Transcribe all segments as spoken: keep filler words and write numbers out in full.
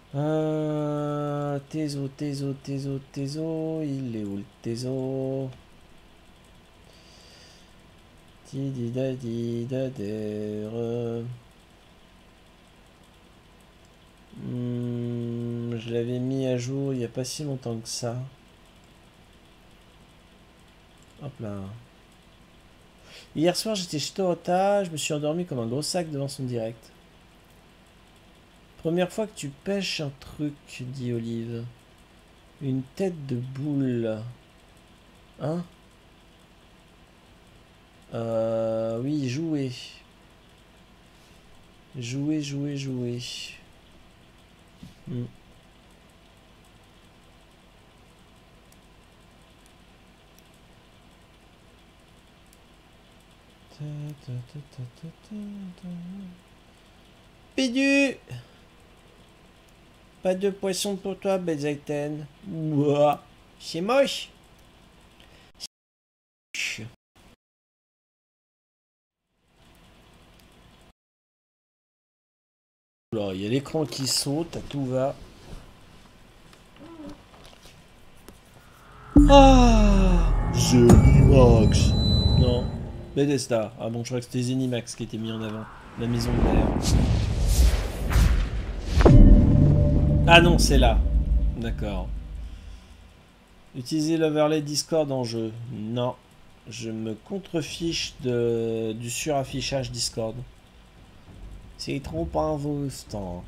Euh... Tézo, Tézo, Tézo, Tézo. Il est où le Tézo? Tididadidadere. Hmm, je l'avais mis à jour il n'y a pas si longtemps que ça. Hop là. Hier soir, j'étais chez Torota, je me suis endormi comme un gros sac devant son direct. Première fois que tu pêches un truc, dit Olive. Une tête de boule. Hein? Euh... Oui, jouer. Jouer, jouer, jouer. Hmm. Pédu! Pas de poisson pour toi, Bezaiten. Ouah, c'est moche. Là, il y a l'écran qui saute, à tout va. Ah, Zenimax. Non, Bethesda. Ah bon, je crois que c'était Zenimax qui était mis en avant. La maison de l'air. Ah non, c'est là. D'accord. Utiliser l'overlay Discord en jeu. Non. Je me contrefiche de, du suraffichage Discord. C'est trop injuste.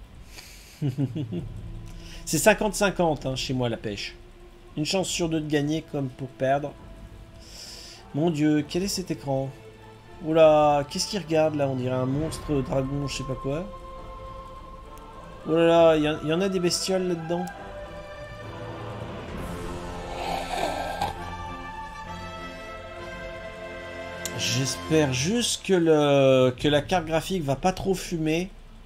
C'est cinquante cinquante hein, chez moi la pêche. Une chance sur deux de gagner comme pour perdre. Mon dieu, quel est cet écran? Oula, qu'est-ce qu'il regarde là? On dirait un monstre dragon, je sais pas quoi. Oh là là, il y, y en a des bestioles là-dedans. J'espère juste que, le, que la carte graphique va pas trop fumer.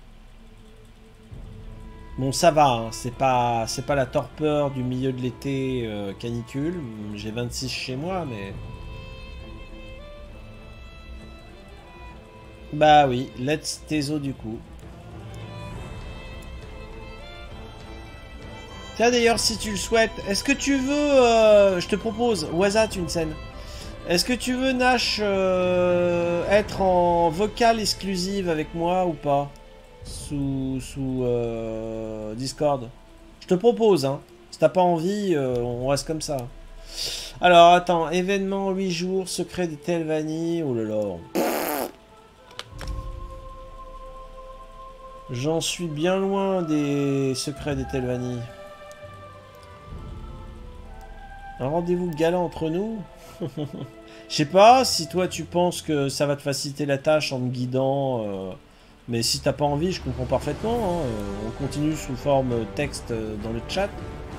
Bon, ça va, hein, c'est pas, c'est pas la torpeur du milieu de l'été euh, canicule. J'ai vingt-six chez moi, mais... Bah oui, let's Tezo du coup. Tiens d'ailleurs, si tu le souhaites, est-ce que tu veux... Euh, je te propose, Wazat, une scène. Est-ce que tu veux, Nash, euh, être en vocal exclusive avec moi ou pas? Sous, sous euh, Discord. Je te propose, hein. Si t'as pas envie, euh, on reste comme ça. Alors, attends, événement huit jours, secret des Telvanni. Oh là là. J'en suis bien loin des secrets des Telvanni. Un rendez-vous galant entre nous. Je sais pas si toi tu penses que ça va te faciliter la tâche en me guidant. Euh, mais si t'as pas envie, je comprends parfaitement. Hein. Euh, on continue sous forme texte euh, dans le chat.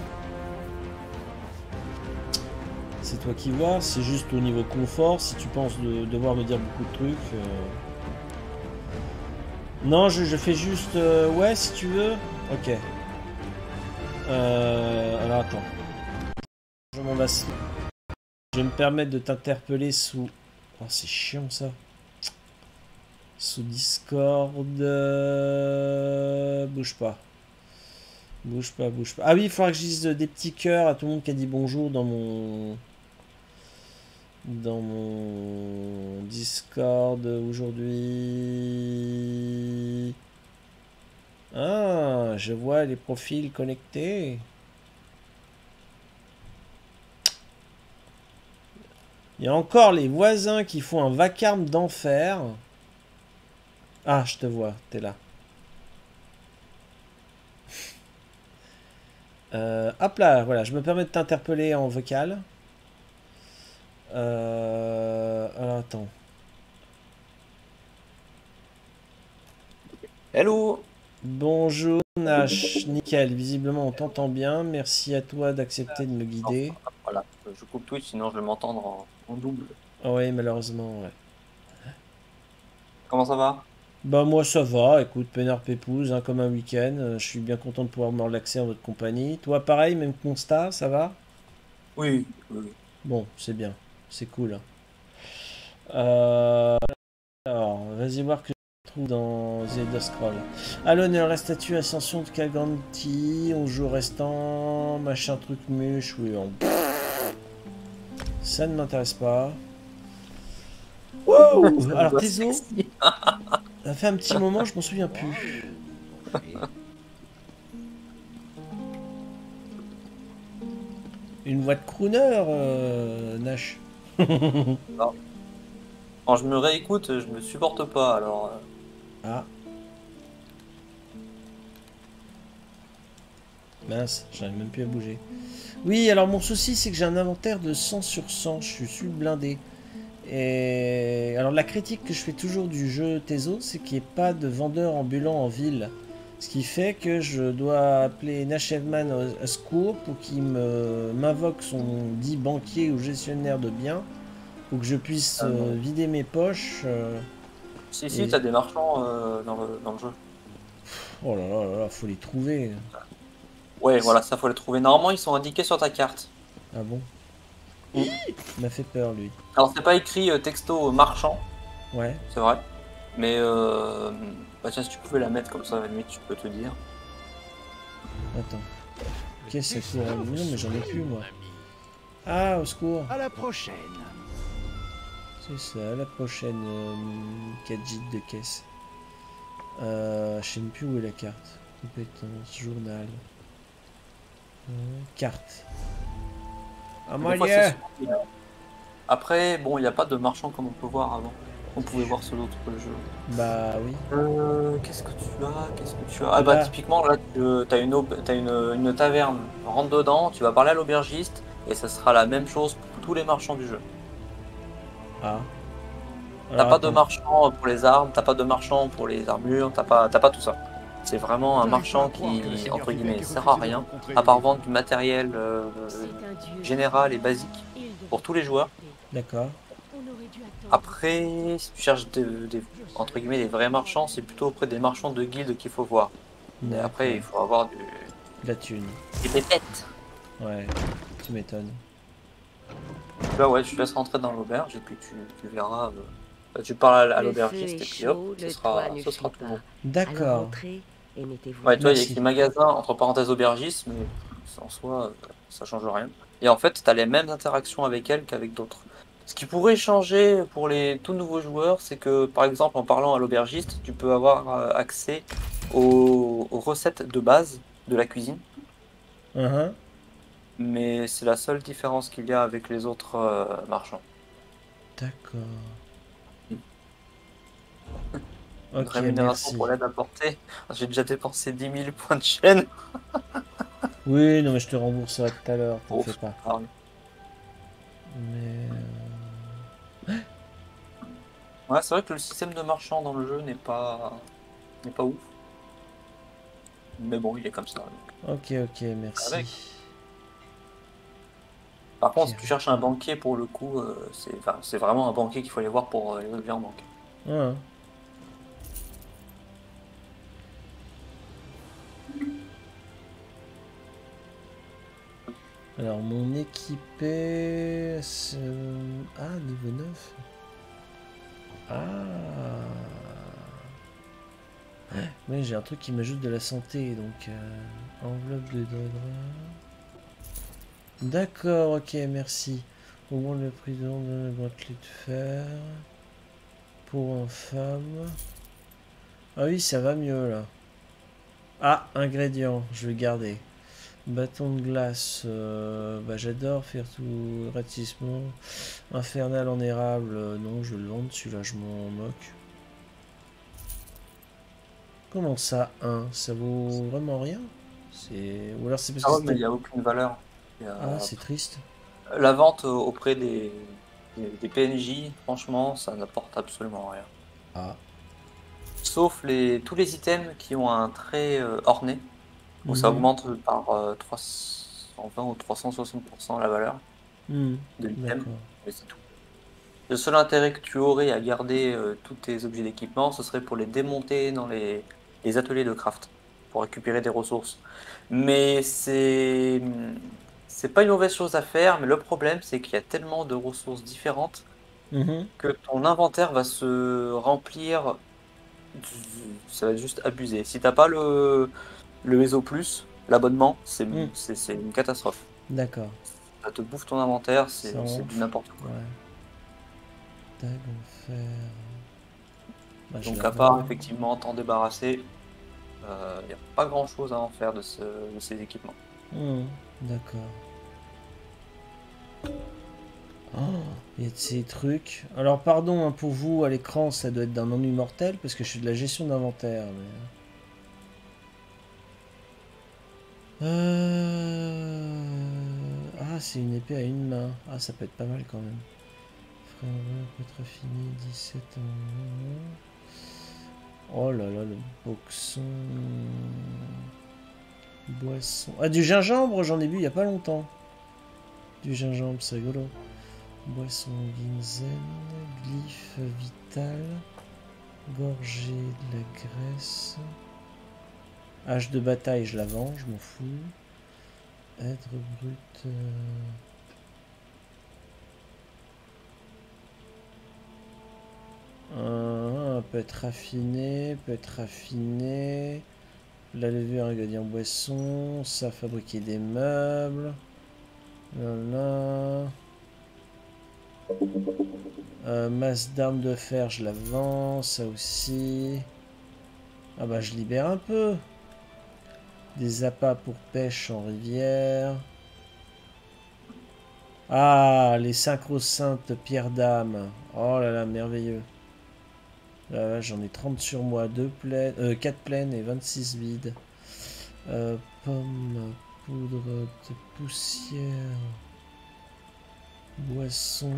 C'est toi qui vois. C'est juste au niveau confort. Si tu penses de, devoir me dire beaucoup de trucs. Euh... Non, je, je fais juste... Euh, ouais, si tu veux. Ok. Euh, alors attends. Je m'en vais. Je vais me permettre de t'interpeller sous... Oh, c'est chiant ça. Sous Discord. Euh... Bouge pas. Bouge pas, bouge pas. Ah oui, il faudra que je dise des petits cœurs à tout le monde qui a dit bonjour dans mon... Dans mon Discord aujourd'hui. Ah, je vois les profils connectés. Il y a encore les voisins qui font un vacarme d'enfer. Ah, je te vois, t'es là. Euh, hop là, voilà, je me permets de t'interpeller en vocal. Euh, alors attends. Hello. Bonjour Nash, nickel, visiblement on t'entend bien, merci à toi d'accepter de me guider. Enfin, voilà, je coupe Twitch, sinon je vais m'entendre en, en double. Oh oui, malheureusement, ouais. Comment ça va? Bah moi ça va, écoute, peinard pépouze, hein, comme un week-end, euh, je suis bien content de pouvoir me relaxer en votre compagnie. Toi pareil, même constat, ça va? Oui, oui, oui. Bon, c'est bien, c'est cool. Euh, alors, vas-y voir que je retrouve dans The Elder Scrolls. À l'honneur, la statue Ascension de Kaganti, on joue restant, machin truc muche, oui, on... Ça ne m'intéresse pas. Wow. Alors Tezo, ça fait un petit moment, je m'en souviens plus. Une voix de crooner, euh, Nash. Non. Quand je me réécoute, je me supporte pas, alors... euh, Ah. Mince, j'arrive même plus à bouger. Oui, alors mon souci, c'est que j'ai un inventaire de cent sur cent. Je suis sur le blindé. Et alors la critique que je fais toujours du jeu Tezo, c'est qu'il n'y ait pas de vendeur ambulant en ville. Ce qui fait que je dois appeler Nashevman au, au secours pour qu'il me m'invoque son dit banquier ou gestionnaire de biens pour que je puisse Ah non. euh, vider mes poches. euh. Si, si, Et- t'as des marchands euh, dans, le, dans le jeu. Oh là là là là, faut les trouver. Ouais, voilà, ça faut les trouver. Normalement, ils sont indiqués sur ta carte. Ah bon? Mm. Il m'a fait peur lui. Alors, c'est pas écrit euh, texto euh, marchand, Ouais. c'est vrai. Mais, euh... bah tiens, si tu pouvais la mettre comme ça, à la limite, tu peux te dire. Attends. Qu'est-ce que ça court? Non mais j'en ai plus moi. Ah, au secours. À la prochaine. C'est ça, la prochaine euh, quatre gîtes de caisse. Euh, je sais même plus où est la carte. Compétences, journal. Euh, carte. Ah mon Des fois, dieu! c'est sur- Après, bon, il n'y a pas de marchand comme on peut voir avant. On pouvait voir sur d'autres jeux. Bah oui. Euh, qu'est-ce que tu as? Qu'est-ce que tu as? Ah bah Là. typiquement là tu as une, aub- t'as une, une taverne, rentre dedans, tu vas parler à l'aubergiste et ça sera la même chose pour tous les marchands du jeu. Ah. T'as Alors, pas de attends. marchand pour les armes, t'as pas de marchand pour les armures, t'as pas, t'as pas tout ça. C'est vraiment un J'arrive pas marchand à croire que le qui, Seigneur entre Vivek guillemets, ait sert à refusé de rien, rencontrer à part les- vendre du matériel euh, général et basique pour tous les joueurs. D'accord. Après, si tu cherches des, des- entre guillemets, des vrais marchands, c'est plutôt auprès des marchands de guildes qu'il faut voir. Mais après, il faut avoir du... De la thune. des pépettes. Ouais. Tu m'étonnes. Là, ouais, tu laisses rentrer dans l'auberge et puis tu, tu verras. euh, tu parles à, à l'aubergiste et puis hop, ce sera, ce sera tout bon. D'accord. Ouais, toi, il y a Merci. écrit magasin, entre parenthèses aubergiste, mais en soi, euh, ça change rien. Et en fait, tu as les mêmes interactions avec elle qu'avec d'autres. Ce qui pourrait changer pour les tout nouveaux joueurs, c'est que par exemple, en parlant à l'aubergiste, tu peux avoir euh, accès aux, aux recettes de base de la cuisine. Uh-huh. Mais c'est la seule différence qu'il y a avec les autres euh, marchands. D'accord. Une Ok, rémunération merci. pour l'aide apportée. J'ai déjà dépensé dix mille points de chaîne. Oui, non mais je te rembourserai tout à l'heure, t'en Oh, fais pas. pardon. Mais... euh, Ouais, c'est vrai que le système de marchand dans le jeu n'est pas n'est pas ouf. Mais bon, il est comme ça. donc. Ok, ok, merci. Avec. Par contre, Ok. si tu cherches un banquier pour le coup, euh, c'est enfin, c'est vraiment un banquier qu'il faut aller voir pour euh, les autres biens en banque. Ouais. Alors, mon équipé... c'est- Ah, niveau neuf. Ah. Ouais, j'ai un truc qui m'ajoute de la santé, donc... euh, enveloppe de dollars. D'accord, ok, merci. Augmente le prix de la gantelet de fer. Pour une femme. Ah oui, ça va mieux, là. Ah, ingrédients, je vais garder. Bâton de glace, euh, bah j'adore faire tout ratissement. Infernal en érable, euh, non, je vais le vendre, celui-là, je m'en moque. Comment ça, un? Ça vaut vraiment rien? C'est... Ou alors c'est parce Ah que ouais, mais il c'était... n'y a aucune valeur. Il y a- Ah, c'est triste. La vente euh, auprès des, des, des P N J, franchement, ça n'apporte absolument rien. Ah. Sauf les, tous les items qui ont un trait euh, orné, où ça Mhm. augmente par euh, trois cent vingt ou trois cent soixante pour cent la valeur Mhm. de l'item, D'accord. et c'est tout. Le seul intérêt que tu aurais à garder euh, tous tes objets d'équipement, ce serait pour les démonter dans les, les ateliers de craft, pour récupérer des ressources. Mais c'est c'est pas une mauvaise chose à faire, mais le problème c'est qu'il y a tellement de ressources différentes Mhm. que ton inventaire va se remplir ça va être juste abusé. Si t'as pas le, le Ezo Plus, l'abonnement, c'est Mm. c'est- c'est une catastrophe. D'accord. Ça te bouffe ton inventaire, c'est Ça c'est enfle. du n'importe quoi. Ouais. Dague en fer. Bah, je Donc la à part vends. effectivement t'en débarrasser, il n'y a pas grand chose à en faire de, ce, de ces équipements. Hmm, d'accord. Oh, il y a de ces trucs. Alors pardon hein, pour vous à l'écran, ça doit être d'un ennui mortel parce que je suis de la gestion d'inventaire. Mais... Euh... Ah, c'est une épée à une main. Ah, ça peut être pas mal quand même. Frère, contre fini, dix-sept ans. Oh là là, le boxon. Boisson. Ah, du gingembre, j'en ai bu il y a pas longtemps. Du gingembre, c'est rigolo. Boisson Ginzen, glyphe vital, gorgée de la graisse. Hache de bataille, je la vends, je m'en fous. Être brut. Euh... Un, peut être raffiné, peut être raffiné. La levure, ingrédient boisson, ça fabriquer des meubles. Voilà. Euh, masse d'armes de fer, je la vends, ça aussi. Ah bah je libère un peu. Des appâts pour pêche en rivière. Ah, les sacro-saintes pierres d'âme. Oh là là, merveilleux. Là, j'en ai trente sur moi, deux pleines, euh, quatre pleines et vingt-six vides. Euh, pommes, poudre de poussière. Boisson.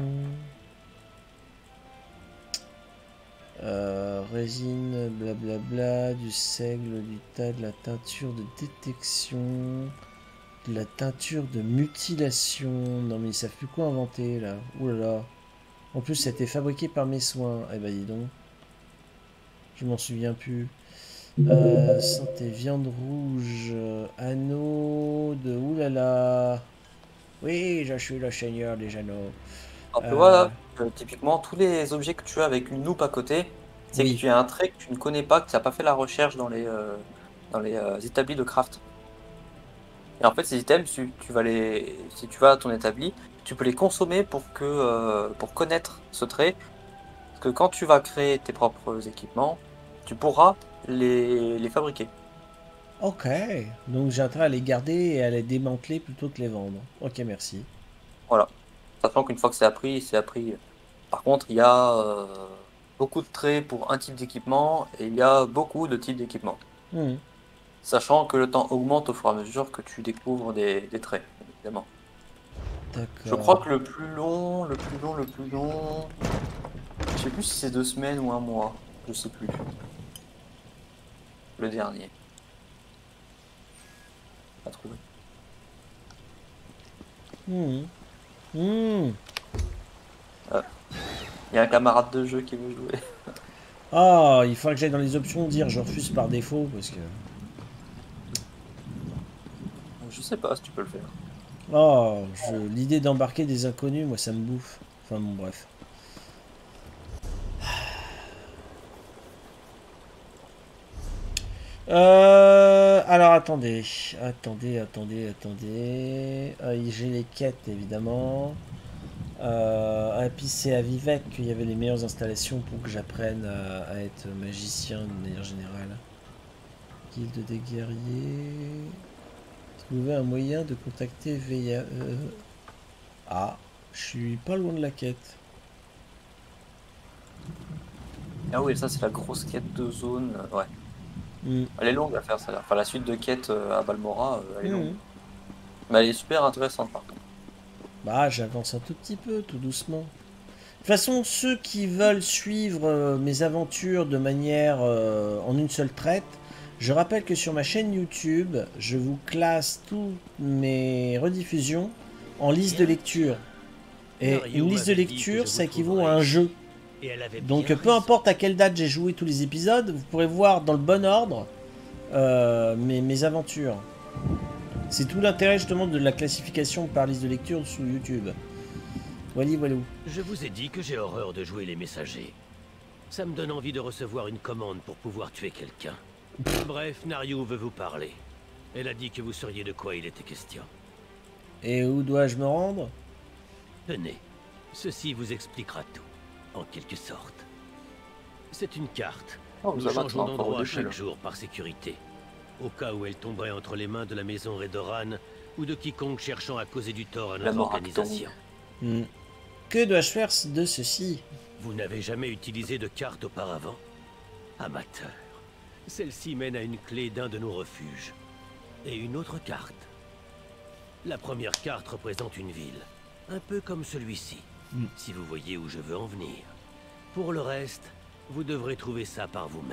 Euh, résine, blablabla, du seigle, du tas, de la teinture de détection, de la teinture de mutilation. Non mais ils savent plus quoi inventer là. Ouh là là. En plus ça a été fabriqué par mes soins. Eh ben dis donc. Je m'en souviens plus. Euh, santé, viande rouge, euh, anneau de... Ouh là là. Oui, je suis le seigneur des anneaux. Alors tu Euh, vois, euh, typiquement, tous les objets que tu as avec une loupe à côté, c'est que oui. tu as un trait que tu ne connais pas, que tu n'as pas fait la recherche dans les, euh, dans les euh, établis de craft. Et en fait, ces items, tu, tu vas les, si tu vas à ton établi, tu peux les consommer pour, que, euh, pour connaître ce trait. Parce que quand tu vas créer tes propres équipements, tu pourras les, les fabriquer. Ok. Donc j'ai intérêt à les garder et à les démanteler plutôt que les vendre. Ok, merci. Voilà. Sachant qu'une fois que c'est appris, c'est appris. Par contre, il y a euh, beaucoup de traits pour un type d'équipement et il y a beaucoup de types d'équipements. Hmm. Sachant que le temps augmente au fur et à mesure que tu découvres des, des traits, évidemment. Je crois D'accord. que le plus long, le plus long, le plus long... Je sais plus si c'est deux semaines ou un mois. Je sais plus. Le dernier. Pas trouvé. Hmm. Hmm. Il y a un camarade de jeu qui veut jouer. Ah, il faudrait que j'aille dans les options dire je refuse par défaut parce que... Je sais pas si tu peux le faire. Oh, je... l'idée d'embarquer des inconnus, moi ça me bouffe. Enfin bon, bref. Euh, alors attendez, attendez, attendez, attendez. Ah, j'ai les quêtes évidemment. Euh, et puis c'est à Vivec qu'il y avait les meilleures installations pour que j'apprenne à, à être magicien de manière générale. Guilde des guerriers. Trouver un moyen de contacter V I A. Euh... Ah, je suis pas loin de la quête. Ah oui, ça c'est la grosse quête de zone. euh, Ouais. Hmm. Elle est longue à faire ça. Enfin, la suite de quêtes euh, à Balmora, euh, elle est Hmm. longue. Mais elle est super intéressante par contre. Bah, j'avance un tout petit peu, tout doucement. De toute façon, ceux qui veulent suivre euh, mes aventures de manière euh, en une seule traite, je rappelle que sur ma chaîne YouTube, je vous classe toutes mes rediffusions en liste de lecture. Et une liste de lecture, ça équivaut à un jeu. Donc peu importe à quelle date j'ai joué tous les épisodes, vous pourrez voir dans le bon ordre euh, mes, mes aventures. C'est tout l'intérêt justement de la classification par liste de lecture sous YouTube. Voilà, voilà. Je vous ai dit que j'ai horreur de jouer les messagers. Ça me donne envie de recevoir une commande pour pouvoir tuer quelqu'un. Bref, Nariou veut vous parler. Elle a dit que vous sauriez de quoi il était question. Et où dois-je me rendre? Tenez, ceci vous expliquera tout, en quelque sorte. C'est une carte. Oh, Nous ça va, changeons t'es encore au d'endroit début, chaque là. jour par sécurité. Au cas où elle tomberait entre les mains de la maison Redoran ou de quiconque cherchant à causer du tort à La notre mort organisation. Hmm. Que dois-je faire de ceci? Vous n'avez jamais utilisé de carte auparavant? Amateur. Celle-ci mène à une clé d'un de nos refuges. Et une autre carte. La première carte représente une ville. Un peu comme celui-ci. Mm. Si vous voyez où je veux en venir. Pour le reste, vous devrez trouver ça par vous-même.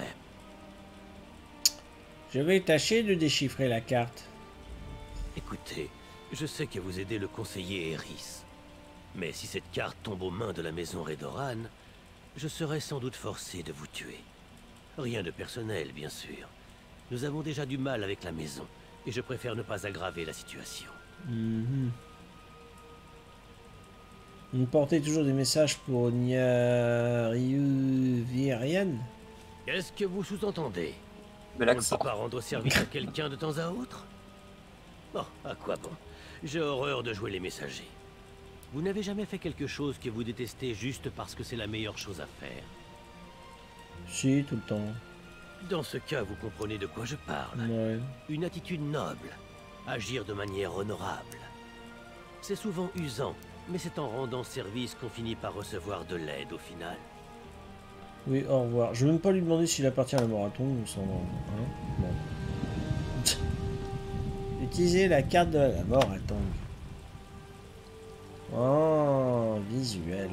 Je vais tâcher de déchiffrer la carte. Écoutez, je sais que vous aidez le conseiller Eris. Mais si cette carte tombe aux mains de la maison Redoran, je serai sans doute forcé de vous tuer. Rien de personnel, bien sûr. Nous avons déjà du mal avec la maison, et je préfère ne pas aggraver la situation. Mhm. Vous portez toujours des messages pour Nyariu Virian? Qu'est-ce que vous sous-entendez? Mais On ne l'accent. peut pas rendre service à quelqu'un de temps à autre? Bon, à quoi bon? J'ai horreur de jouer les messagers. Vous n'avez jamais fait quelque chose que vous détestez juste parce que c'est la meilleure chose à faire. Si, tout le temps. Dans ce cas, vous comprenez de quoi je parle. Ouais. Une attitude noble. Agir de manière honorable. C'est souvent usant, mais c'est en rendant service qu'on finit par recevoir de l'aide au final. Oui, au revoir. Je vais même pas lui demander s'il appartient à la marathon ou sans... Hein bon. Utilisez la carte de la marathon. Oh, visuel.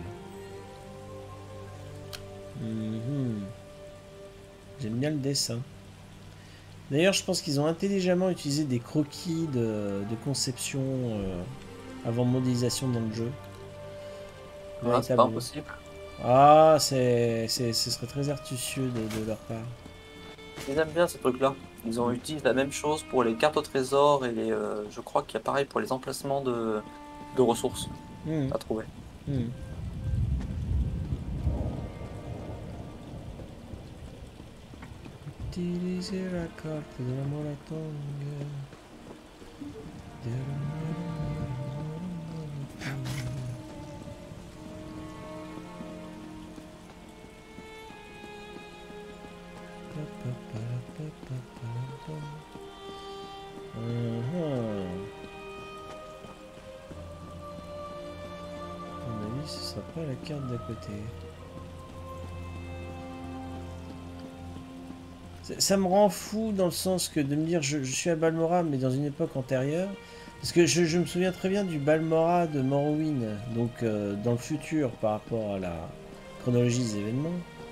Mhm. J'aime bien le dessin. D'ailleurs, je pense qu'ils ont intelligemment utilisé des croquis de, de conception euh, avant modélisation dans le jeu. Ah, c'est pas Véritablement. impossible. Ah, c'est, c'est, ce serait très astucieux de, de leur part. Ils aiment bien ces trucs-là. Ils ont utilisé la même chose pour les cartes au trésor et les, euh, je crois qu'il y a pareil pour les emplacements de, de ressources Mhm. à trouver. Mhm. Utiliser la carte de la moratonga. De la moratonga. Mhm. À mon avis, ce sera pas la carte d'à côté. Ça, ça me rend fou dans le sens que de me dire je, je suis à Balmora mais dans une époque antérieure. Parce que je, je me souviens très bien du Balmora de Morrowind, donc euh, dans le futur par rapport à la chronologie des événements.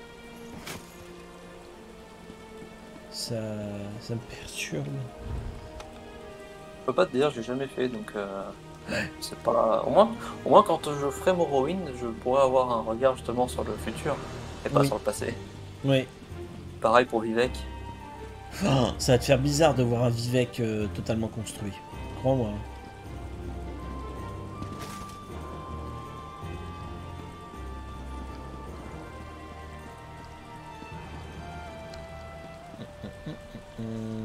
Ça, ça me perturbe. Je peux pas te dire, j'ai jamais fait, donc euh, c'est pas. Au moins, au moins quand je ferai Morrowind, je pourrai avoir un regard justement sur le futur et pas Oui. sur le passé. Oui. Pareil pour Vivek. Enfin, ça va te faire bizarre de voir un Vivek euh, totalement construit. Crois-moi. Hum.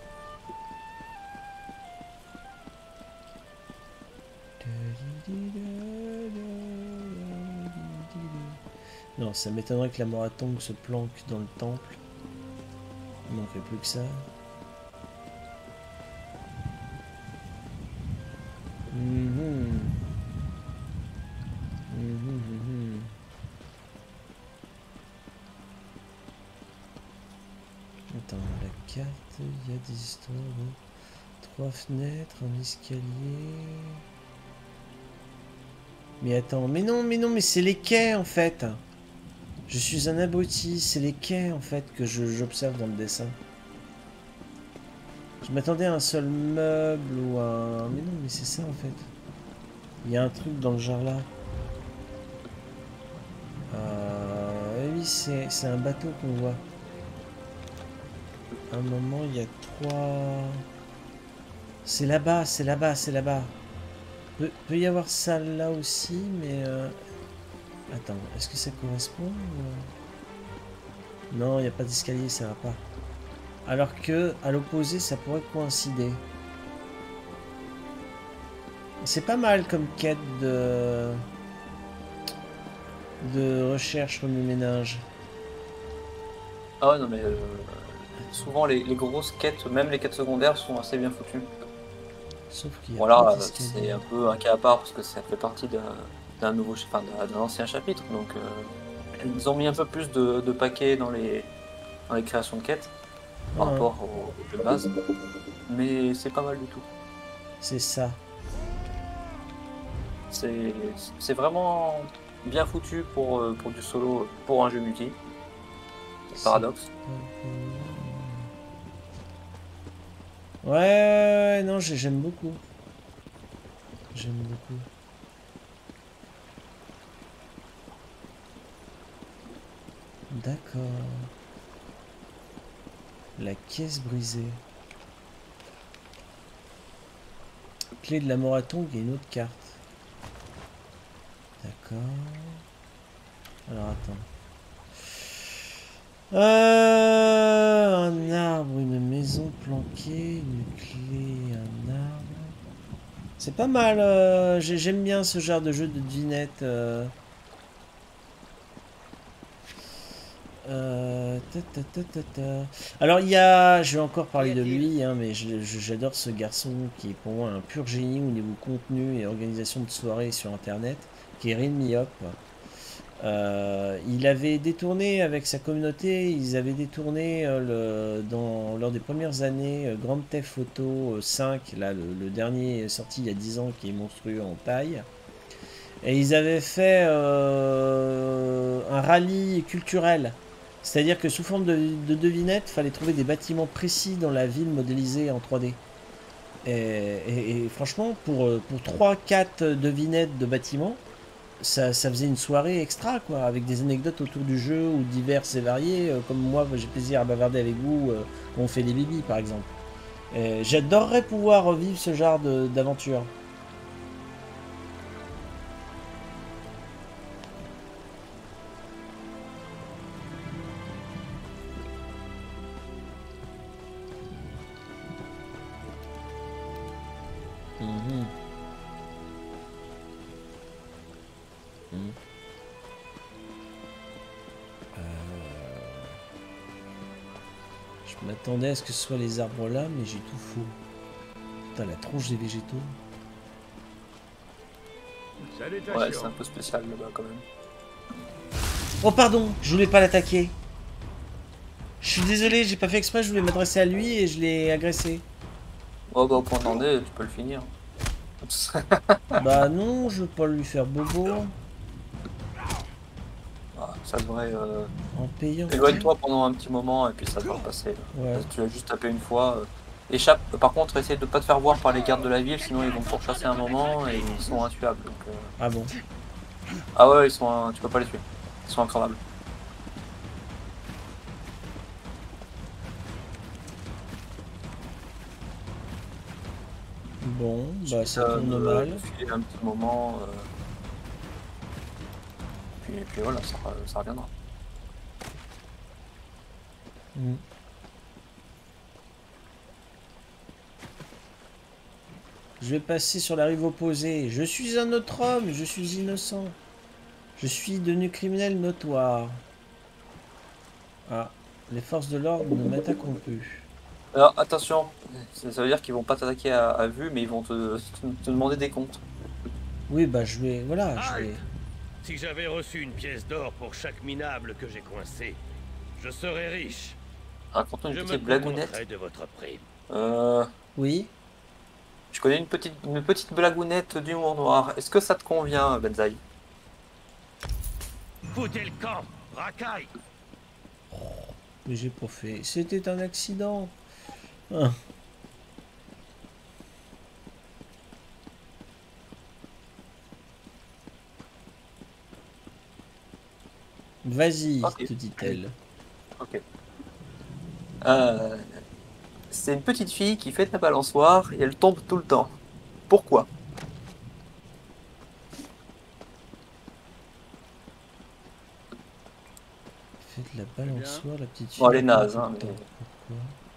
Non, ça m'étonnerait que la Moratong se planque dans le temple. Il manquerait plus que ça. Mhm. Mhm, mhm. Attends, la carte, il y a des histoires de trois fenêtres, un escalier. Mais attends, mais non, mais non, mais c'est les quais en fait. Je suis un abruti, c'est les quais en fait que je- j'observe dans le dessin. Je m'attendais à un seul meuble ou à un... Mais non, mais c'est ça en fait. Il y a un truc dans le genre là. Euh, oui, c'est c'est un bateau qu'on voit. À un moment, il y a trois... C'est là-bas, c'est là-bas, c'est là-bas. Peut, peut y avoir ça là aussi, mais... euh, Attends, est-ce que ça correspond ou... Non, il n'y a pas d'escalier, ça va pas. Alors que, à l'opposé, ça pourrait coïncider. C'est pas mal comme quête de... de recherche remue-ménage. Ah ouais, non mais euh, souvent les, les grosses quêtes, même les quêtes secondaires sont assez bien foutues. Sauf qu'il y a Voilà, pas euh, d'escalier. c'est un peu un cas à part parce que ça fait partie d'un d'un nouveau, enfin d'un d'un ancien chapitre. Donc euh, ils ont mis un peu plus de, de paquets dans les, dans les créations de quêtes par Ah, rapport au, au jeu de base. Mais c'est pas mal du tout. c'est ça. C'est c'est vraiment bien foutu pour, euh, pour du solo, pour un jeu multi. Paradoxe. Ouais, ouais, ouais, non, j'ai- j'aime beaucoup. J'aime beaucoup. D'accord. La caisse brisée. Clé de la Moraton, il y a une autre carte. D'accord. Alors attends. Euh, un arbre, une maison planquée, une clé, un arbre. C'est pas mal. euh, j'ai- J'aime bien ce genre de jeu de devinette. Euh, euh, ta, ta, ta, ta, ta. Alors il y a, je vais encore parler de lui, hein, mais je- je- j'adore ce garçon qui est pour moi un pur génie au niveau contenu et organisation de soirées sur Internet, qui est Rin Miop. Euh, il avait détourné avec sa communauté, ils avaient détourné euh, le, dans, lors des premières années euh, Grand Theft Auto euh, cinq, là, le, le dernier sorti il y a dix ans qui est monstrueux en taille. Et ils avaient fait euh, un rallye culturel. C'est-à-dire que sous forme de, de devinette, il fallait trouver des bâtiments précis dans la ville modélisée en trois D. Et, et- et franchement, pour, euh, pour trois quatre devinettes de bâtiments, ça, ça faisait une soirée extra, quoi, avec des anecdotes autour du jeu ou diverses et variées, euh, comme moi, j'ai plaisir à bavarder avec vous euh, quand on fait les bibis, par exemple. Et j'adorerais pouvoir vivre ce genre de- d'aventure. Mhm. Mhm. Euh, Je m'attendais à ce que ce soit les arbres là, mais j'ai tout faux. Putain, la tronche des végétaux. Ouais, c'est un peu spécial là-bas quand même. Oh pardon, je voulais pas l'attaquer. Je suis désolé, j'ai pas fait exprès, je voulais m'adresser à lui et je l'ai agressé. Oh bah au point d'en est, tu peux le finir. Bah non, je veux pas lui faire bobo. Ah, ça devrait... Euh... En payant. Éloigne-toi pendant un petit moment et puis ça devrait passer. Ouais. Tu as juste tapé une fois. euh. Échappe. Par contre, essaye de pas te faire voir par les gardes de la ville, sinon ils vont te pourchasser un moment et ils sont intuables. Donc, euh... Ah bon. Ah ouais, ils sont... un- tu peux pas les tuer. Ils sont incravables. Bon, bah ça Euh, tourne euh, mal. filer un petit moment. Euh... Puis, puis voilà, ça, ça reviendra. Mm. Je vais passer sur la rive opposée. Je suis un autre homme, je suis innocent. Je suis devenu criminel notoire. Ah, les forces de l'ordre ne m'attaqueront plus. Alors attention, ça ça veut dire qu'ils vont pas t'attaquer à, à vue, mais ils vont te, te, te demander des comptes. Oui, bah je vais... Voilà, je vais... Si j'avais reçu une pièce d'or pour chaque minable que j'ai coincé, je serais riche. Raconte-nous Je une me petite blagounette. contenterai de votre prime. Euh, Oui. je connais une petite, une petite blagounette d'humour noir. Est-ce que ça te convient, Benzaï? Foutez le camp, racaille. Mais j'ai pas fait... C'était un accident. Ah. Vas-y, Ok. te dit-elle. Ok. Euh, c'est une petite fille qui fait de la balançoire et elle tombe tout le temps. Pourquoi? Fait fait de la balançoire, la petite fille. Bon, elle est naze, hein, mais... Pourquoi?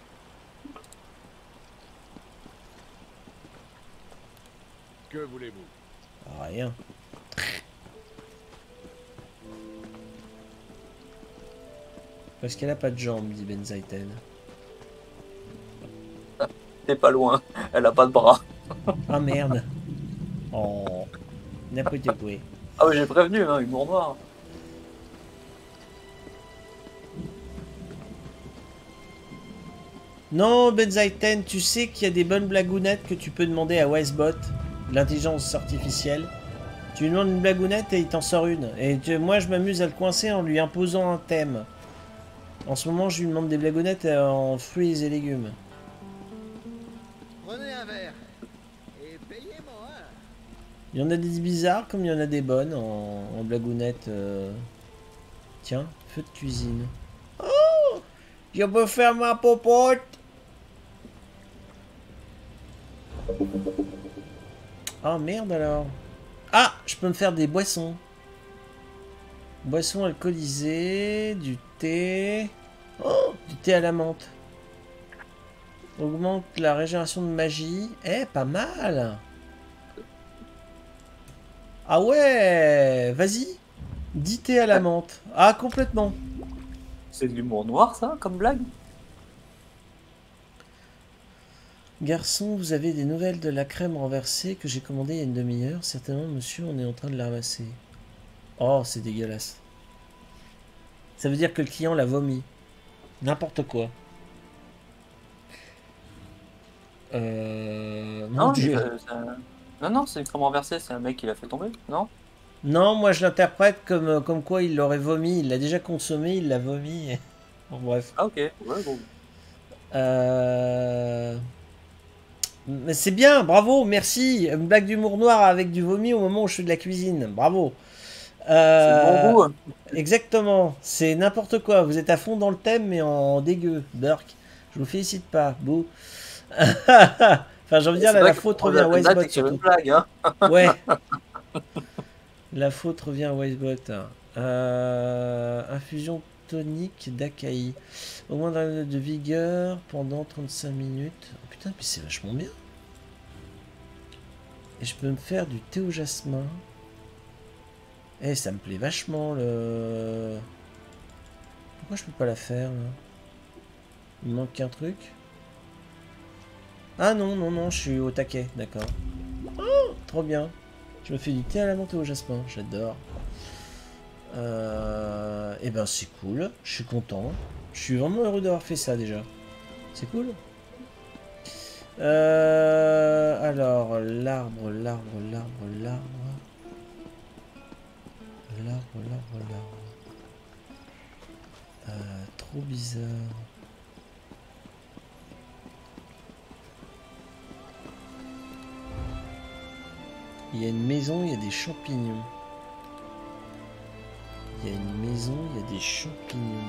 Que voulez-vous? Ah, rien. Parce qu'elle a pas de jambes, dit Benzaiten. T'es pas loin, elle a pas de bras. Ah merde. Oh. N'importe quoi. Ah oui, j'ai prévenu, hein, humour noir. Non, Benzaiten, tu sais qu'il y a des bonnes blagounettes que tu peux demander à Wisebot, l'intelligence artificielle. Tu lui demandes une blagounette et il t'en sort une. Et tu- moi, je m'amuse à le coincer en lui imposant un thème. En ce moment, je lui demande des blagounettes en fruits et légumes. Prenez un verre et payez-moi. Il y en a des bizarres comme il y en a des bonnes en, en blagounettes. euh. Tiens, feu de cuisine. Oh, je peux faire ma popote. Oh merde alors. Ah, je peux me faire des boissons. Boissons alcoolisées, du thé. Oh, du thé à la menthe. Augmente la régénération de magie. Eh, pas mal. Ah ouais, vas-y. dix thé à la menthe. Ah, complètement. C'est de l'humour noir, ça, comme blague? Garçon, vous avez des nouvelles de la crème renversée que j'ai commandée il y a une demi-heure. Certainement, monsieur, on est en train de la ramasser. Oh, c'est dégueulasse. Ça veut dire que le client l'a vomi. N'importe quoi. Euh... Mon Non, Dieu. euh, c'est un- non, non, c'est une crème renversée, c'est un mec qui l'a fait tomber, non? Non, moi je l'interprète comme, euh, comme quoi il l'aurait vomi. Il l'a déjà consommé, il l'a vomi. et- Bon, bref. Ah, ok, ouais, bon. Euh... Mais c'est bien, bravo, merci. Une blague d'humour noir avec du vomi au moment où je fais de la cuisine. Bravo. C'est Euh, bon goût, hein. Exactement, c'est n'importe quoi. Vous êtes à fond dans le thème, mais en dégueu. Burk, je vous félicite pas. Bouh. Enfin, j'ai envie de dire, C'est là, vrai la que faute pour revient à la blague, Wisebot c'est qu'il y avait surtout. une blague, hein. Ouais. La faute revient à Wisebot. Euh, infusion tonique d'Akai. Au moins d'un de vigueur pendant trente-cinq minutes. Oh putain, puis c'est vachement bien. Et je peux me faire du thé au jasmin. Eh, ça me plaît vachement le... Pourquoi je peux pas la faire là? Il me manque un truc. Ah non, non, non, je suis au taquet, d'accord. Oh, trop bien. Je me fais du thé à la menthe et au jasmin, j'adore. Euh... Eh ben c'est cool, je suis content. Je suis vraiment heureux d'avoir fait ça déjà. C'est cool. Euh... Alors, l'arbre, l'arbre, l'arbre, l'arbre. L'arbre, l'arbre, l'arbre. Euh, trop bizarre. Il y a une maison, il y a des champignons. Il y a une maison, il y a des champignons.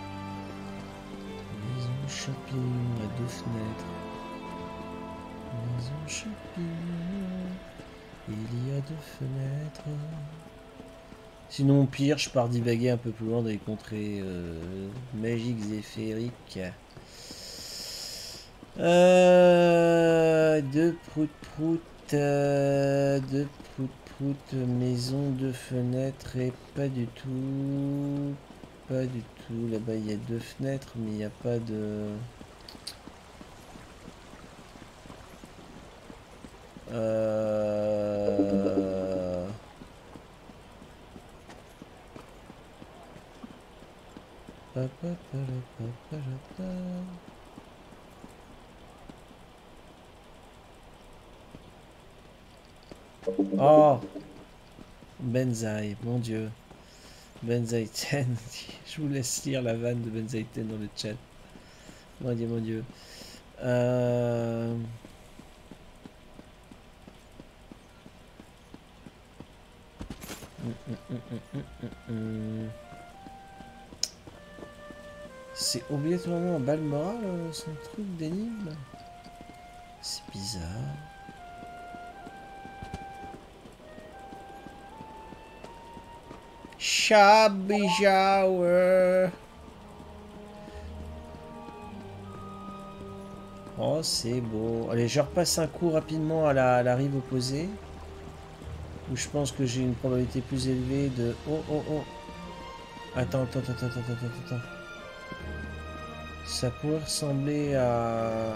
Maison, champignons, à deux fenêtres. Maison, champignons. Il y a deux fenêtres. Sinon, au pire, je pars divaguer un peu plus loin dans les contrées euh, magiques et féeriques. Euh, deux prout-prout. Euh, deux prout-prout. Maison, deux fenêtres. Et pas du tout. Pas du tout. Là-bas, il y a deux fenêtres, mais il n'y a pas de... Euh... Pa, pa, pa, la, pa, pa, la, pa. Oh, Benzaï, mon dieu. Benzaïten, je vous laisse lire la vanne de Benzaïten dans le chat. Mon dieu, mon dieu. Euh... Hum, hum, hum, hum, hum, hum, hum. C'est obligatoirement un Balmoral, euh, son truc d'énigme. C'est bizarre. Shabby shower. Oh, c'est beau. Allez, je repasse un coup rapidement à la, à la rive opposée. Où je pense que j'ai une probabilité plus élevée de... Oh, oh, oh. Attends, attends, attends, attends, attends, attends, attends. Ça pourrait ressembler à...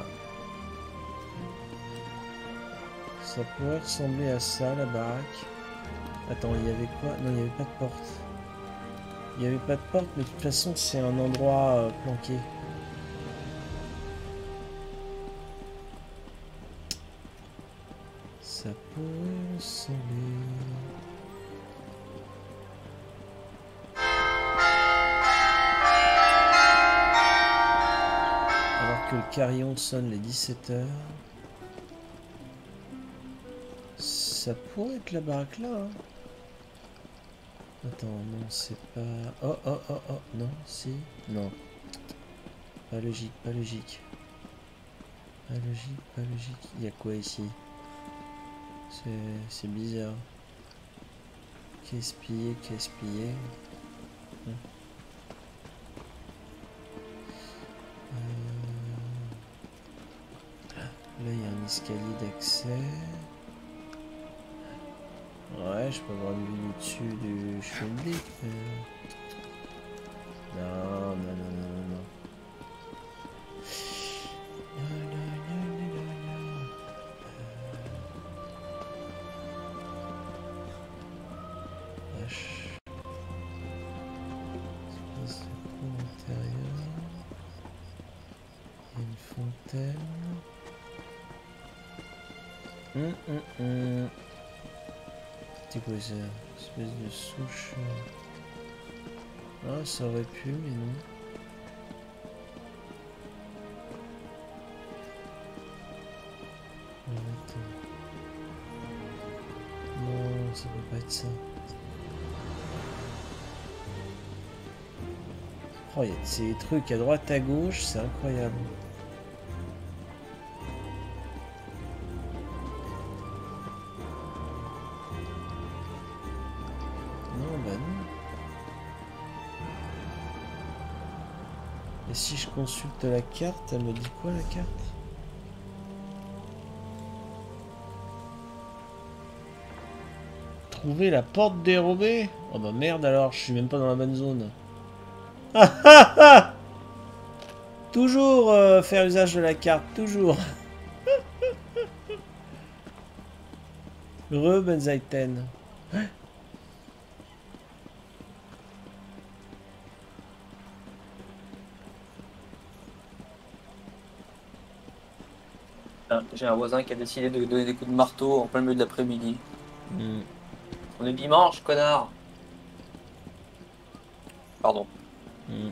Ça pourrait ressembler à ça, la baraque. Attends, il y avait quoi? Non, il n'y avait pas de porte. Il n'y avait pas de porte, mais de toute façon, c'est un endroit euh, planqué. Ça pourrait ressembler... Alors que le carillon sonne les dix-sept heures. Ça pourrait être la baraque là. Hein. Attends, non, c'est pas... Oh, oh, oh, oh, non, si, non. Pas logique, pas logique. Pas logique, pas logique. Il y a quoi ici? C'est bizarre. Qu'est-ce pillé, qu'est-ce pillé hum. euh... Là, il y a un escalier d'accès. Ouais, je peux avoir une vue du dessus du Schwindlick, mais... Non, non, non, non, non, non. Vache. Espace de cour intérieur. Il y a une fontaine. Hum, hum, hum. C'est quoi ça? Une espèce de souche. Ah, ça aurait pu, mais non. Attends. Non, ça peut pas être ça. Oh, il y a ces trucs à droite à gauche, c'est incroyable. Et si je consulte la carte, elle me dit quoi la carte? Trouver la porte dérobée? Oh bah merde alors, je suis même pas dans la bonne zone. Ah ah ah! Toujours euh, faire usage de la carte, toujours. Re Benzaiten. J'ai un voisin qui a décidé de donner des coups de marteau en plein milieu de l'après-midi. Mm. On est dimanche, connard. Pardon. Mm.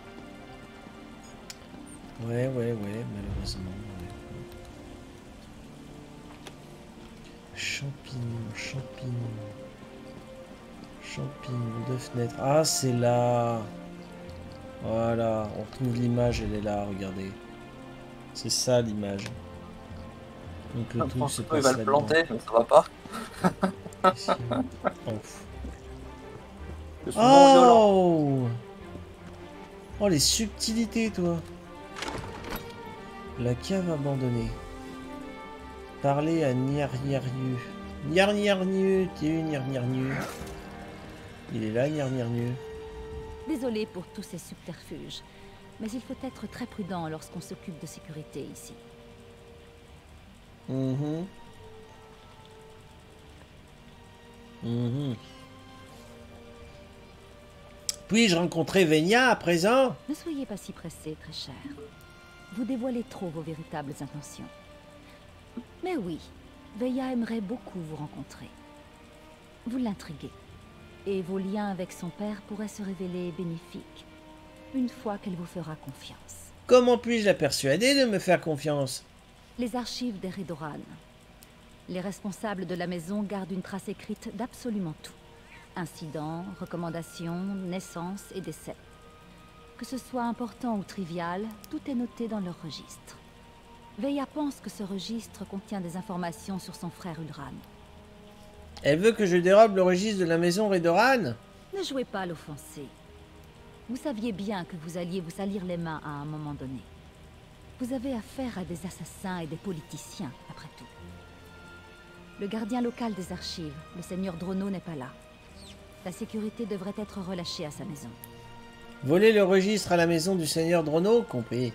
Ouais, ouais, ouais, malheureusement. Ouais. Champignons, champignons. Champignons de fenêtre. Ah, c'est là. Voilà, on retrouve l'image, elle est là, regardez. C'est ça l'image. Donc le truc se passe il va le planter, mais ça va pas. Oh. Oh, oh les subtilités, toi. La cave abandonnée. Parler à Niarniarnu. Niarniarnu, tu Niarniarnu. Il est là, Niarniarnu. Désolé pour tous ces subterfuges, mais il faut être très prudent lorsqu'on s'occupe de sécurité ici. Mmh. Mmh. Puis-je rencontrer Venia à présent? Ne soyez pas si pressé, très cher. Vous dévoilez trop vos véritables intentions. Mais oui, Veilla aimerait beaucoup vous rencontrer. Vous l'intriguez. Et vos liens avec son père pourraient se révéler bénéfiques, une fois qu'elle vous fera confiance. Comment puis-je la persuader de me faire confiance? Les archives des Redoran. Les responsables de la maison gardent une trace écrite d'absolument tout. Incidents, recommandations, naissances et décès. Que ce soit important ou trivial, tout est noté dans leur registre. Veilla pense que ce registre contient des informations sur son frère Ulran. Elle veut que je dérobe le registre de la maison Redoran? Ne jouez pas à l'offenser. Vous saviez bien que vous alliez vous salir les mains à un moment donné. Vous avez affaire à des assassins et des politiciens, après tout. Le gardien local des archives, le seigneur Drono, n'est pas là. La sécurité devrait être relâchée à sa maison. Voler le registre à la maison du seigneur Drono, compris.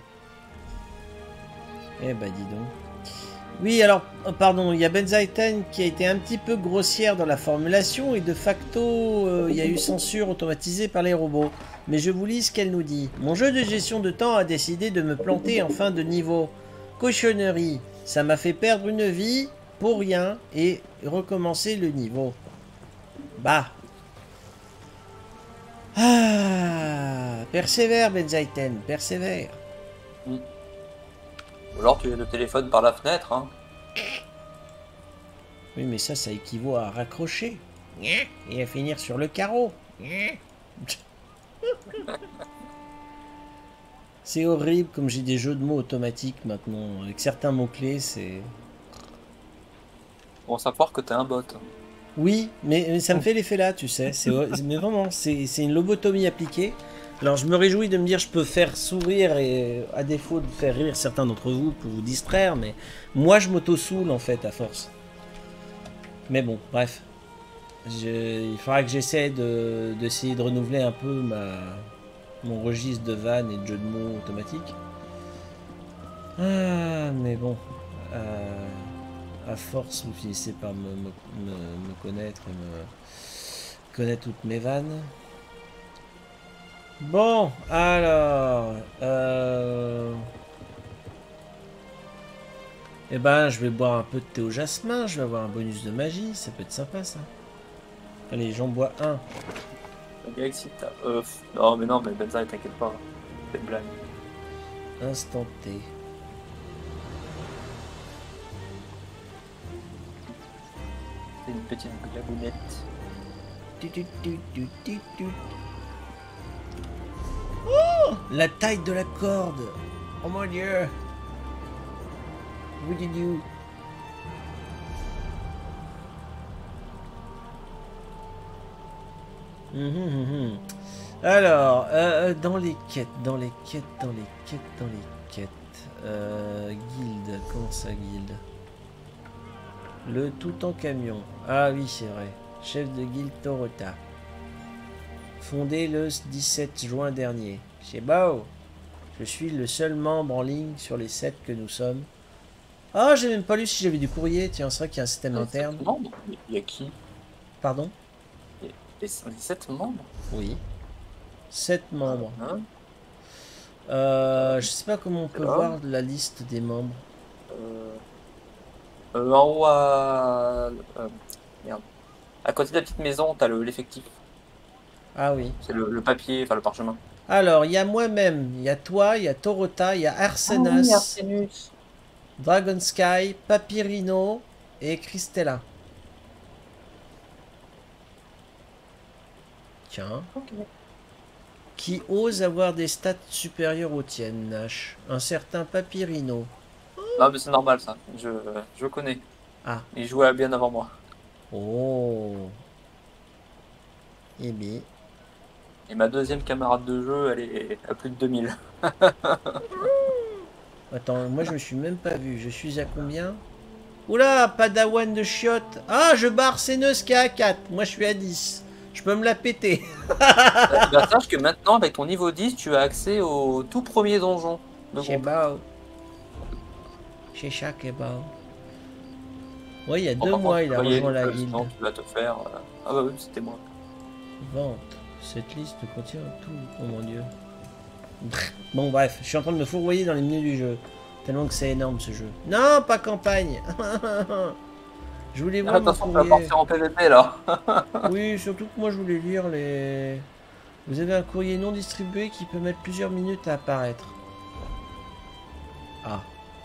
Eh ben dis donc. Oui, alors, oh, pardon, il y a Benzaiten qui a été un petit peu grossière dans la formulation et de facto, euh, il y a eu censure automatisée par les robots. Mais je vous lis ce qu'elle nous dit. Mon jeu de gestion de temps a décidé de me planter en fin de niveau. Cochonnerie, ça m'a fait perdre une vie pour rien et recommencer le niveau. Bah. Ah, persévère Benzaiten, persévère. Mm. Ou alors tu es le téléphone par la fenêtre, hein. Oui, mais ça, ça équivaut à raccrocher. Et à finir sur le carreau. C'est horrible comme j'ai des jeux de mots automatiques maintenant. Avec certains mots-clés, c'est... Bon, savoir que t'es un bot. Oui, mais, mais ça me fait l'effet là, tu sais. C'est, mais vraiment, c'est, c'est une lobotomie appliquée. Alors je me réjouis de me dire je peux faire sourire et à défaut de faire rire certains d'entre vous pour vous distraire, mais moi je m'auto-soule en fait à force. Mais bon, bref. Je, il faudra que j'essaie de, d'essayer de renouveler un peu ma, mon registre de vannes et de jeux de mots automatiques. Ah, mais bon. Euh, à force, vous finissez par me, me, me, me connaître et me connaître toutes mes vannes. Bon, alors... Euh... Eh ben, je vais boire un peu de thé au jasmin, je vais avoir un bonus de magie, ça peut être sympa ça. Allez, j'en bois un. Galaxy, t'as... Euh, non, mais non, mais Benza, t'inquiète pas. C'est une blague. Instant T. C'est une petite glagounette. Tu, tu, tu, tu, tu, tu. Oh, la taille de la corde. Oh mon dieu. What did you... Hum, hum, hum. Alors, euh, dans les quêtes, dans les quêtes, dans les quêtes, dans les quêtes. Euh, guilde, comment ça, guilde? Le tout en camion. Ah oui, c'est vrai. Chef de guilde Torota. Fondé le dix-sept juin dernier. C'est beau. Je suis le seul membre en ligne sur les sept que nous sommes. Ah, j'ai même pas lu si j'avais du courrier. Tiens, c'est vrai qu'il y a un système interne. Membres? Il y a qui? Pardon? Les sept membres? Oui. sept membres. Hein? Euh, je sais pas comment on peut là. voir la liste des membres. Euh... Euh, en haut à... Euh, merde. À côté de la petite maison, t'as le, l'effectif. Ah oui. C'est le, le papier, enfin le parchemin. Alors, il y a moi-même, il y a toi, il y a Torota, il y a Arsenas, Ah oui, Arsenus. Dragon Sky, Papyrino et Christella. Tiens. Ok. Qui ose avoir des stats supérieures aux tiennes, Nash. Un certain Papyrino. Non mais c'est normal ça, je, je connais. Ah. Il jouait bien avant moi. Oh. Eh bien. Et ma deuxième camarade de jeu, elle est à plus de deux mille. Attends, moi je me suis même pas vu. Je suis à combien? Oula, Padawan de chiottes. Ah, je barre Arseneuse qui est à quatre. Moi je suis à dix. Je peux me la péter. Bah, sache que maintenant, avec ton niveau dix, tu as accès au tout premier donjon. de C'est groupe. beau. C'est ça qui est beau. Oui, il y a Bon, deux par mois, contre, il a tu voyais rejoint la que guilde. sinon, tu vas te faire... euh, Ah bah oui, c'était moi. Vente. Cette liste contient tout. Oh mon dieu. Bon, bref, je suis en train de me fourvoyer dans les menus du jeu. Tellement que c'est énorme ce jeu. Non, pas campagne. Je voulais voir Ah, mon attention, tu vas courrier. partir en P V P là. Oui, surtout que moi je voulais lire les... Vous avez un courrier non distribué qui peut mettre plusieurs minutes à apparaître. Ah.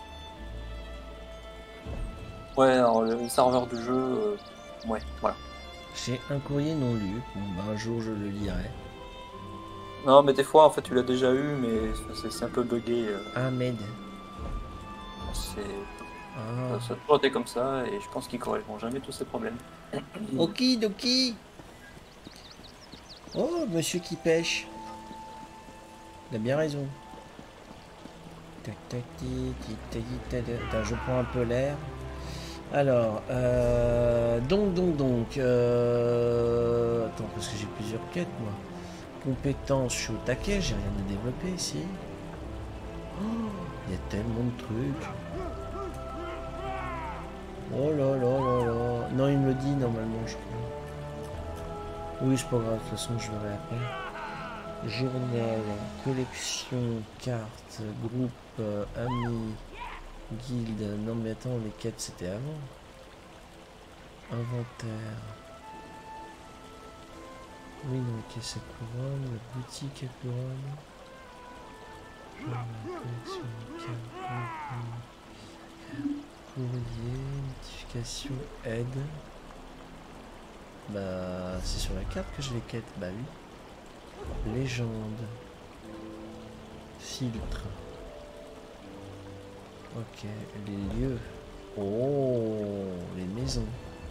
Ouais, alors le serveur du jeu... euh, Ouais, voilà. J'ai un courrier non lu. Bon, bah, un jour je le lirai. Non, mais des fois, en fait, tu l'as déjà eu, mais c'est, c'est un peu bugué. euh, Ahmed. C'est... Ah. Ça a toujours été comme ça, et je pense qu'ils corrigeront jamais tous ces problèmes. Okidoki. Oh, monsieur qui pêche. Il a bien raison. Tac, tac, tic, tac, tac, tac. Attends, je prends un peu l'air. Alors, euh, donc, donc, donc. Euh, attends, parce que j'ai plusieurs quêtes, moi. Compétences, je suis au taquet, j'ai rien à développer ici. Oh, il y a tellement de trucs. Oh là là là là. Non, il me le dit normalement, je crois. Oui, c'est pas grave, de toute façon, je verrai après. Journal, collection, carte, groupe, euh, amis, guilde. Non, mais attends, les quêtes, c'était avant. Inventaire. Oui, non, caisse à couronne, la boutique à couronne. Journal, collection, carte, courrier, notification, aide. Bah, c'est sur la carte que j'ai les quêtes. Bah oui. Légende. Filtre. Ok, les lieux. Oh, les maisons.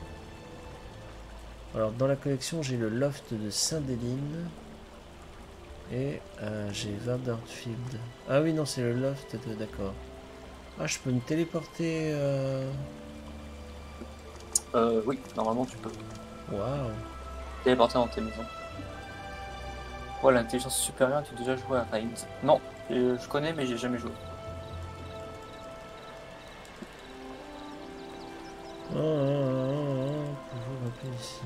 Alors, dans la collection, j'ai le loft de Saint-Déline. Et euh, j'ai Vanderfield. Ah oui, non, c'est le loft de... D'accord. Ah, je peux me téléporter... Euh... Euh, oui, normalement tu peux. Waouh. Téléporter dans tes maisons. Ouais, l'intelligence supérieure, tu as déjà joué à Reigns? Non, je je connais, mais j'ai jamais joué. Oh, oh, oh, oh. Toujours rappeler ici.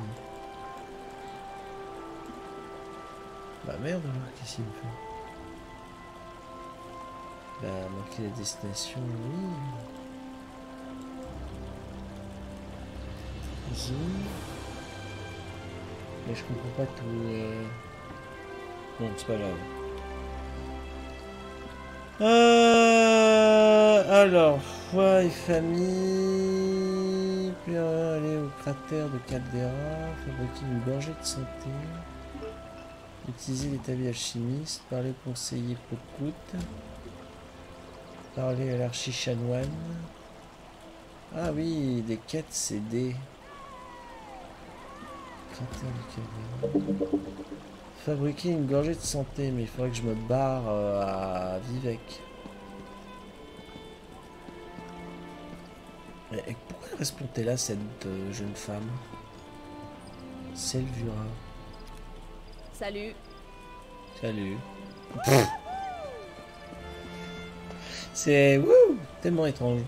Bah merde, alors, qu'est-ce qu'il me fait? Bah, marquer la destination, oui. Zoom. Mais je comprends pas tout. Euh... Non, c'est pas grave. Euh... Alors, foi et famille. Puis euh, aller au cratère de Caldera. Fabriquer une gorgée de santé. Utiliser l'établi alchimiste. Parler au conseiller Pocout. Parler à l'archichanoine. Ah oui, des quêtes, c'est des... Cratère de Caldera. Fabriquer une gorgée de santé, mais il faudrait que je me barre euh, à Vivec. Et, et pourquoi elle reste là, cette euh, jeune femme? Selvura. Salut. Salut. C'est wouh, tellement étrange.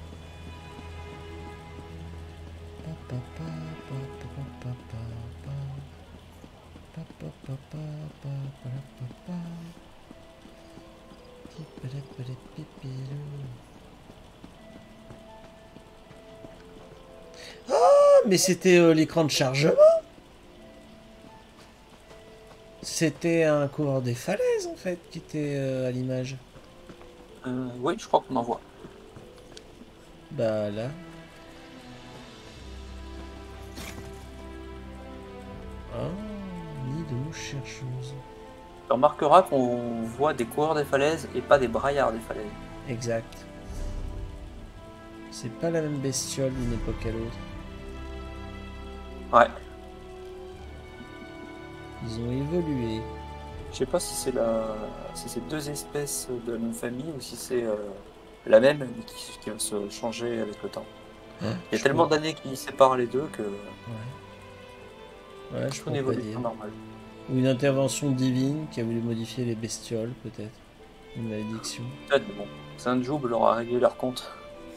Oh, mais c'était euh, l'écran de chargement. C'était un coureur des falaises en fait qui était euh, à l'image. Euh, oui, je crois qu'on en voit. Bah là. Ah, nid de mouche chercheuse. Tu remarqueras qu'on voit des coureurs des falaises et pas des braillards des falaises. Exact. C'est pas la même bestiole d'une époque à l'autre. Ouais. Ils ont évolué. Je sais pas si c'est la, si c'est deux espèces de la même famille ou si c'est euh, la même mais qui, qui va se changer avec le temps. Hein, Il y a je tellement crois- d'années qui séparent les deux que Ouais. Ouais, je c'est peux une pas évolution dire. normale. Ou une intervention divine qui a voulu modifier les bestioles, peut-être. Une malédiction. Peut-être, mais bon. Saint-Joub leur a réglé leur compte.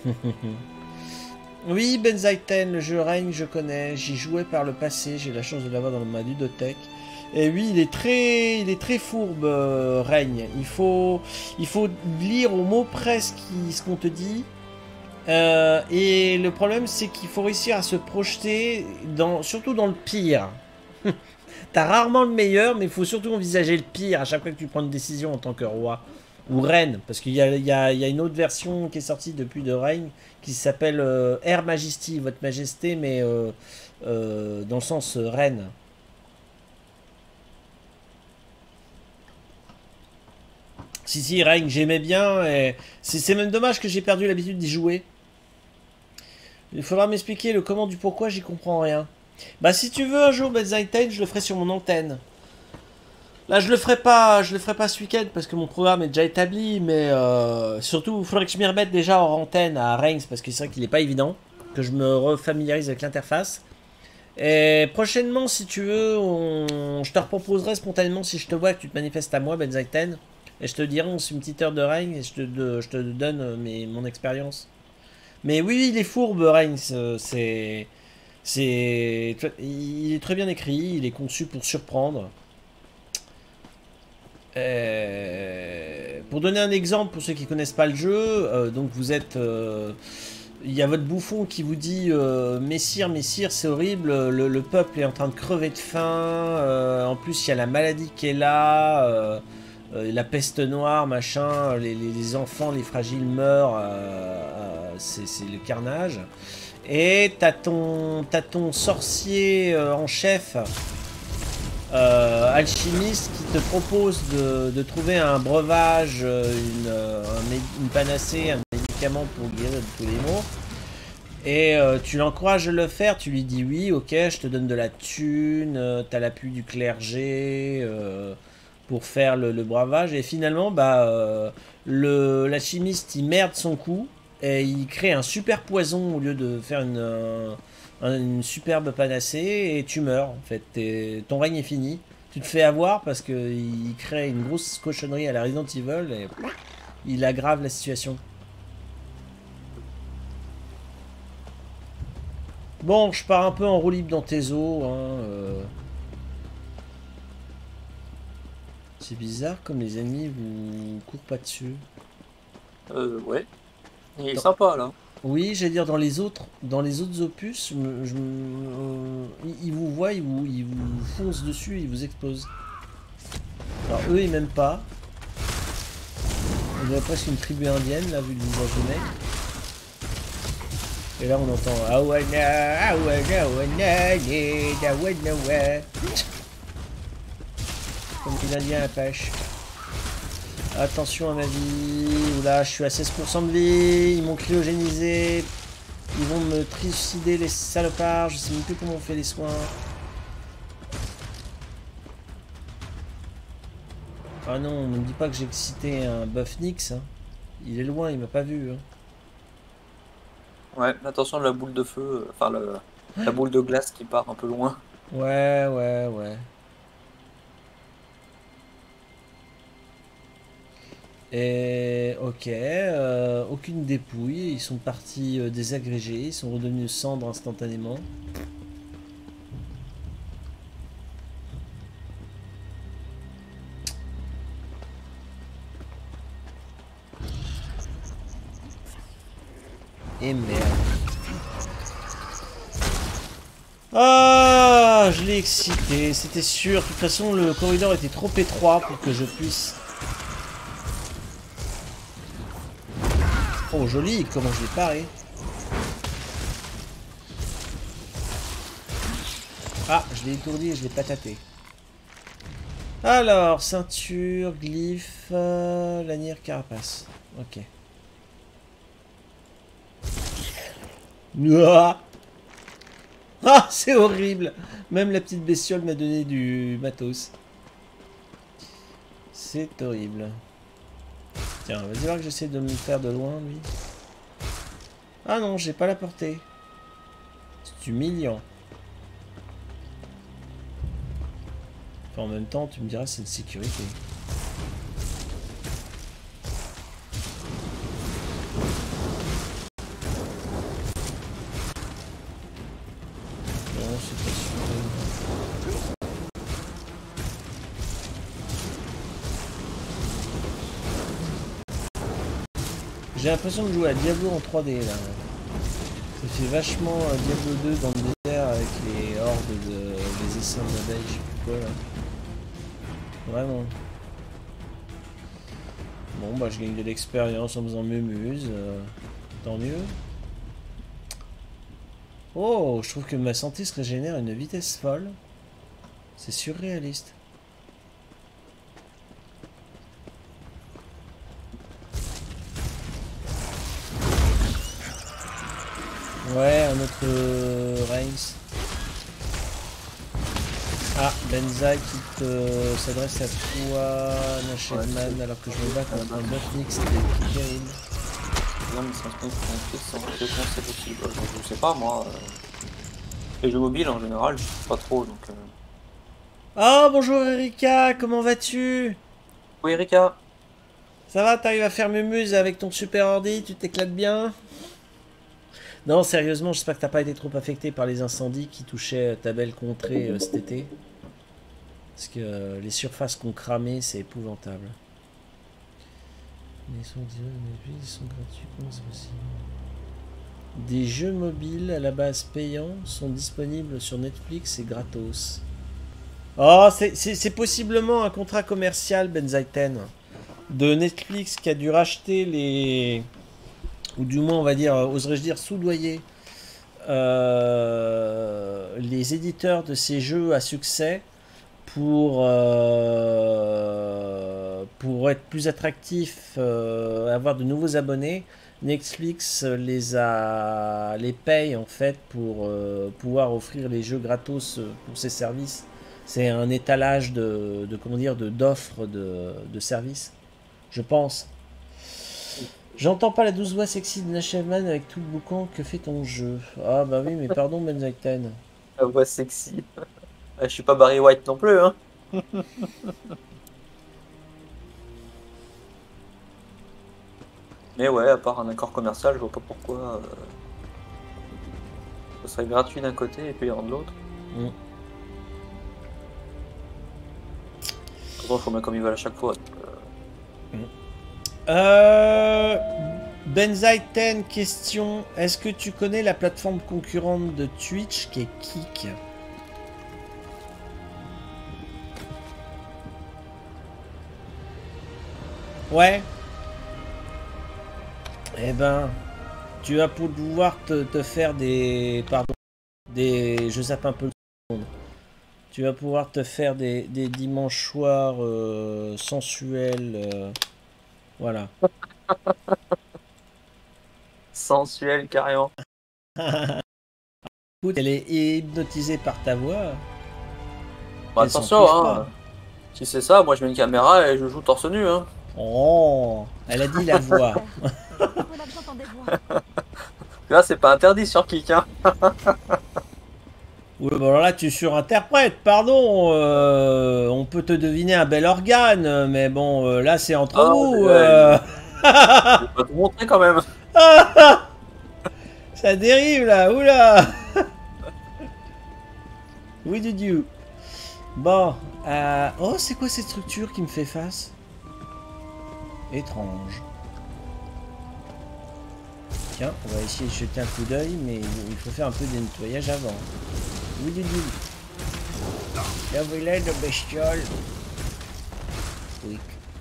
Oui, Benzaiten, le jeu Règne, je connais. J'y jouais par le passé. J'ai la chance de l'avoir dans ma ludothèque. Et oui, il est très, il est très fourbe, euh, Règne. Il faut, il faut lire au mot près ce qui- ce qu'on te dit. Euh, et le problème, c'est qu'il faut réussir à se projeter, dans, surtout dans le pire. T'as rarement le meilleur, mais il faut surtout envisager le pire à chaque fois que tu prends une décision en tant que roi. Ou reine, parce qu'il y a, il y a- il y a une autre version qui est sortie depuis de Règne, qui s'appelle euh, Air Majesty, votre majesté, mais euh, euh, dans le sens euh, reine. Si, si, Règne, j'aimais bien, et c'est c'est même dommage que j'ai perdu l'habitude d'y jouer. Il faudra m'expliquer le comment du pourquoi, j'y comprends rien. Bah si tu veux un jour Benzaiten, je le ferai sur mon antenne. Là, je le ferai pas, je le ferai pas ce week-end parce que mon programme est déjà établi, mais euh, surtout, il faudrait que je m'y remette déjà hors antenne à Reims parce que c'est vrai qu'il est pas évident, que je me refamiliarise avec l'interface. Et prochainement, si tu veux, on... je te reproposerai spontanément si je te vois que tu te manifestes à moi, Benzaiten, et je te dirai, on se fait une petite heure de Reims et je te, de... je te donne mes... mon expérience. Mais oui, il est fourbe, Reims, c'est... c'est... Il est très bien écrit, il est conçu pour surprendre. Euh, pour donner un exemple, pour ceux qui connaissent pas le jeu, euh, donc vous êtes, euh, il y a votre bouffon qui vous dit euh, Messire, Messire, c'est horrible, le, le peuple est en train de crever de faim, euh, en plus il y a la maladie qui est là, euh, euh, la peste noire, machin, les, les, les enfants, les fragiles meurent, euh, euh, c'est le carnage. Et t'as ton, t'as ton sorcier euh, en chef. Euh, alchimiste qui te propose de, de trouver un breuvage, une, un, une panacée, un médicament pour guérir de tous les maux. Et euh, tu l'encourages à le faire, tu lui dis oui, ok, je te donne de la thune, euh, t'as l'appui du clergé euh, pour faire le, le breuvage. Et finalement, bah, euh, l'alchimiste il merde son coup et il crée un super poison au lieu de faire une... Euh, une superbe panacée et tu meurs en fait, ton règne est fini, tu te fais avoir parce qu'il crée une grosse cochonnerie à la Resident Evil et il aggrave la situation. Bon, je pars un peu en roue libre dans tes eaux, hein, euh... c'est bizarre comme les ennemis vous courent pas dessus. Euh ouais, il est non. Sympa là. Oui, j'allais dire dans les autres, dans les autres opus, je, je, euh, ils vous voient, ils vous, ils vous foncent dessus, ils vous explosent. Alors eux, ils m'aiment pas. On dirait presque une tribu indienne là, vu le visage du mec. Et là, on entend Awana, Awana, Awana, Awana, comme une indienne à pêche. Attention à ma vie. Oula, je suis à seize pour cent de vie. Ils m'ont cryogénisé. Ils vont me trucider les salopards. Je sais même plus comment on fait les soins. Ah non, ne me dis pas que j'ai excité un buff Nyx. Hein. Il est loin, il m'a pas vu. Hein. Ouais, attention à la boule de feu. Enfin, le, la boule de glace qui part un peu loin. Ouais, ouais, ouais. Et ok, euh, aucune dépouille, ils sont partis euh, désagrégés, ils sont redevenus cendres instantanément. Et merde. Ah, je l'ai excité, c'était sûr. De toute façon, le corridor était trop étroit pour que je puisse... Oh joli, comment je l'ai paré. Ah, je l'ai étourdi et je l'ai pataté. Alors, ceinture, glyphe, euh, lanière, carapace. Ok. Ah, ah c'est horrible. Même la petite bestiole m'a donné du matos. C'est horrible. Tiens, vas-y voir que j'essaie de me faire de loin, lui. Ah non, j'ai pas la portée. C'est humiliant. Enfin, en même temps, tu me diras, c'est de sécurité. Non, c'est pas sûr. J'ai l'impression de jouer à Diablo en trois D là. Ça fait vachement euh, Diablo deux dans le désert avec les hordes de les essaims d'abeilles, je sais plus quoi là. Vraiment. Bon bah je gagne de l'expérience en faisant mumuse. Euh, tant mieux. Oh, je trouve que ma santé se régénère à une vitesse folle. C'est surréaliste. Ouais, un autre euh, Reims. Ah, Benzaï qui te s'adresse à toi, Nashevman, Ouais, alors que je me bats contre un bot mixte de Kikarin. Non, mais sans snake, sans clic, sans réflexion, c'est possible. Donc, je sais pas, moi. Euh... Les jeux mobiles en général, je sais pas trop. Donc, euh... Oh, bonjour Erika, comment vas-tu? Oui, Erika. Ça va, t'arrives à faire mumuse avec ton super ordi, tu t'éclates bien? Non, sérieusement, j'espère que t'as pas été trop affecté par les incendies qui touchaient ta belle contrée euh, cet été. Parce que euh, les surfaces qu'on cramé, c'est épouvantable. Ils sont, ils sont gratuits, comment c'est possible? Des jeux mobiles à la base payants sont disponibles sur Netflix et gratos. Oh, c'est possiblement un contrat commercial, Benzaiten, de Netflix qui a dû racheter les... ou du moins, on va dire, oserais-je dire, soudoyer euh, les éditeurs de ces jeux à succès pour, euh, pour être plus attractifs, euh, avoir de nouveaux abonnés. Netflix les a les paye en fait pour euh, pouvoir offrir les jeux gratos pour ses services. C'est un étalage de, de comment dire de d'offres de, de services, je pense. J'entends pas la douce voix sexy de Nashevman avec tout le boucan. Que fait ton jeu? Ah bah oui, mais pardon Benzaiten. La voix sexy. Je suis pas Barry White non plus, hein. Mais ouais, à part un accord commercial, je vois pas pourquoi euh, ce serait gratuit d'un côté et payant de l'autre. Mm. Pourtant, faut bien comme ils veulent à chaque fois. Mm. Euh... Benzaiten, question. Est-ce que tu connais la plateforme concurrente de Twitch qui est Kick? Ouais. Eh ben, tu vas pouvoir te, te faire des... Pardon. Des... Je zappe un peu le monde. Tu vas pouvoir te faire des, des dimanches soirs euh, sensuels. Euh, voilà. Sensuel, carrément. Écoute, elle est hypnotisée par ta voix. Bah, Elle s'en attention, prive hein. pas. Si c'est ça, moi je mets une caméra et je joue torse nu, hein. Oh, elle a dit la voix. Voilà que j'entends des voix. Là, c'est pas interdit sur Kik, hein. Oui, bon alors là tu surinterprètes, pardon. Euh, on peut te deviner un bel organe, mais bon, euh, là c'est entre Ah, nous. ouais, euh. Je vais pas te montrer quand même. Ça dérive là, oula. Oui, du dieu. Bon, euh... oh, c'est quoi cette structure qui me fait face? Étrange. Tiens, on va essayer de jeter un coup d'œil, mais il faut faire un peu de nettoyage avant. Oui, du dieu. La vilaine bestiole. Oui.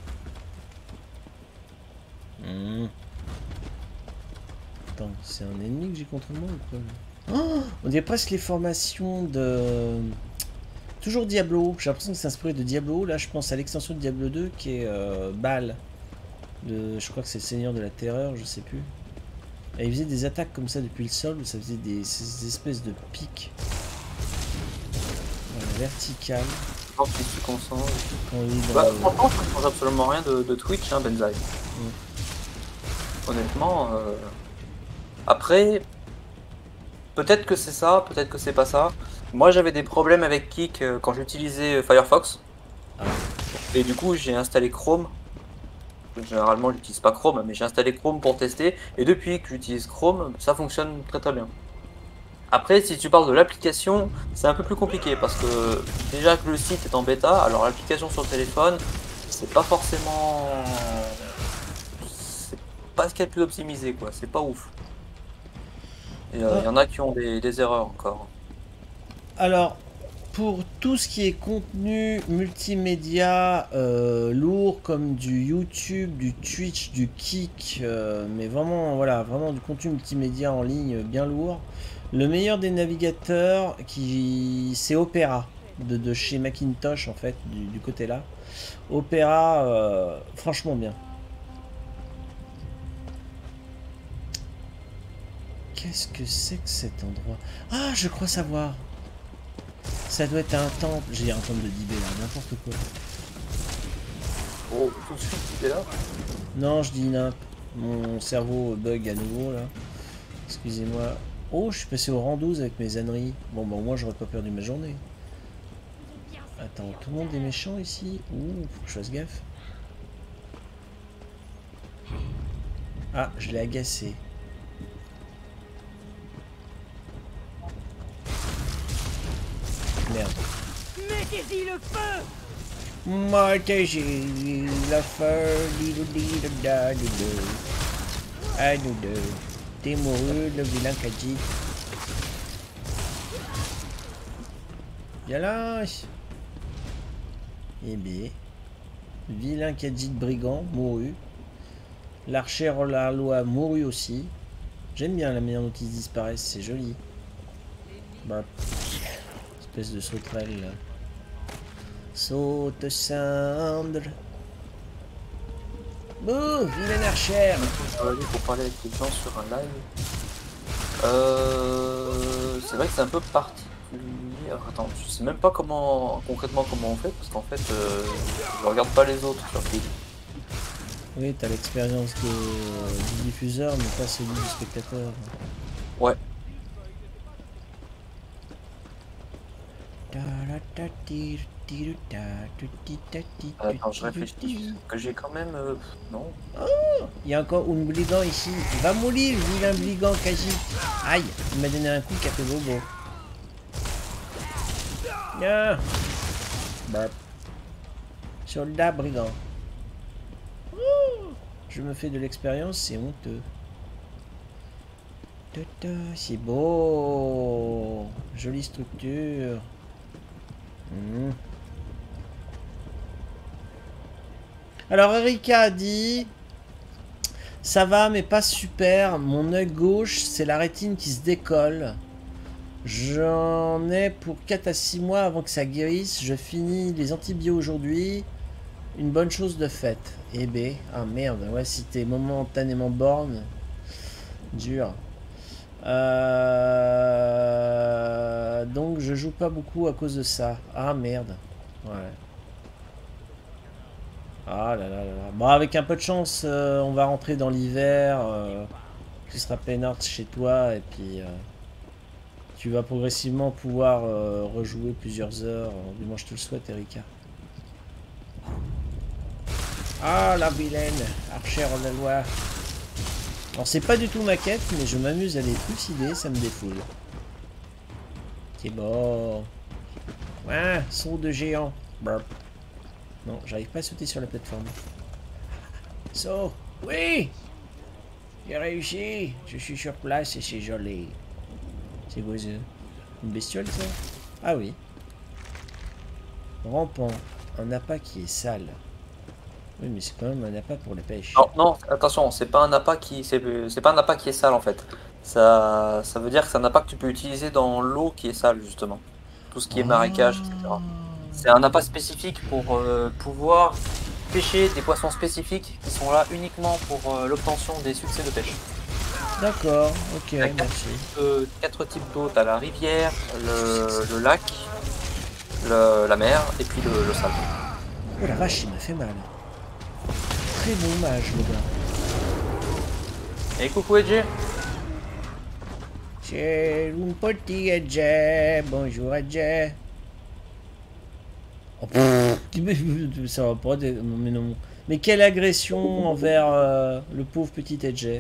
Mmh. Attends, c'est un ennemi que j'ai contre moi ou quoi? Oh, on dirait presque les formations de... Toujours Diablo. J'ai l'impression que c'est inspiré de Diablo. Là, je pense à l'extension de Diablo deux qui est euh, Baal. Le... Je crois que c'est le Seigneur de la Terreur, je sais plus. Et il faisait des attaques comme ça depuis le sol. Ça faisait des, des espèces de pics. Voilà, verticales. Je pense qu'il se concentre. Quand il est dans Bah, le- franchement, je ne change absolument rien de, de Twitch, hein, Benzaï. Mm. Honnêtement. Euh... Après, peut-être que c'est ça, peut-être que c'est pas ça. Moi, j'avais des problèmes avec Kik euh, quand j'utilisais Firefox. Ah. Et du coup, j'ai installé Chrome. Généralement, j'utilise pas Chrome, mais j'ai installé Chrome pour tester. Et depuis que j'utilise Chrome, ça fonctionne très très bien. Après, si tu parles de l'application, c'est un peu plus compliqué parce que déjà que le site est en bêta, alors l'application sur le téléphone, c'est pas forcément. C'est pas ce qu'il y a de plus optimisé, quoi. C'est pas ouf. Et il euh, y en a qui ont des, des erreurs encore. Alors, pour tout ce qui est contenu multimédia euh, lourd comme du YouTube, du Twitch, du Kick, euh, mais vraiment, voilà, vraiment du contenu multimédia en ligne bien lourd, le meilleur des navigateurs, qui c'est Opera, de, de chez Macintosh en fait, du, du côté là. Opera, euh, franchement bien. Qu'est-ce que c'est que cet endroit? Ah, je crois savoir. Ça doit être un temple. J'ai un temple de Dibé là, n'importe quoi. Oh, tout de suite, il est là. Non, je dis nimp. Mon cerveau bug à nouveau là. Excusez-moi. Oh, je suis passé au rang douze avec mes âneries. Bon, bah, moi, j'aurais pas perdu ma journée. Attends, tout le monde est méchant ici? Ouh, faut que je fasse gaffe. Ah, je l'ai agacé. Merde. Mettez-y le feu! Mettez-y le feu, didou-didou-da-didou. À nous deux. T'es mouru, le vilain Khajiit. Viens là. Eh bien. Vilain Khajiit brigand, mouru. L'archer la loi mouru aussi. J'aime bien la manière dont ils disparaissent, c'est joli. Bah. Espèce de sauterelle là. Saute cendre. Bouh, vilain archer. Je vais aller pour parler avec les gens sur un live. Euh, c'est vrai que c'est un peu particulier. Alors, attends, je sais même pas comment concrètement comment on fait parce qu'en fait euh, je regarde pas les autres sur Twitch. Oui, t'as l'expérience de... du diffuseur, mais pas celui du spectateur. Ouais. Attends, je réfléchis. Que j'ai quand même. Euh, non. Il y a encore un brigand ici. Va mourir, vilain brigand Khajiit. Aïe, il m'a donné un coup qui a fait bobo. Ah. Bah. Soldat brigand. Je me fais de l'expérience, c'est honteux. C'est beau. Jolie structure. Mmh. Alors Erika a dit: ça va mais pas super, mon œil gauche c'est la rétine qui se décolle. J'en ai pour quatre à six mois avant que ça guérisse. Je finis les antibiotiques aujourd'hui. Une bonne chose de faite. Eh ben, ah merde, ouais, si t'es momentanément borne, dur. Euh... Donc je joue pas beaucoup à cause de ça. Ah merde. Ouais. Ah là là là là. Bon, avec un peu de chance, euh, on va rentrer dans l'hiver. Euh, tu seras peinard chez toi et puis euh, tu vas progressivement pouvoir euh, rejouer plusieurs heures. Du moins, je te le souhaite, Erika. Ah la vilaine, archer en la loi. Alors c'est pas du tout ma quête, mais je m'amuse à les trucider, ça me défoule. C'est bon. Ah, saut de géant. Burp. Non, j'arrive pas à sauter sur la plateforme. Saut. Oui. J'ai réussi. Je suis sur place et c'est joli. C'est quoi ça? Une bestiole ça? Ah oui. Rampant. Un appât qui est sale. Oui, mais c'est quand même un appât pour la pêche. Non, non, attention, c'est pas un appât qui, c'est, c'est pas un appât qui est sale en fait. Ça, ça veut dire que c'est un appât que tu peux utiliser dans l'eau qui est sale justement. Tout ce qui est marécage, et cetera. C'est un appât spécifique pour euh, pouvoir pêcher des poissons spécifiques qui sont là uniquement pour euh, l'obtention des succès de pêche. D'accord, ok, Il y a quatre merci. types, euh, quatre types d'eau, t'as la rivière, le, le lac, le, la mer et puis le, le sable. Oh la vache, il m'a fait mal. Très bon mage, le gars. Et coucou Edgy. C'est un petit Edgy. Bonjour Edgy. Oh, pff, ça va pas être... Mais non. Mais quelle agression envers euh, le pauvre petit Edgy.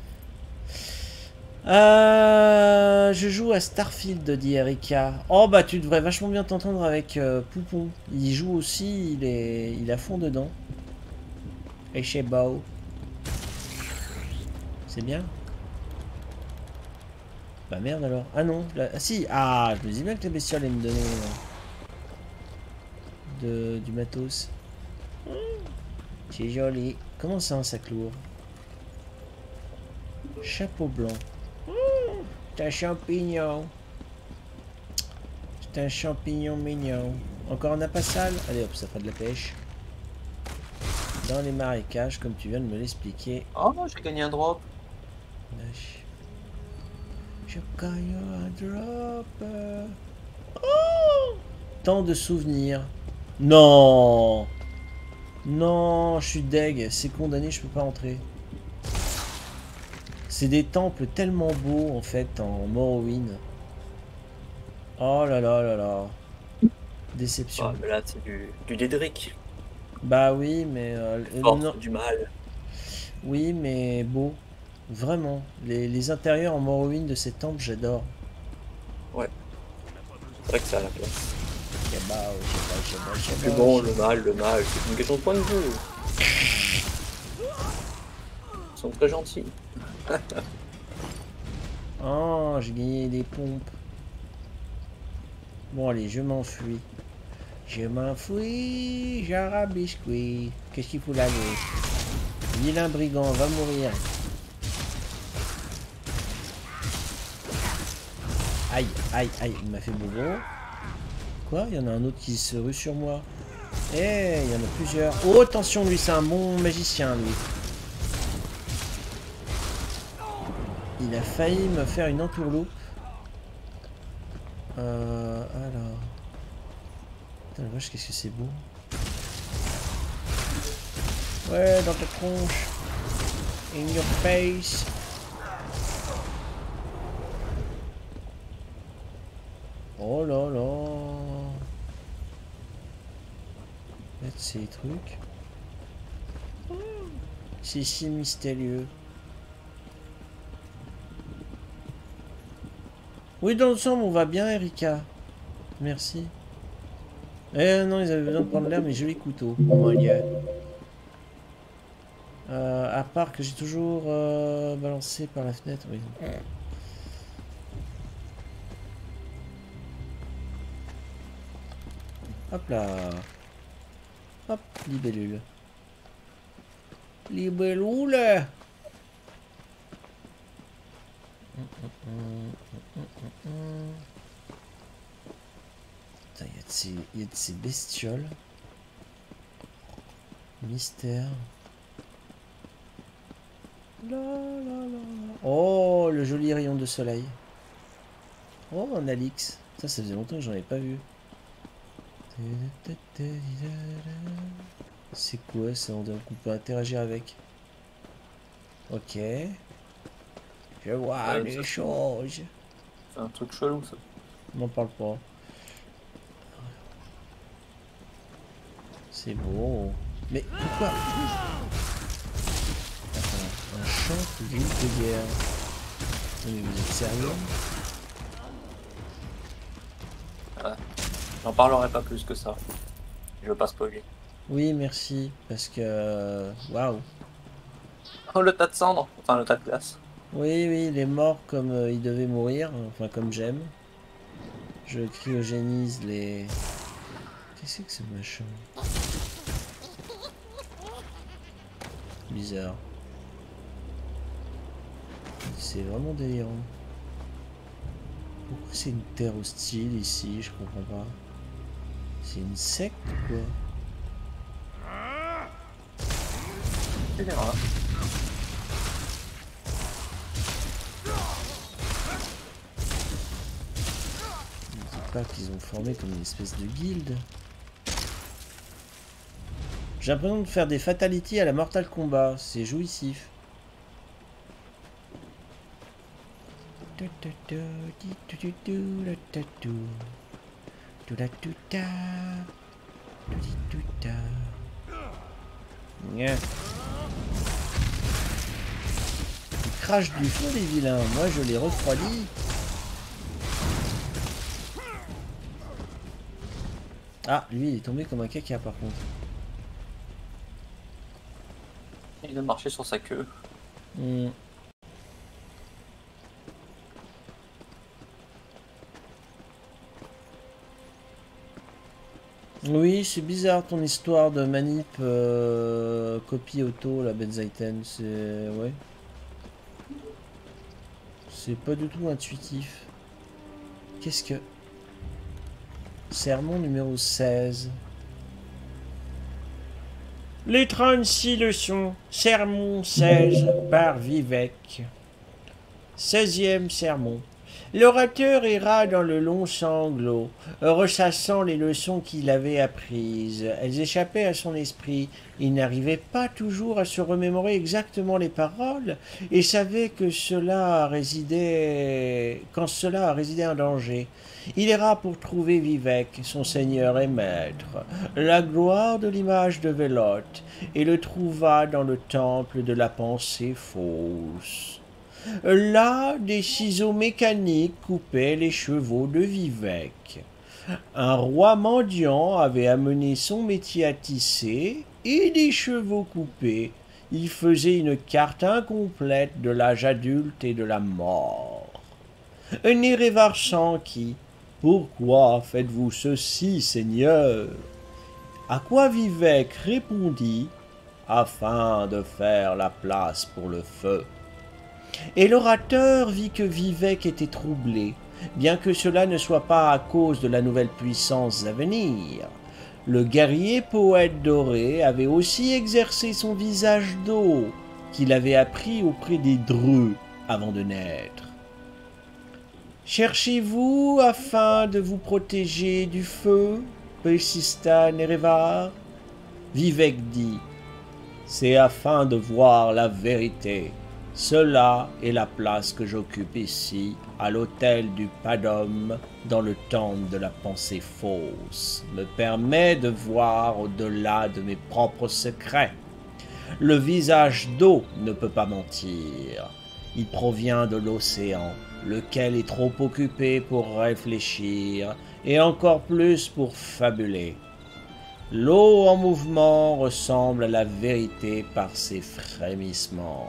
Euh, je joue à Starfield, dit Erika. Oh bah tu devrais vachement bien t'entendre avec euh, Poupon. Il joue aussi, il est, il est à fond dedans. Et chez Bao. C'est bien. Bah merde alors. Ah non. Là, ah si. Ah, je me dis bien que les bestioles allaient me donner euh, de, du matos. C'est joli. Comment ça un sac lourd? Chapeau blanc. C'est un champignon. C'est un champignon mignon. Encore un appât sale. Allez hop, ça fera de la pêche. Dans les marécages, comme tu viens de me l'expliquer. Oh, j'ai gagné un drop. Je gagne un drop. Oh! Tant de souvenirs. Non. Non, je suis deg. C'est condamné, je peux pas entrer. C'est des temples tellement beaux, en fait, en Morrowind. Oh là là là là. Déception. Ah, mais là, c'est du, du Dédric. Bah oui, mais... Euh, Force non. du mal. Oui, mais beau. Vraiment. Les, les intérieurs en Morrowind de ces temples, j'adore. Ouais. C'est vrai que c'est à la place. Shabba, shabba, shabba, shabba, Mais bon, shabba. le mal, le mal, c'est une question de point de vue. Ils sont très gentils. Oh, j'ai gagné des pompes. Bon, allez, je m'enfuis. Je m'enfuis, jarabiscuit. Qu'est-ce qu'il faut là, le vilain brigand va mourir. Aïe, aïe, aïe, il m'a fait bobo. Quoi? Il y en a un autre qui se rue sur moi. Eh, il y en a plusieurs. Oh, attention, lui, c'est un bon magicien, lui. Il a failli me faire une entourloupe. Euh, alors... Putain, la vache, qu'est-ce que c'est beau. Ouais, dans ta tronche. In your face. Oh là là. Mettre ces trucs. C'est si mystérieux. Oui, dans l'ensemble, on va bien, Erika. Merci. Eh non, ils avaient besoin de prendre l'air, mais joli couteau. Oh my god. Euh, à part que j'ai toujours euh, balancé par la fenêtre, oui. Hop là. Hop, libellule. Libellule. Putain, il y a de ces, il y a de ces bestioles. Mystère. La, la, la. Oh, le joli rayon de soleil. Oh, un Alix. Ça, ça faisait longtemps que j'en avais pas vu. C'est quoi ça? On peut interagir avec. Ok. Je vois Ouais, des ça, choses. C'est un truc chelou, ça. M'en parle pas. C'est beau. Mais pourquoi? Attends, un champ de grille de guerre. Non, mais vous êtes sérieux? Ouais. J'en parlerai pas plus que ça. Je veux pas spoiler. Oui, merci. Parce que... Waouh. Oh, le tas de cendres. Enfin, le tas de glace. Oui, oui, il est mort comme euh, il devait mourir. Enfin, comme j'aime. Je cryogénise les... Qu'est-ce que c'est que ce machin? Bizarre. C'est vraiment délirant. Pourquoi c'est une terre hostile ici? Je comprends pas. C'est une secte ou quoi? Tu verras. Je sais pas qu'ils ont formé comme une espèce de guilde. J'ai l'impression de faire des fatalities à la Mortal Kombat. C'est jouissif. Ils crachent du feu, les vilains. Moi, je les refroidis. Ah, lui, il est tombé comme un caca, par contre. Il a marché sur sa queue. Hmm. Oui, c'est bizarre ton histoire de manip euh, copie auto, la Benzaiten. C'est... ouais. C'est pas du tout intuitif. Qu'est-ce que... Sermon numéro seize. Les trente-six leçons. Sermon seize par Vivek. seizième sermon. L'orateur erra dans le long sanglot, ressassant les leçons qu'il avait apprises. Elles échappaient à son esprit. Il n'arrivait pas toujours à se remémorer exactement les paroles et savait que cela résidait, quand cela résidait un danger. Il ira pour trouver Vivec, son seigneur et maître, la gloire de l'image de Veloth, et le trouva dans le temple de la pensée fausse. Là, des ciseaux mécaniques coupaient les chevaux de Vivec. Un roi mendiant avait amené son métier à tisser, et des chevaux coupés, il faisait une carte incomplète de l'âge adulte et de la mort. Nerevar s'enquit. « Pourquoi faites-vous ceci, Seigneur ?» À quoi Vivec répondit « Afin de faire la place pour le feu. » Et l'orateur vit que Vivec était troublé, bien que cela ne soit pas à cause de la nouvelle puissance à venir. Le guerrier poète doré avait aussi exercé son visage d'eau, qu'il avait appris auprès des dreux avant de naître. Cherchez-vous afin de vous protéger du feu, persista Nerevar. Vivec dit, c'est afin de voir la vérité. Cela est la place que j'occupe ici, à l'autel du Padom, dans le temple de la pensée fausse, me permet de voir au-delà de mes propres secrets. Le visage d'eau ne peut pas mentir. Il provient de l'océan, lequel est trop occupé pour réfléchir, et encore plus pour fabuler. L'eau en mouvement ressemble à la vérité par ses frémissements.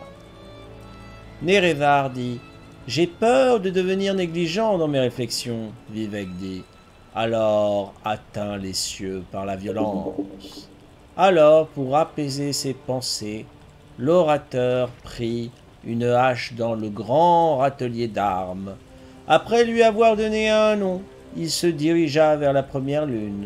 Nerevar dit « J'ai peur de devenir négligent dans mes réflexions. » Vivec dit « Alors atteins les cieux par la violence. » Alors, pour apaiser ses pensées, l'orateur prit une hache dans le grand râtelier d'armes. Après lui avoir donné un nom, il se dirigea vers la première lune.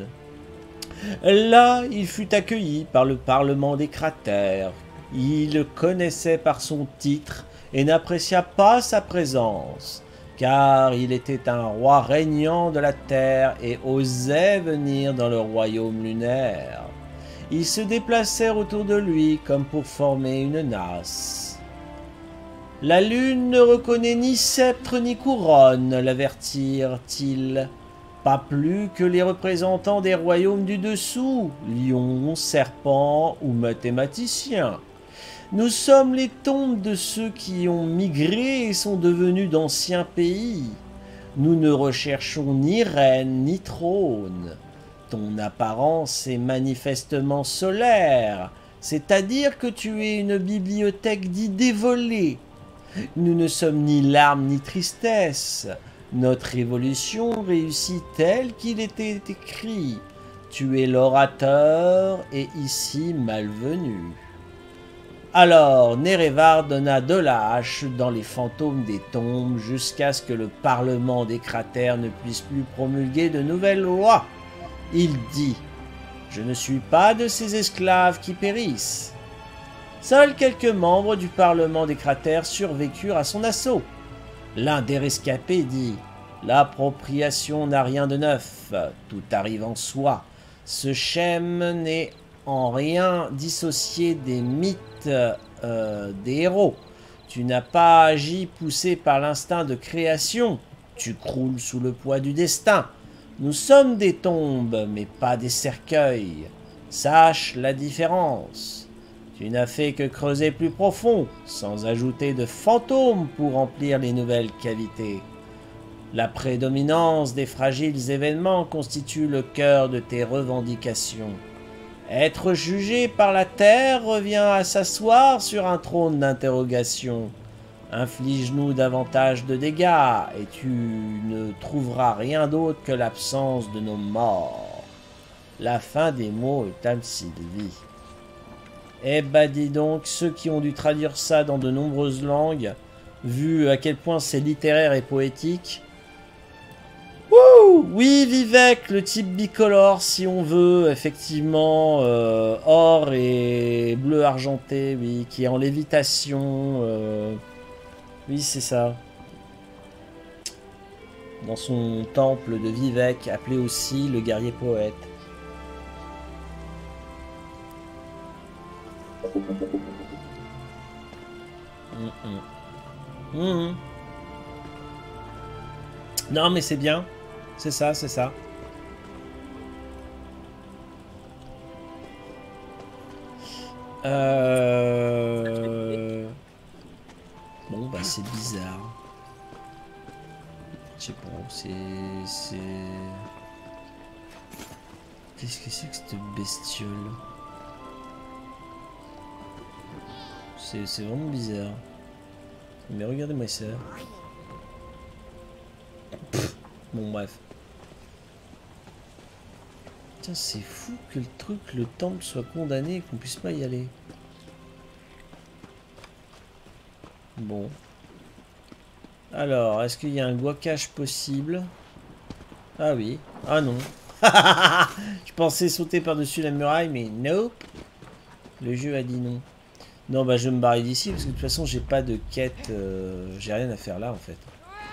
Là, il fut accueilli par le Parlement des cratères. Il le connaissait par son titre et n'apprécia pas sa présence, car il était un roi régnant de la terre et osait venir dans le royaume lunaire. Ils se déplacèrent autour de lui comme pour former une nasse. La lune ne reconnaît ni sceptre ni couronne, l'avertirent-ils, pas plus que les représentants des royaumes du dessous, lions, serpents ou mathématiciens. Nous sommes les tombes de ceux qui ont migré et sont devenus d'anciens pays. Nous ne recherchons ni reine ni trône. Ton apparence est manifestement solaire, c'est-à-dire que tu es une bibliothèque d'idées volées. Nous ne sommes ni larmes ni tristesse. Notre révolution réussit telle qu'il était écrit. Tu es l'orateur et ici malvenu. Alors Nerevar donna de la hache dans les fantômes des tombes jusqu'à ce que le Parlement des cratères ne puisse plus promulguer de nouvelles lois. Il dit « Je ne suis pas de ces esclaves qui périssent. » Seuls quelques membres du Parlement des cratères survécurent à son assaut. L'un des rescapés dit « L'appropriation n'a rien de neuf, tout arrive en soi. Ce schème n'est en rien dissocié des mythes euh, des héros. Tu n'as pas agi poussé par l'instinct de création, tu croules sous le poids du destin. Nous sommes des tombes, mais pas des cercueils. Sache la différence. Tu n'as fait que creuser plus profond, sans ajouter de fantômes pour remplir les nouvelles cavités. La prédominance des fragiles événements constitue le cœur de tes revendications. Être jugé par la terre revient à s'asseoir sur un trône d'interrogation. Inflige-nous davantage de dégâts, et tu ne trouveras rien d'autre que l'absence de nos morts. La fin des mots est âme Sylvie. Eh bah dis donc, ceux qui ont dû traduire ça dans de nombreuses langues, vu à quel point c'est littéraire et poétique. Wouh! Oui, Vivec, le type bicolore, si on veut, effectivement, euh, or et bleu argenté, oui, qui est en lévitation. Euh... Oui, c'est ça. dans son temple de Vivec, appelé aussi le guerrier poète. Mmh, mmh. Mmh. Non mais c'est bien, c'est ça, c'est ça. Euh... Bon bah c'est bizarre. Je sais pas, c'est... c'est... Qu'est-ce que c'est que cette bestiole? C'est c'est vraiment bizarre. Mais regardez-moi ça. Pff, bon bref. Tiens, c'est fou que le truc, le temple soit condamné et qu'on puisse pas y aller. Bon. Alors, est-ce qu'il y a un guacage possible? Ah oui. Ah non. Je pensais sauter par-dessus la muraille, mais nope. Le jeu a dit non. Non, bah je vais me barrer d'ici, parce que de toute façon, j'ai pas de quête. Euh, j'ai rien à faire là, en fait.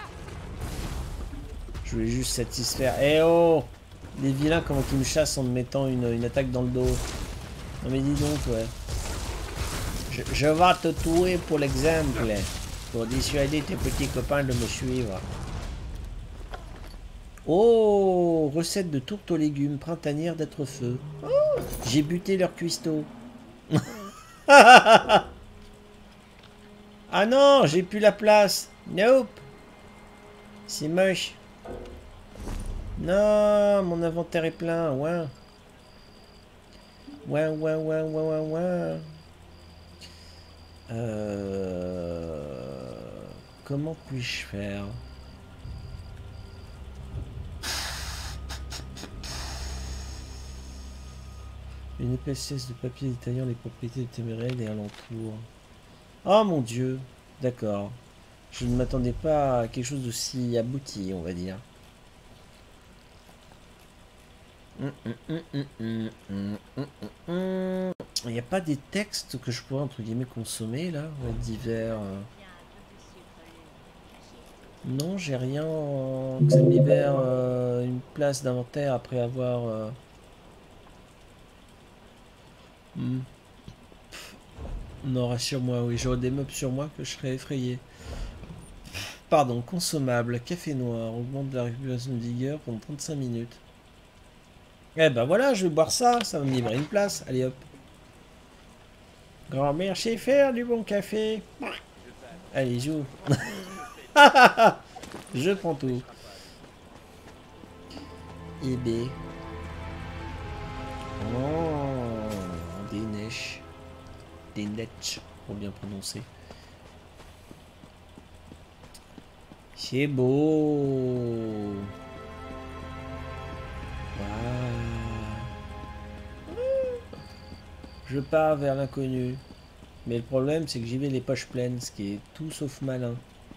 Je voulais juste satisfaire... Eh oh! Les vilains, comment ils me chassent en me mettant une, une attaque dans le dos. Non mais dis donc, ouais. Je, je vais te tuer pour l'exemple. Pour dissuader tes petits copains de me suivre. Oh! Recette de tourte aux légumes printanière d'être feu. Oh, j'ai buté leur cuistot. Ah non, j'ai plus la place. Nope. C'est moche. Non, mon inventaire est plein. Ouais. Ouais, ouais, ouais, ouais, ouais, ouais. Euh... Comment puis-je faire? Une épaisse pièce de papier détaillant les propriétés de Téméraire et alentours. Oh mon dieu. D'accord. Je ne m'attendais pas à quelque chose d'aussi abouti, on va dire. Il n'y a pas des textes que je pourrais entre guillemets consommer là, divers. Non, j'ai rien que ça me libère euh, une place d'inventaire après avoir. Euh... Hmm. Non, rassure-moi, oui, j'aurais des meubles sur moi que je serais effrayé. Pardon, consommable, café noir, augmente la récupération de vigueur pendant trente-cinq minutes. Eh ben voilà, je vais boire ça, ça va me livrer une place. Allez hop. Grand-mère sait faire du bon café. Allez, joue. Je prends tout. Et B. Oh, des neiges. Des neiges, pour bien prononcer. C'est beau. Je pars vers l'inconnu. Mais le problème, c'est que j'y vais les poches pleines, ce qui est tout sauf malin.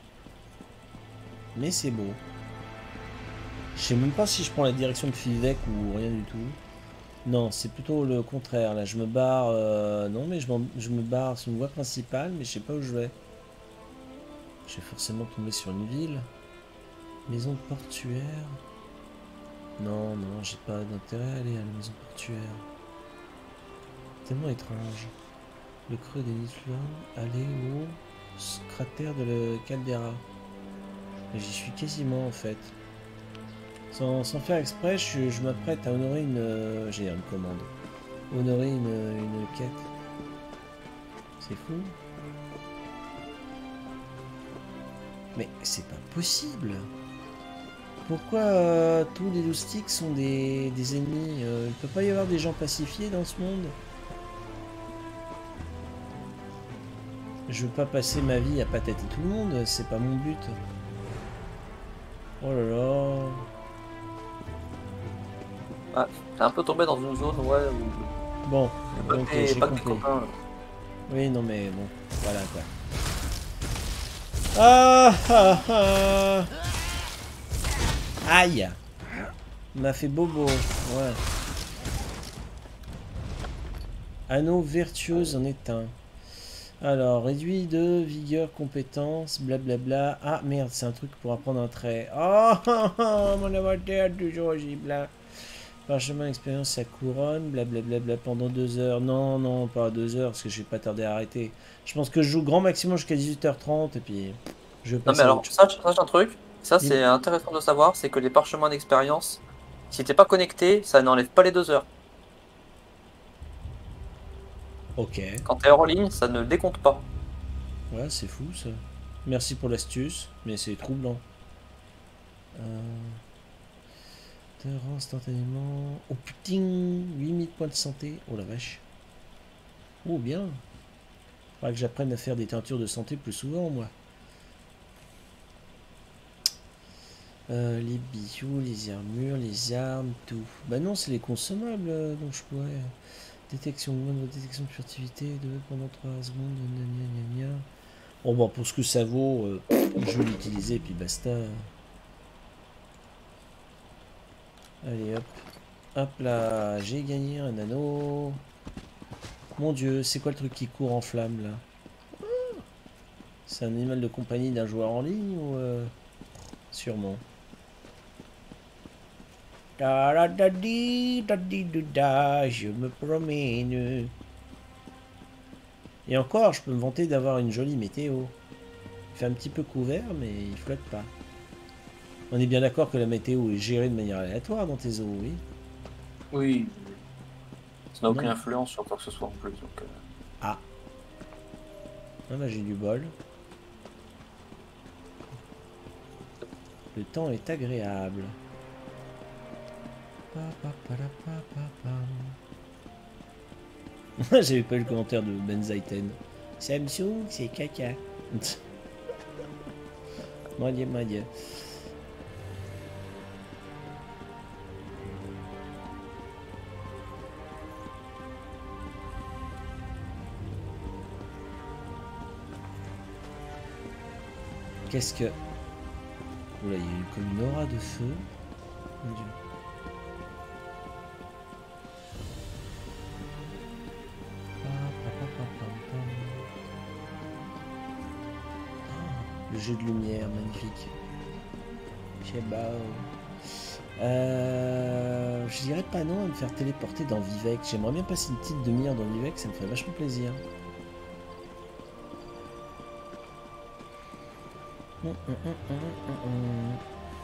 Mais c'est beau. Je sais même pas si je prends la direction de Vivec ou rien du tout. Non, c'est plutôt le contraire. Là, je me barre... Euh, non, mais je, je me barre sur une voie principale, mais je sais pas où je vais. Je vais forcément tomber sur une ville. Maison portuaire. Non, non, j'ai pas d'intérêt à aller à la maison portuaire. Tellement étrange. Le creux des Niflheim, aller au cratère de la caldeira. J'y suis quasiment en fait. Sans, sans faire exprès, je, je m'apprête à honorer une... Euh, j'ai une commande. Honorer une, une quête. C'est fou. Mais c'est pas possible. Pourquoi euh, tous les loustiques sont des, des ennemis? euh, Il peut pas y avoir des gens pacifiés dans ce monde? Je veux pas passer ma vie à patater tout le monde, c'est pas mon but. Oh là là. Ah, t'es un peu tombé dans une zone, ouais, où... Bon, Pas ok, tes- j'ai pas tes compris. copains, là. Oui, non mais bon, voilà quoi. Ah ah ah. Aïe. Il m'a fait bobo, ouais. Anneau vertueuse en éteint. Alors, réduit de vigueur, compétence, blablabla. Ah merde, c'est un truc pour apprendre un trait. Oh, mon inventaire toujours horrible. Là. Parchemin d'expérience, ça couronne, blablabla pendant deux heures. Non, non, pas deux heures, parce que je vais pas tarder à arrêter. Je pense que je joue grand maximum jusqu'à dix-huit heures trente, et puis je vais Non, passer mais à alors, autre chose. sache, sache un truc, ça Dis- c'est intéressant de savoir, c'est que les parchemins d'expérience, si t'es pas connecté, ça n'enlève pas les deux heures. Ok. Quand t'es hors ligne, ça ne décompte pas. Ouais, c'est fou ça. Merci pour l'astuce, mais c'est troublant. Euh... Te rend instantanément. Oh putain, huit mille points de santé. Oh la vache. Oh bien. Faudra que j'apprenne à faire des teintures de santé plus souvent, moi. Euh, les bijoux, les armures, les armes, tout. Bah non, c'est les consommables euh, dont je pourrais. Détection, moindre détection de furtivité, de pendant trois secondes, gna gna gna gna. Bon, bon, pour ce que ça vaut, euh, je vais l'utiliser, puis basta. Allez, hop. Hop là, j'ai gagné un anneau. Mon dieu, c'est quoi le truc qui court en flamme, là? C'est un animal de compagnie d'un joueur en ligne, ou... Euh... Sûrement. Da da da di, da di du da, je me promène. Et encore, je peux me vanter d'avoir une jolie météo. Il fait un petit peu couvert, mais il flotte pas. On est bien d'accord que la météo est gérée de manière aléatoire dans tes eaux, oui? Oui. Ça n'a aucune Non. influence sur quoi que ce soit en plus. Donc, euh, Ah. Ah bah j'ai du bol. Le temps est agréable. Pa, pa, pa, la, pa, pa, pa. J'avais pas eu le commentaire de Benzaiten. Samsung, c'est caca. Mon dieu, mon dieu. Qu'est-ce que... Oula, il y a eu comme une aura de feu. Mon dieu. Le jeu de lumière, magnifique. Sheba. Euh, je dirais pas non à me faire téléporter dans Vivec. J'aimerais bien passer une petite demi-heure dans Vivec, ça me ferait vachement plaisir. Hum, hum, hum, hum, hum, hum.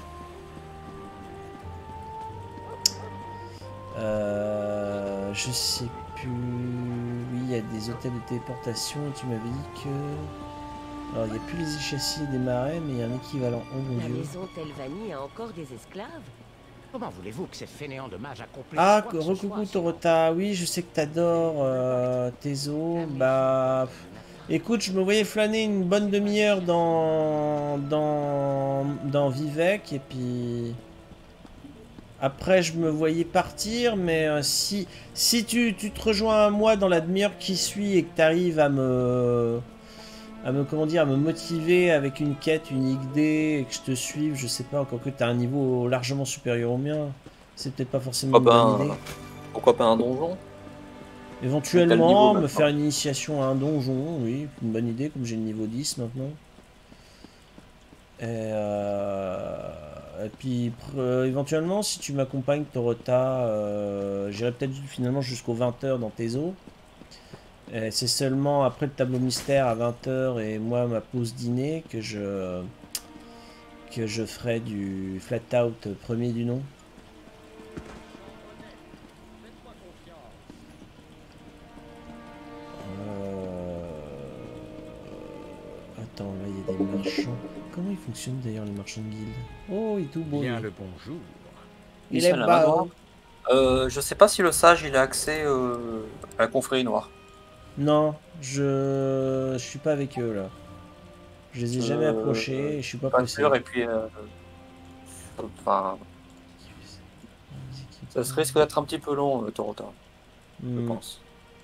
Euh, je sais plus. Oui, il y a des hôtels de téléportation et tu m'avais dit que. Alors, il n'y a plus les échassiers des marais, mais il y a un équivalent. Oh mon La dieu. maison Telvanni a encore des esclaves? Comment voulez-vous que ces fainéants de mages accomplissent Ah, quoi que ce recoucou soit, Torota. Oui, je sais que t'adores euh, tes eaux. Bah. Écoute, je me voyais flâner une bonne demi-heure dans, dans, dans Vivec, et puis après je me voyais partir, mais euh, si, si tu, tu te rejoins à moi dans la demi-heure qui suit et que tu arrives à me, à me, comment dire, à me motiver avec une quête, une I D, et que je te suive, je sais pas, encore que tu as un niveau largement supérieur au mien, c'est peut-être pas forcément pourquoi, une pas bonne idée. un... pourquoi pas un donjon? Éventuellement, niveau, me maintenant faire une initiation à un donjon, oui, une bonne idée, comme j'ai le niveau dix maintenant. Et, euh... Et puis, euh, éventuellement, si tu m'accompagnes, Torota, euh, j'irai peut-être finalement jusqu'aux vingt heures dans tes eaux. C'est seulement après le tableau mystère à vingt heures et moi, ma pause dîner, que je, que je ferai du flat out premier du nom. Attends, là il y a des marchands. Comment ils fonctionnent d'ailleurs les marchands de guilde? Oh, il est tout beau. Bien lui. le bonjour. Il Ils est sont à la bas. main noire. Euh, je sais pas si le sage il a accès euh, à la confrérie noire. Non, je... je suis pas avec eux là. Je les ai Euh, jamais approchés et je suis pas Pas possible. sûr, et puis euh, enfin, ça risque d'être un petit peu long, euh, Torota, je Hmm. pense.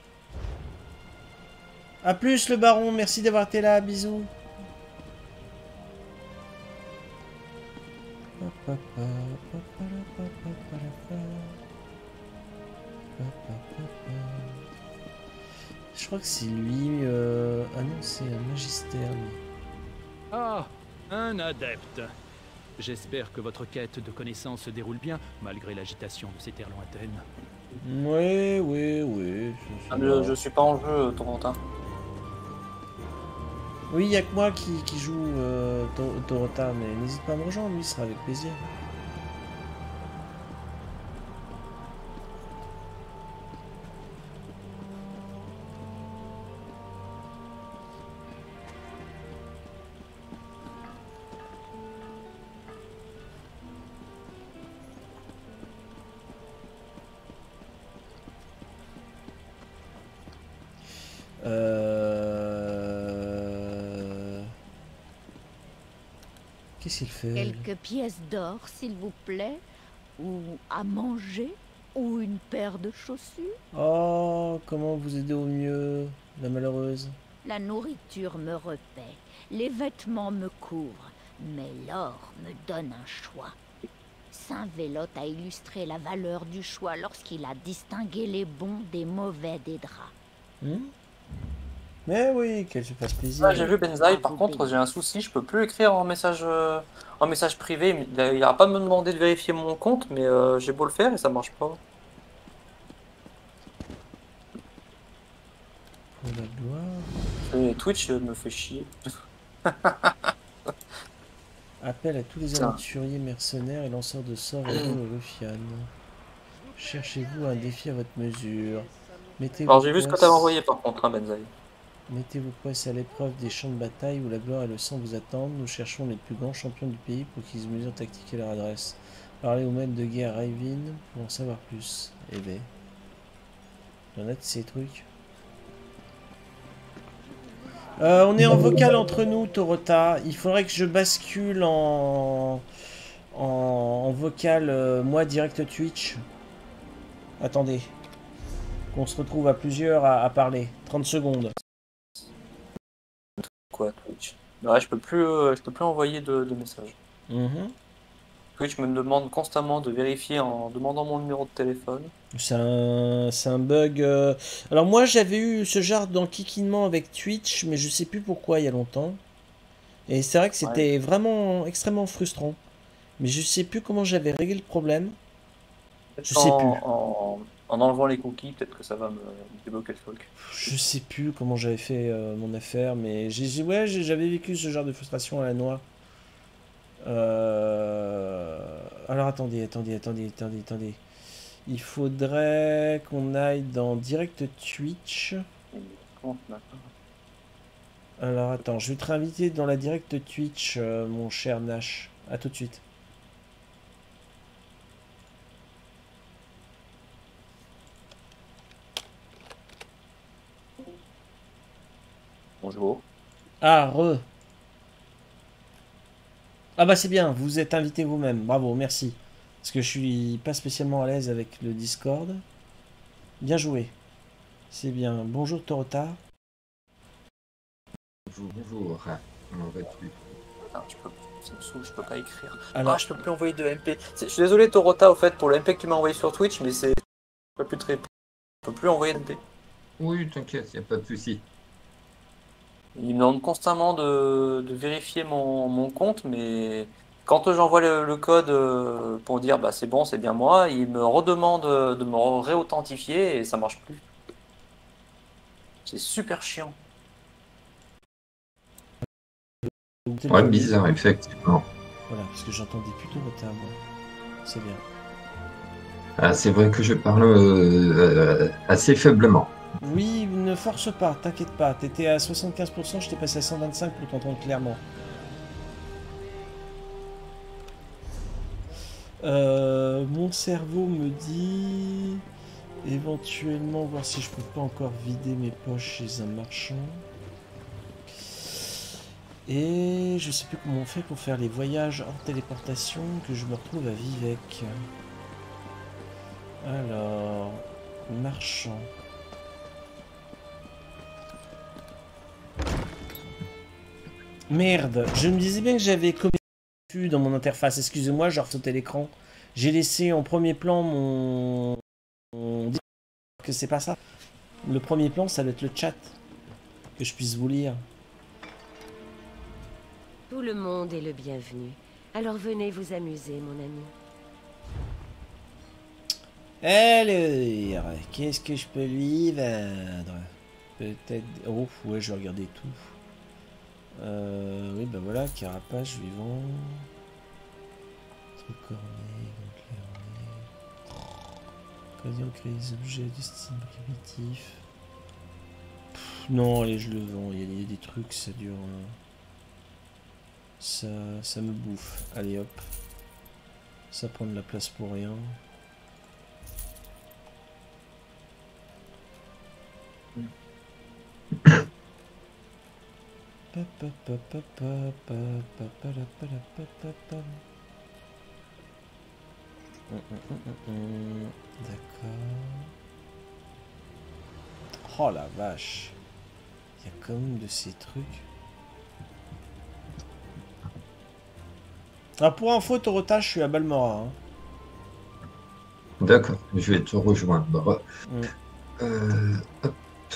A plus le baron, merci d'avoir été là, bisous. Je crois que c'est lui. Euh... Ah non, c'est un magistère. Lui. Ah, un adepte. J'espère que votre quête de connaissances se déroule bien, malgré l'agitation de ces terres lointaines. Ouais, ouais, ouais. Ah, je, je suis pas en jeu, Torontin. Oui, il n'y a que moi qui, qui joue euh, Torota, mais n'hésite pas à me rejoindre, lui, ce sera avec plaisir. Euh... Qu'est-ce qu'il fait? Quelques pièces d'or, s'il vous plaît, ou à manger, ou une paire de chaussures. Oh, comment vous aider au mieux, la malheureuse? La nourriture me repaît, les vêtements me couvrent, mais l'or me donne un choix. Saint Vélote a illustré la valeur du choix lorsqu'il a distingué les bons des mauvais des draps. Hmm? Mais oui, qu'elle se fasse plaisir. Ah, j'ai vu Benzaï, par contre j'ai un souci, je peux plus écrire en message, euh, en message privé, il n'ira pas me demander de vérifier mon compte, mais euh, j'ai beau le faire et ça marche pas. Pour la gloire. Et Twitch me fait chier. Appel à tous les aventuriers mercenaires et lanceurs de sorts et de Rufian. Cherchez-vous un défi à votre mesure. Mettez Alors vos j'ai vu ce que poisses- t'avais envoyé par contre, hein, Benzaï. Mettez vos poisses à l'épreuve des champs de bataille où la gloire et le sang vous attendent. Nous cherchons les plus grands champions du pays pour qu'ils mesurent tactique et leur adresse. Parlez au maître de guerre Raivin pour en savoir plus. Eh ben. Il y en a de ces trucs. Euh, on est en vocal entre nous, Torota. Il faudrait que je bascule en, en, en vocal, euh, moi, direct Twitch. Attendez. Qu'on se retrouve à plusieurs à, à parler. trente secondes. Quoi, Twitch? Ouais, je peux plus, euh, je peux plus envoyer de, de messages. Mm-hmm. Twitch me demande constamment de vérifier en demandant mon numéro de téléphone. C'est un, c'est un bug. euh. Alors moi j'avais eu ce genre d'enquiquinement avec Twitch, mais je sais plus pourquoi il y a longtemps. Et c'est vrai que c'était Ouais. vraiment extrêmement frustrant. Mais je sais plus comment j'avais réglé le problème. Je en, sais plus. En, en enlevant les cookies, peut-être que ça va me, me débloquer le truc. Je sais plus comment j'avais fait euh, mon affaire, mais j'ai j'ai- ouais, j'ai- j'avais vécu ce genre de frustration à la noix. Euh... Alors attendez, attendez, attendez, attendez, attendez. Il faudrait qu'on aille dans Direct Twitch. Comment on a- Alors attends, je vais te réinviter dans la Direct Twitch, euh, mon cher Nash. À tout de suite. Bonjour. Ah, re. Ah bah c'est bien, vous êtes invité vous-même. Bravo, merci. Parce que je suis pas spécialement à l'aise avec le Discord. Bien joué. C'est bien. Bonjour Torota. Bonjour, bonjour. Comment vas-tu? Putain, je peux, ça me saoule, je peux pas écrire. Alors- Ah, je peux plus envoyer de M P. C'est- Je suis désolé Torota au fait pour le M P que tu m'as envoyé sur Twitch, mais c'est, je peux plus te répondre. Je peux plus envoyer de M P. Oui, t'inquiète, y a pas de souci. Il me demande constamment de, de vérifier mon, mon compte, mais quand j'envoie le, le code euh, pour dire bah c'est bon, c'est bien moi, il me redemande de me réauthentifier et ça marche plus. C'est super chiant. Ouais, bizarre, effectivement. Voilà, parce que j'entendais plutôt Torota, moi. C'est bien. Ah, c'est vrai que je parle euh, euh, assez faiblement. Oui, ne force pas, t'inquiète pas. T'étais à soixante-quinze pour cent, je t'ai passé à cent vingt-cinq pour t'entendre clairement. Euh, mon cerveau me dit éventuellement voir si je peux pas encore vider mes poches chez un marchand. Et je sais plus comment on fait pour faire les voyages hors téléportation que je me retrouve à Vivec. Alors, marchand. Merde, je me disais bien que j'avais commis dans mon interface. Excusez-moi, j'ai ressauté l'écran. J'ai laissé en premier plan mon... mon... que c'est pas ça. Le premier plan, ça va être le chat. Que je puisse vous lire. Tout le monde est le bienvenu. Alors venez vous amuser, mon ami. Alors, qu'est-ce que je peux lui vendre? Peut-être... Oh, ouais, je vais regarder tout. Euh, oui, ben voilà, carapace, je lui vends. Truc corné, donc occasion de créer des objets de style primitif. Pff, non, allez, je le vends. Il y, a, il y a des trucs, ça dure... Hein. Ça, ça me bouffe. Allez, hop. Ça prend de la place pour rien. D'accord. Oh la vache. Il y a quand même de ces trucs. Ah, pour info, Torota, je suis à Balmora. Hein. D'accord, je vais te rejoindre. Mm. Euh, hop.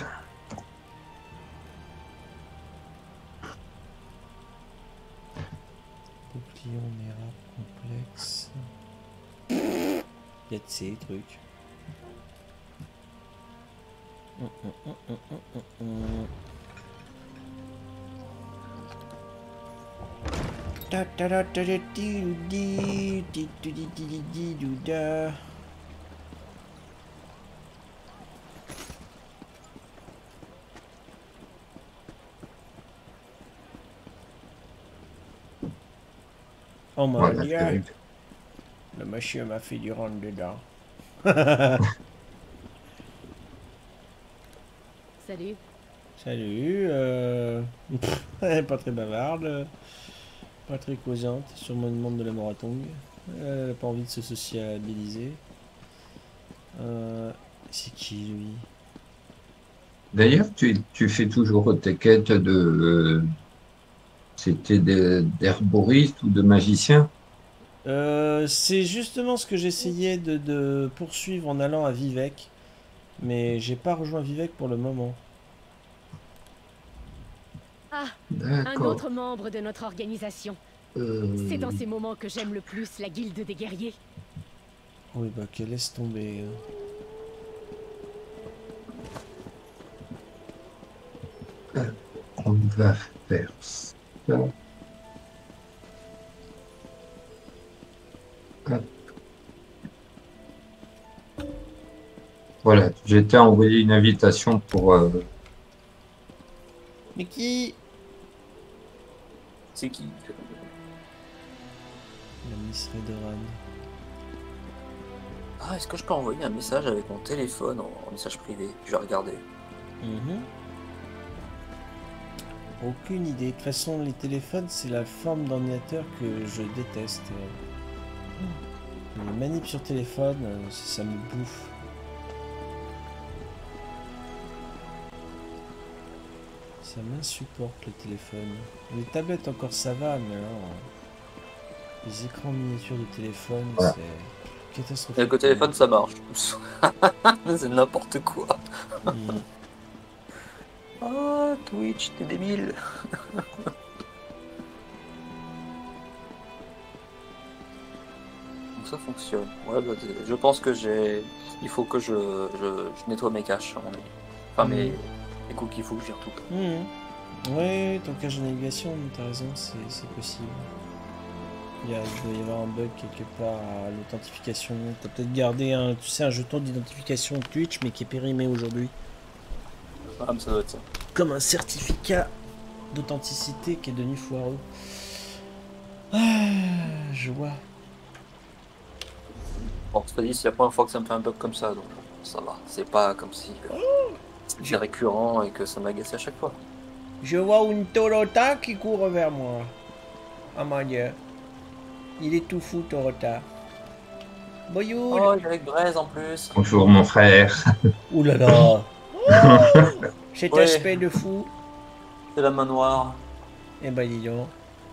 Bouclier, Néra, complexe. Il y a de ces trucs. Mm, mm, mm, mm, mm, mm. Da, da, da, da, da, di, di, di, di, di, di, di, di, da. Oh mon Voilà, Dieu, terrible. le monsieur m'a fait du rentre dedans. Salut. Salut, euh... pff, elle est pas très bavarde, pas très causante, sûrement une membre de la Moratong. Elle a pas envie de se sociabiliser. Euh... C'est qui lui? D'ailleurs, tu, tu fais toujours tes quêtes de... euh, C'était de- d'herboriste ou de magicien? Euh, c'est justement ce que j'essayais de, de poursuivre en allant à Vivec, mais j'ai pas rejoint Vivec pour le moment. Ah, un D'accord. autre membre de notre organisation. Euh, C'est dans ces moments que j'aime le plus la guilde des guerriers. Oui, bah qu'elle laisse tomber. On va faire ça. Hop. Voilà, j'ai t'ai envoyé une invitation pour... euh, Mais qui? C'est qui? La Miss Redoran. Ah, est-ce que je peux envoyer un message avec mon téléphone en, en message privé? Je vais regarder. Mhm. Aucune idée. De toute façon, les téléphones, c'est la forme d'ordinateur que je déteste. Les manips sur téléphone, euh, ça, ça me bouffe. Ça m'insupporte le téléphone. Les tablettes encore ça va, mais alors, les écrans miniatures de téléphone, Voilà. Et c'est catastrophique. avec le téléphone, ça marche. C'est n'importe quoi. Mm. Oh, Twitch, t'es débile. Donc ça fonctionne. Ouais, bah, je pense que j'ai... Il faut que je, je, je nettoie mes caches. à mon avis. Enfin, mes, Mm. mes cookies, il faut que je gère tout. Mhm. Ouais, ton cache de navigation, t'as raison, c'est c'est possible. Il, y a, il doit y avoir un bug quelque part à l'authentification. T'as peut-être gardé un, tu sais, un jeton d'identification Twitch, mais qui est périmé aujourd'hui. Ah, mais ça doit être ça. Comme un certificat d'authenticité qui est devenu foireux. Ah, je vois. Bon, c'est pas dit, c'est la première fois que ça me fait un bug comme ça, donc ça va. C'est pas comme si euh, c'était récurrent et que ça m'agaçait à chaque fois. Je vois une Torota qui court vers moi. Oh mon dieu. Il est tout fou, Torota. Boyoul. Oh, il est avec Braise en plus. Bonjour mon frère. Ouh là là. Cet Ouais. aspect de fou. C'est la main noire. Eh ben dis donc.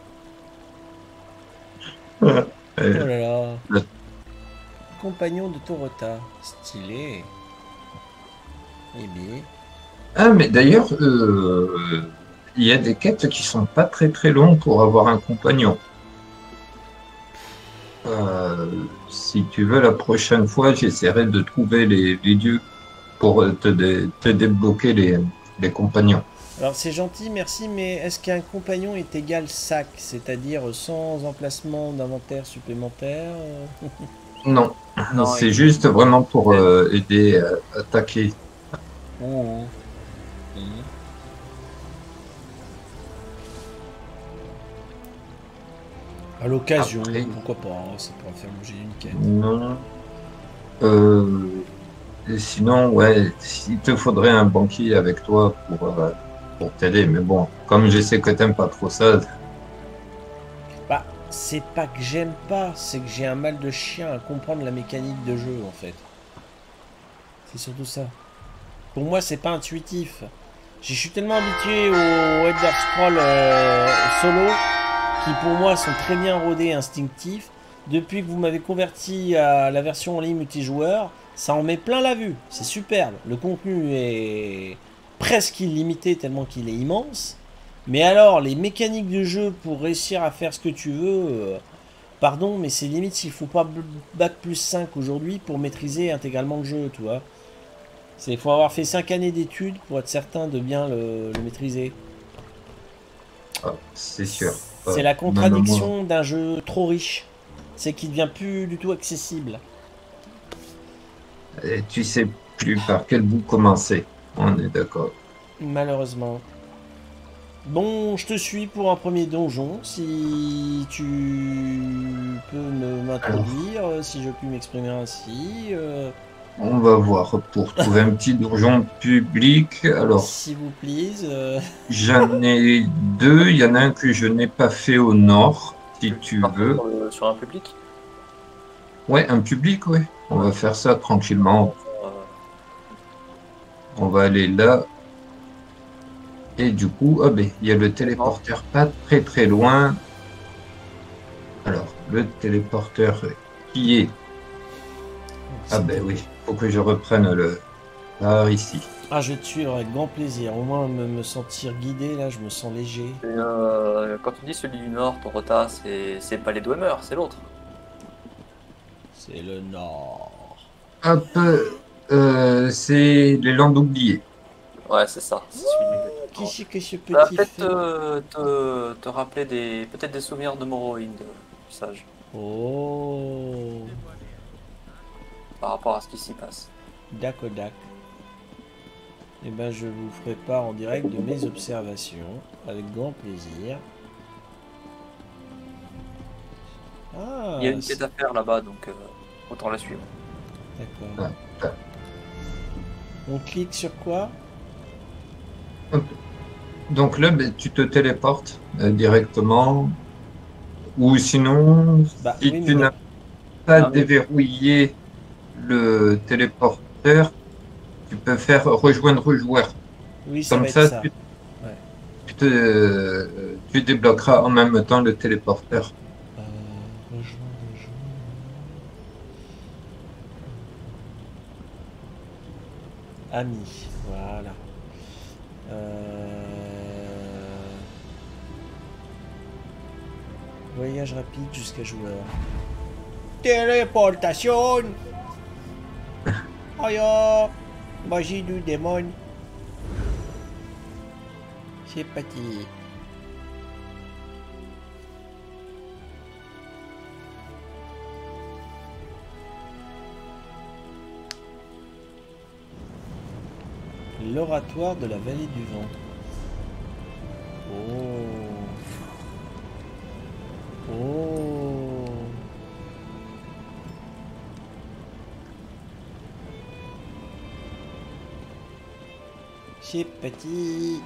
Euh, Oh là là. Le- Compagnon de Torota. Stylé. Eh bien. Ah, mais d'ailleurs, euh, il y a des quêtes qui sont pas très très longues pour avoir un compagnon. Euh, si tu veux, la prochaine fois, j'essaierai de trouver les, les dieux pour te, dé- te débloquer les, les compagnons. Alors c'est gentil, merci, mais est-ce qu'un compagnon est égal sac, c'est-à-dire sans emplacement d'inventaire supplémentaire? Non, Non, c'est il- juste vraiment pour euh, aider à attaquer. Mmh. Mmh. À l'occasion, Après- pourquoi pas, ça pourrait faire l'objet d'une quête. Non. Euh, et sinon, ouais, il te faudrait un banquier avec toi pour, euh, pour t'aider. Mais bon, comme je sais que t'aimes pas trop ça, Bah, c'est pas que j'aime pas, c'est que j'ai un mal de chien à comprendre la mécanique de jeu, en fait. C'est surtout ça. Pour moi, c'est pas intuitif. Je suis tellement habitué aux Elder Scrolls euh, solo, qui pour moi sont très bien rodés et instinctifs. Depuis que vous m'avez converti à la version en ligne multijoueur, ça en met plein la vue. C'est superbe. Le contenu est presque illimité tellement qu'il est immense. Mais alors, les mécaniques de jeu pour réussir à faire ce que tu veux, euh, pardon, mais c'est limite s'il faut pas bac plus cinq aujourd'hui pour maîtriser intégralement le jeu, tu vois. Il faut avoir fait cinq années d'études pour être certain de bien le, le maîtriser. ah, c'est sûr. C'est Euh, la même contradiction d'un jeu trop riche. C'est qu'il devient plus du tout accessible. moi, et tu sais plus par quel bout commencer. On est d'accord. Malheureusement. Bon, je te suis pour un premier donjon. Si tu peux me- m'introduire, euh, si je puis m'exprimer ainsi. euh, On va voir pour trouver un petit donjon public. Alors, S'il vous plaît. euh, j'en ai deux. Il y en a un que je n'ai pas fait au nord, si tu Par veux. contre, euh, sur un public. Ouais, un public, ouais. On va faire ça tranquillement. euh, On va aller là. Et du coup, ah ben, il y a le téléporteur pas très très loin. Alors, le téléporteur qui est... Ah ben oui, faut que je reprenne le... Par ici. Ah, je vais te suivre avec grand plaisir. Au moins, me, me sentir guidé, là, je me sens léger. et, euh, quand tu dis celui du Nord, Torota, c'est c'est pas les Dwemer, c'est l'autre. C'est le nord. Hop, euh, c'est les landes oubliées. Ouais, c'est ça. C'est celui Qui c'est que ce Ça va petit peut-être fait te, te, te rappeler des peut-être des souvenirs de Morrowind, euh, sage, Oh, par rapport à ce qui s'y passe. d'accord, d'accord. Eh ben, je vous ferai part en direct de mes observations, avec grand plaisir. Ah, Il y a une c'est- quête à faire là-bas, donc euh, autant la suivre. d'accord. Ouais. On clique sur quoi? Donc là, ben, tu te téléportes euh, directement. Ou sinon, Bah, si oui, tu mais n'as non. pas Ah oui. déverrouillé le téléporteur, tu peux faire rejoindre joueur. Oui, ça Comme va être ça, ça. tu, Ouais. tu te, euh, tu débloqueras en même temps le téléporteur. Euh, rejoins, rejoins. Ami, voilà. Euh... Voyage rapide jusqu'à joueur. Téléportation. Aïe, magie du démon. C'est parti. L'oratoire de la vallée du vent. Oh. Oh. C'est petit.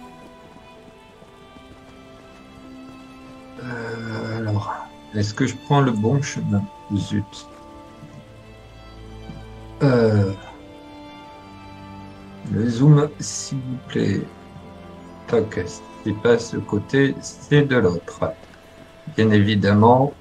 Euh, alors, est-ce que je prends le bon chemin? Zut. Euh, le zoom, s'il vous plaît. Tac, c'est pas ce côté, c'est de l'autre. Bien évidemment.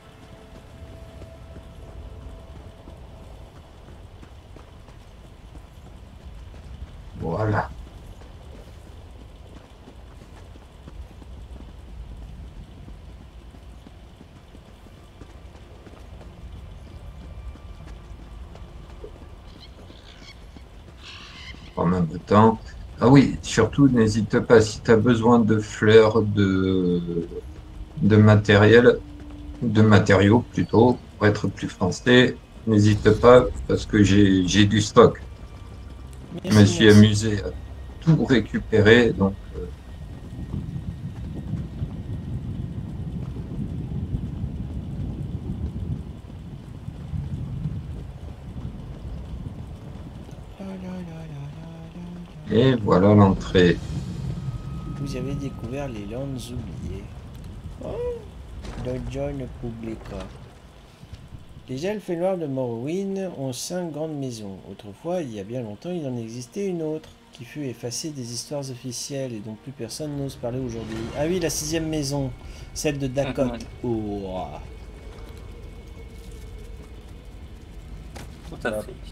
en même temps. Ah oui, surtout, n'hésite pas, si tu as besoin de fleurs, de, de matériel, de matériaux plutôt, pour être plus français, n'hésite pas, parce que j'ai j'ai du stock. Je me suis amusé à tout récupérer, donc... euh, Et voilà l'entrée. Vous avez découvert les landes oubliées. Oh, Dungeon Publica. Les elfes noirs de Morrowind ont cinq grandes maisons. Autrefois, il y a bien longtemps, il en existait une autre, qui fut effacée des histoires officielles et dont plus personne n'ose parler aujourd'hui. Ah oui, la sixième maison, celle de Dakot. Oh. Tout à fait.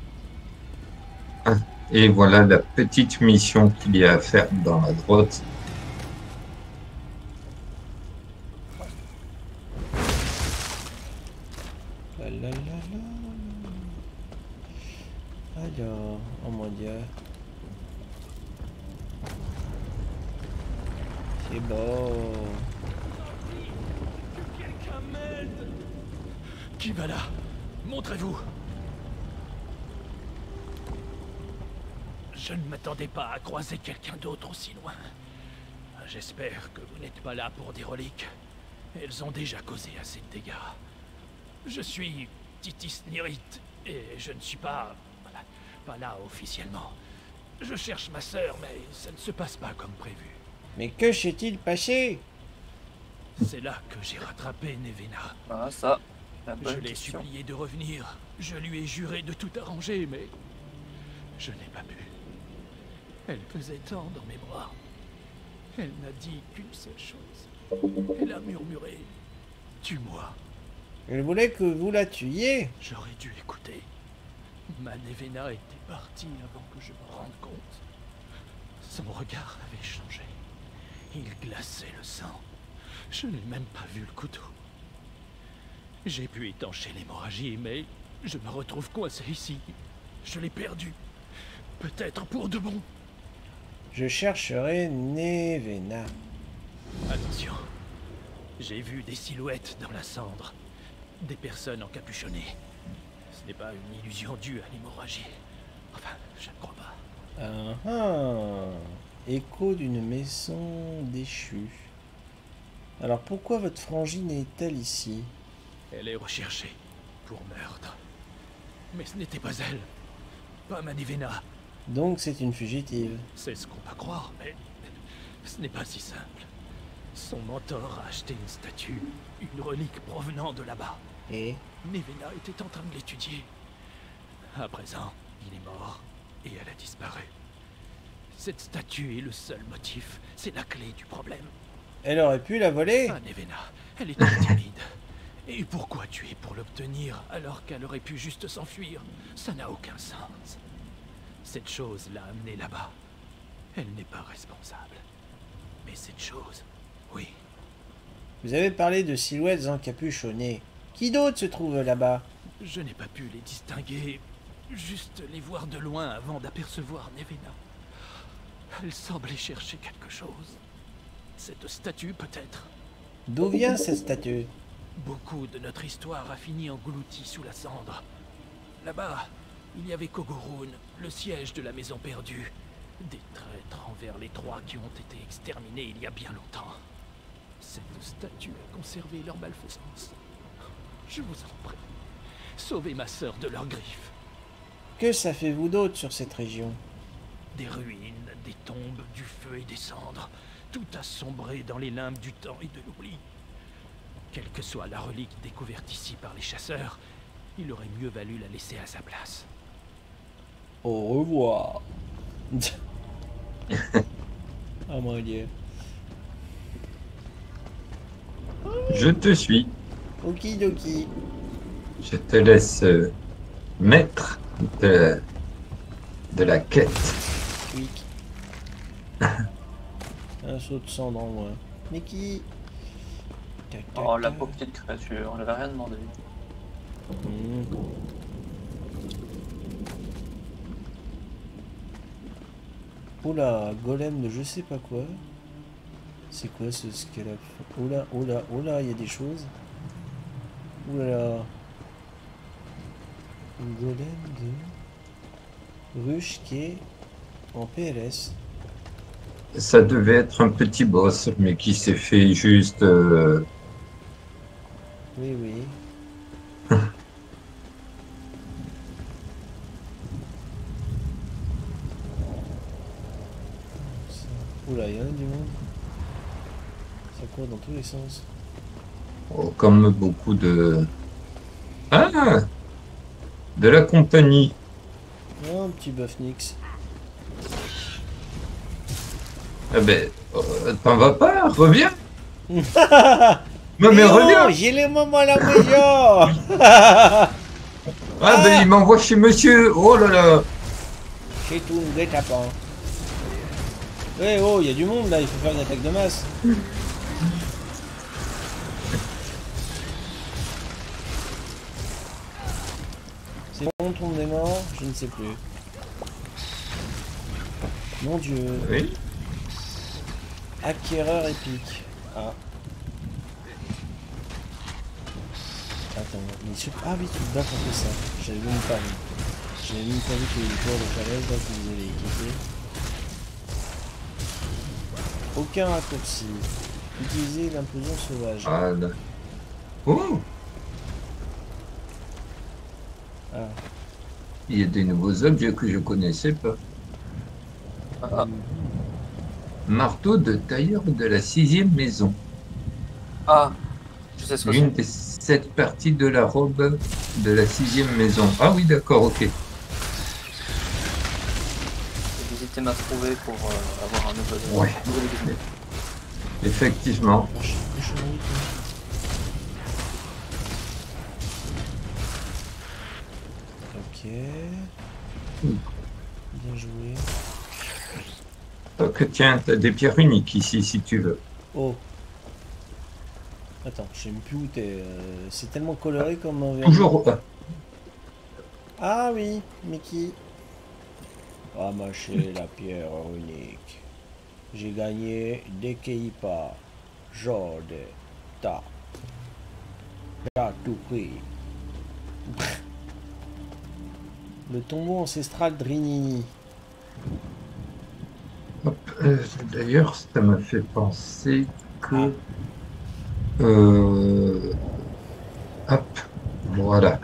Et voilà la petite mission qu'il y a à faire dans la grotte. La la la la. Alors, oh mon dieu. C'est beau. Quelqu'un m'aide. Qui va là? Montrez-vous. Je ne m'attendais pas à croiser quelqu'un d'autre aussi loin. J'espère que vous n'êtes pas là pour des reliques. Elles ont déjà causé assez de dégâts. Je suis Titis Nirith et je ne suis pas... pas là officiellement. Je cherche ma sœur, mais ça ne se passe pas comme prévu. Mais que s'est-il passé? C'est là que j'ai rattrapé Nevena. Ah ça, je l'ai supplié de revenir. Je lui ai juré de tout arranger, mais je n'ai pas pu. Elle pesait tant dans mes bras. Elle n'a dit qu'une seule chose. Elle a murmuré « Tue-moi ». Elle voulait que vous la tuiez. J'aurais dû écouter. Ma Nevena était partie avant que je me rende compte. Son regard avait changé. Il glaçait le sang. Je n'ai même pas vu le couteau. J'ai pu étancher l'hémorragie, mais je me retrouve coincé ici. Je l'ai perdu. Peut-être pour de bon. Je chercherai Nevena. Attention. J'ai vu des silhouettes dans la cendre. Des personnes encapuchonnées. Ce n'est pas une illusion due à l'hémorragie. Enfin, je ne crois pas. Ah ah. Écho d'une maison déchue. Alors pourquoi votre frangine est-elle ici? Elle est recherchée pour meurtre. Mais ce n'était pas elle. Pas ma Nevena. Donc c'est une fugitive. C'est ce qu'on va croire, mais ce n'est pas si simple. Son mentor a acheté une statue, une relique provenant de là-bas. Et Nevena était en train de l'étudier. À présent, il est mort et elle a disparu. Cette statue est le seul motif, c'est la clé du problème. Elle aurait pu la voler? Ah, Nevena, elle était timide. Et pourquoi tuer pour l'obtenir alors qu'elle aurait pu juste s'enfuir? Ça n'a aucun sens. Cette chose l'a amenée là-bas. Elle n'est pas responsable. Mais cette chose, oui. Vous avez parlé de silhouettes encapuchonnées. Qui d'autre se trouve là-bas? Je n'ai pas pu les distinguer. Juste les voir de loin avant d'apercevoir Nevena. Elle semblait chercher quelque chose. Cette statue, peut-être. D'où vient cette statue? Beaucoup de notre histoire a fini engloutie sous la cendre. Là-bas, il y avait Kogorun, le siège de la maison perdue. Des traîtres envers les trois qui ont été exterminés il y a bien longtemps. Cette statue a conservé leur malfaisance. Je vous en prie, sauvez ma sœur de leurs griffes. Que savez-vous d'autre sur cette région? Des ruines, des tombes, du feu et des cendres. Tout a sombré dans les limbes du temps et de l'oubli. Quelle que soit la relique découverte ici par les chasseurs, il aurait mieux valu la laisser à sa place. Au revoir. Oh mon dieu. Je te suis. Okidoki. Je te laisse euh, maître de, de la quête. Quick. Un saut de cendre en moins. Mais qui? Tac, tac, Oh, la tac. pauvre petite créature, on n'avait rien demandé. Mmh. Oula, golem de je sais pas quoi. C'est quoi ce scalop? Oula, oula, oula, il y a des choses. Oula. Un golem de ruche qui est en P L S. Ça devait être un petit boss, mais qui s'est fait juste... Euh... Oui, oui. Oula, il y en a du monde. Ça court dans tous les sens. Oh, comme beaucoup de... Ah! De la compagnie. Oh, un petit buff Nix. Ah ben, euh, t'en vas pas, reviens. Non mais mais reviens. oh, j'ai les moments à la maison. Ah ben il m'envoie chez monsieur. Oh là là. C'est tout, ne guette pas. Eh oh, il y a du monde là, il faut faire une attaque de masse. C'est bon, tombe des morts, je ne sais plus. Mon dieu. Oui. Acquéreur épique. Ah. Attends, mais sur... Ah oui, tu te bats contre ça. J'avais même pas vu. J'avais même pas vu qu'il y avait une tour de falaise là que vous allez équiper. Aucun raccourci. Utiliser l'implosion sauvage. Ah là. Oh. Ah. Il y a des nouveaux objets que je connaissais pas. Ah. Marteau de tailleur de la sixième maison. Ah, je sais ce que c'est. L'une des sept parties de la robe de la sixième maison. Ah oui, d'accord, ok. Visiter m'a trouvé pour euh, avoir un nouvel, Ouais. nouvel exilé. Effectivement. Ok. Bien joué. Donc tiens, t'as des pierres uniques ici si tu veux. Oh. Attends, je sais même plus où t'es. Euh, c'est tellement coloré comme envers. Toujours. euh, Ah oui, Mickey. Ramasser la pierre unique. J'ai gagné des Keipa. Jode. Ta. T'as tout pris. Le tombeau ancestral Drinini. hop, euh, D'ailleurs, ça m'a fait penser que. Euh, hop, voilà.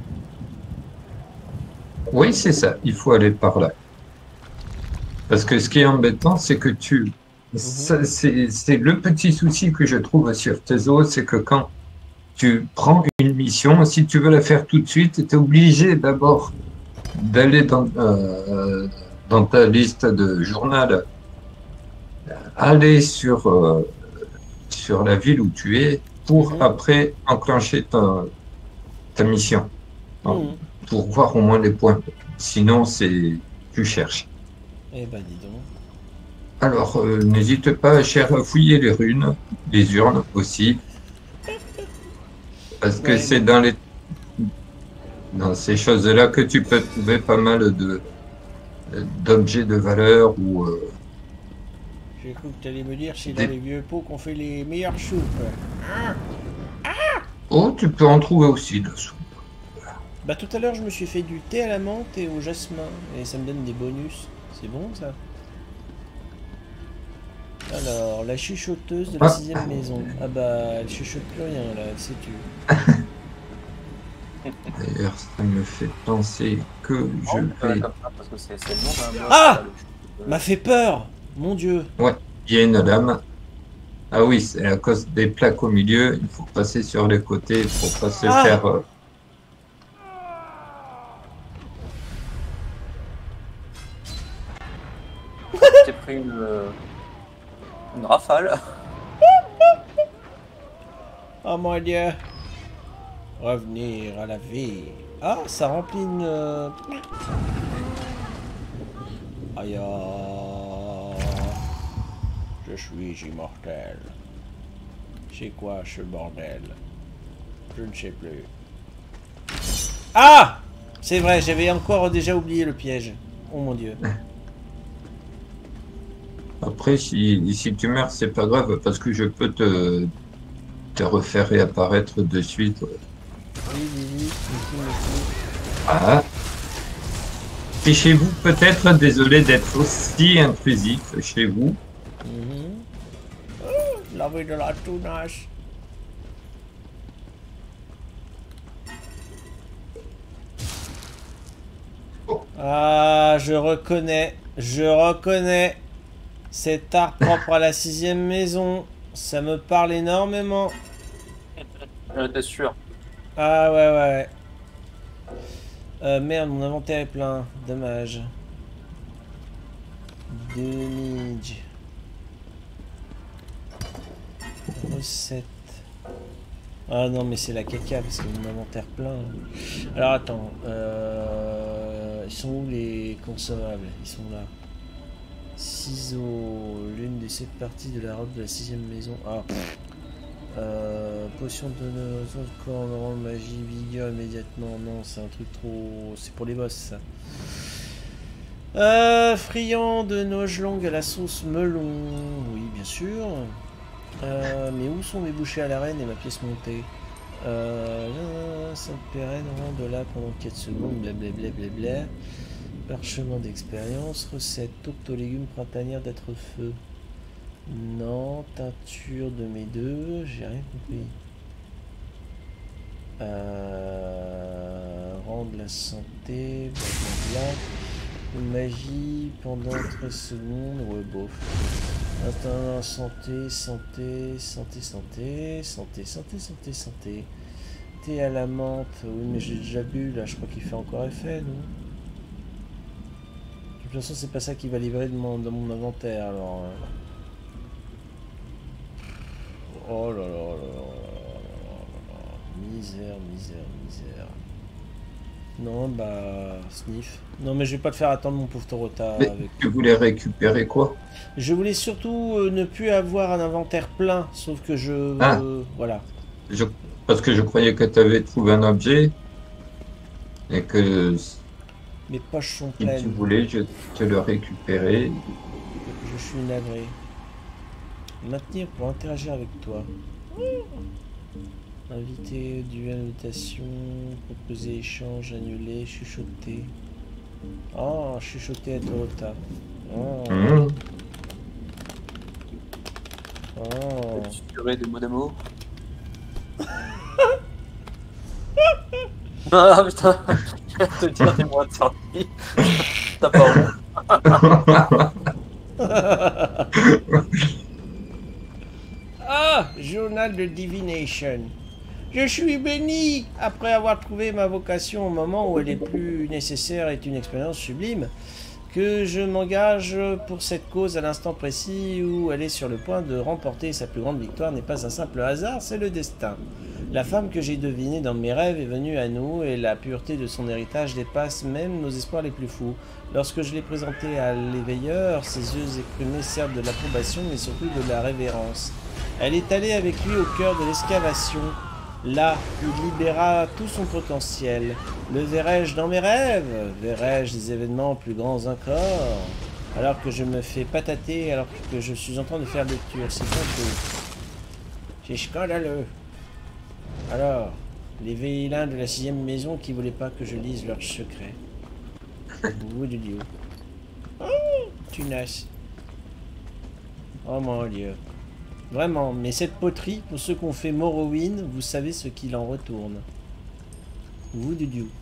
Oui, c'est ça. Il faut aller par là. Parce que ce qui est embêtant, c'est que tu. ça, C'est c'est le petit souci que je trouve sur Tezo, c'est que quand tu prends une mission, si tu veux la faire tout de suite, tu es obligé d'abord d'aller dans, euh, dans ta liste de journal, aller sur, euh, sur la ville où tu es pour Mhm. après enclencher ta, ta mission. Bon, Mhm. pour voir au moins les points. Sinon, c'est tu cherches. Eh ben dis donc. Alors, euh, n'hésite pas à cher- fouiller les runes, les urnes aussi. Parce que Ouais, c'est mais- dans les dans ces choses-là que tu peux trouver pas mal de d'objets de valeur ou euh, J'ai cru que tu allais me dire c'est Des- dans les vieux pots qu'on fait les meilleures soupes. oh, tu peux en trouver aussi dessous. Bah tout à l'heure je me suis fait du thé à la menthe et au jasmin et ça me donne des bonus. C'est bon ça? Alors, la chuchoteuse de la Ah. sixième maison. Ah bah elle chuchote plus rien là, elle sait tu. D'ailleurs, ça me fait penser que je On peut vais. comme ça parce que c'est c'est le nom d'un boss, Ah là, le- M'a fait peur! Mon dieu! Ouais, il y a une lame. Ah oui, c'est à cause des plaques au milieu. Il faut passer sur les côtés pour pas se Ah. faire. euh, J'ai pris une, euh, une rafale. Oh mon dieu! Revenir à la vie. Ah, ça remplit une. euh, Aïe. ah. Je suis immortel. C'est quoi ce bordel? Je ne sais plus. Ah! C'est vrai, j'avais encore déjà oublié le piège. Oh mon dieu. Après, si, si tu meurs, c'est pas grave, parce que je peux te, te refaire réapparaître de suite. Oui, oui, oui, oui, oui, oui. Ah. C'est chez vous, peut-être. Désolé d'être aussi intrusif chez vous. Mhm. Oh, la vie de la tounache. Ah, je reconnais, je reconnais cet art propre à la sixième maison. Ça me parle énormément. J'étais sûr. Ah ouais, ouais. Euh, merde, mon inventaire est plein. Dommage. Dommage. Recette. Ah non, mais c'est la caca parce que mon inventaire plein. Alors attends. Euh... Ils sont où les consommables? Ils sont là. Ciseaux. L'une des sept parties de la robe de la sixième maison. Ah. Euh, potion de corps, normal, magie, vigueur immédiatement. Non, c'est un truc trop. C'est pour les boss ça. Euh, friand de noix longues à la sauce melon. Oui, bien sûr. Euh, mais où sont mes bouchées à l'arène et ma pièce montée? Euh, Sainte-Pérenne, rend de là pendant quatre secondes, blablabla. Bla, parchemin d'expérience, recette, tourte aux légumes printanière d'être feu. Non, teinture de mes deux, j'ai rien compris. Euh, rendre la santé, blablabla. Magie pendant treize secondes, ouais, bof. Attends, santé, santé, santé, santé, santé, santé, santé, santé. Thé à la menthe, oui, mais j'ai déjà bu, là, je crois qu'il fait encore effet, non? De toute façon, c'est pas ça qui va livrer de mon, dans mon inventaire, alors. Euh... Oh là là là là là là là. Misère, misère, misère. Non, bah, sniff. Non, mais je vais pas te faire attendre mon pauvre Torota. Mais avec... tu voulais récupérer quoi? Je voulais surtout euh, ne plus avoir un inventaire plein, sauf que je... Ah. Euh, voilà. Je... Parce que je croyais que tu avais trouvé un objet et que Mes poches sont si pleines. tu voulais, je te le récupérais. Je suis navré. Maintenir pour interagir avec toi. Inviter, duel, invitation, proposer échange, annuler, chuchoter. Oh, chuchoter à Torota. Oh. Mmh. Oh. Tu des mots d'amour. Ah putain, je viens de te dire des mots de sortie. T'as pas Ah, journal de divination. Je suis béni après avoir trouvé ma vocation au moment où elle est plus nécessaire est une expérience sublime. Que je m'engage pour cette cause à l'instant précis où elle est sur le point de remporter sa plus grande victoire n'est pas un simple hasard, c'est le destin. La femme que j'ai devinée dans mes rêves est venue à nous et la pureté de son héritage dépasse même nos espoirs les plus fous. Lorsque je l'ai présentée à l'éveilleur, ses yeux écrumés servent de l'approbation mais surtout de la révérence. Elle est allée avec lui au cœur de l'excavation. Là, il libéra tout son potentiel. Le verrai-je dans mes rêves? Verrai-je des événements plus grands encore? Alors que je me fais patater, alors que je suis en train de faire lecture, c'est honteux. C'est scandaleux. Alors, les vilains de la sixième maison qui voulaient pas que je lise leurs secrets. Ouh de Dieu. Oh, tunasse. Oh mon Dieu. Vraiment, mais cette poterie, pour ceux qui ont fait Morrowind, vous savez ce qu'il en retourne. Vous du Dieu.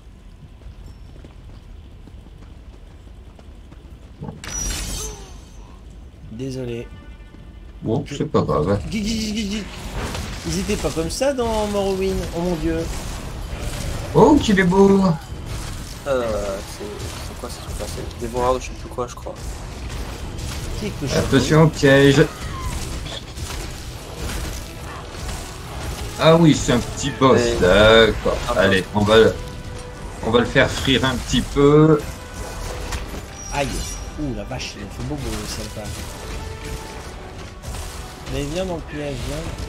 Désolé. Bon, c'est pas grave. Ils étaient pas comme ça dans Morrowind, oh mon Dieu. Oh, qu'il est beau. Euh, c'est quoi ce truc là? C'est dévoreur de je sais plus quoi, je crois. Qui est que je Attention au piège. Ah oui, c'est un petit boss, Et... d'accord. Ah, allez, on va, le... on va le faire frire un petit peu. Aïe. Ouh la vache, il a fait beau beau sympa. Mais viens dans le piège, viens.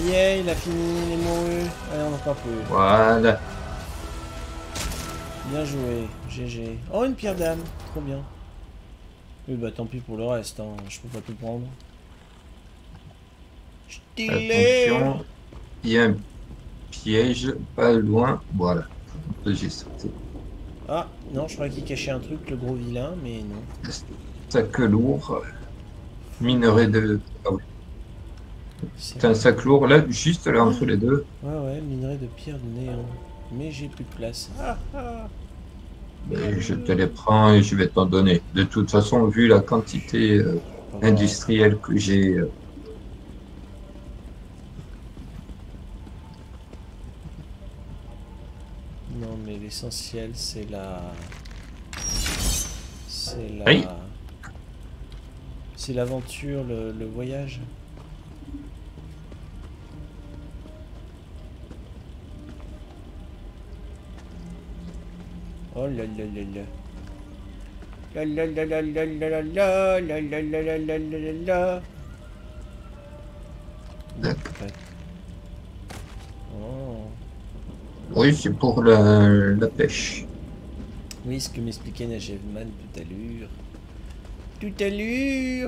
y est, il a fini, il est mouru. Allez, on en peut plus. Voilà. Bien joué, G G. Oh, une pierre d'âme, trop bien. Oui, bah tant pis pour le reste, hein. Je peux pas tout prendre. Stylé. Attention, il y a un piège pas loin. Voilà, j'ai sauté. Ah, non, je croyais qu'il cachait un truc, le gros vilain, mais non. Sac lourd, minerai de... Ah oui. C'est un sac lourd là, juste là entre les deux. Ouais, ouais, minerai de pierre de néant. Mais j'ai plus de place. Ah, ah. Mais je te les prends et je vais t'en donner. De toute façon, vu la quantité euh, industrielle que j'ai... Euh... Non, mais l'essentiel, c'est la... C'est la... Oui. C'est l'aventure, le, le voyage. Oh là là là là. La la la la la la la la la la la la la la la. D'accord. Oh. Oui, c'est pour la, la pêche. Oui, ce que m'expliquait Najevman tout à l'heure. Tout à l'heure.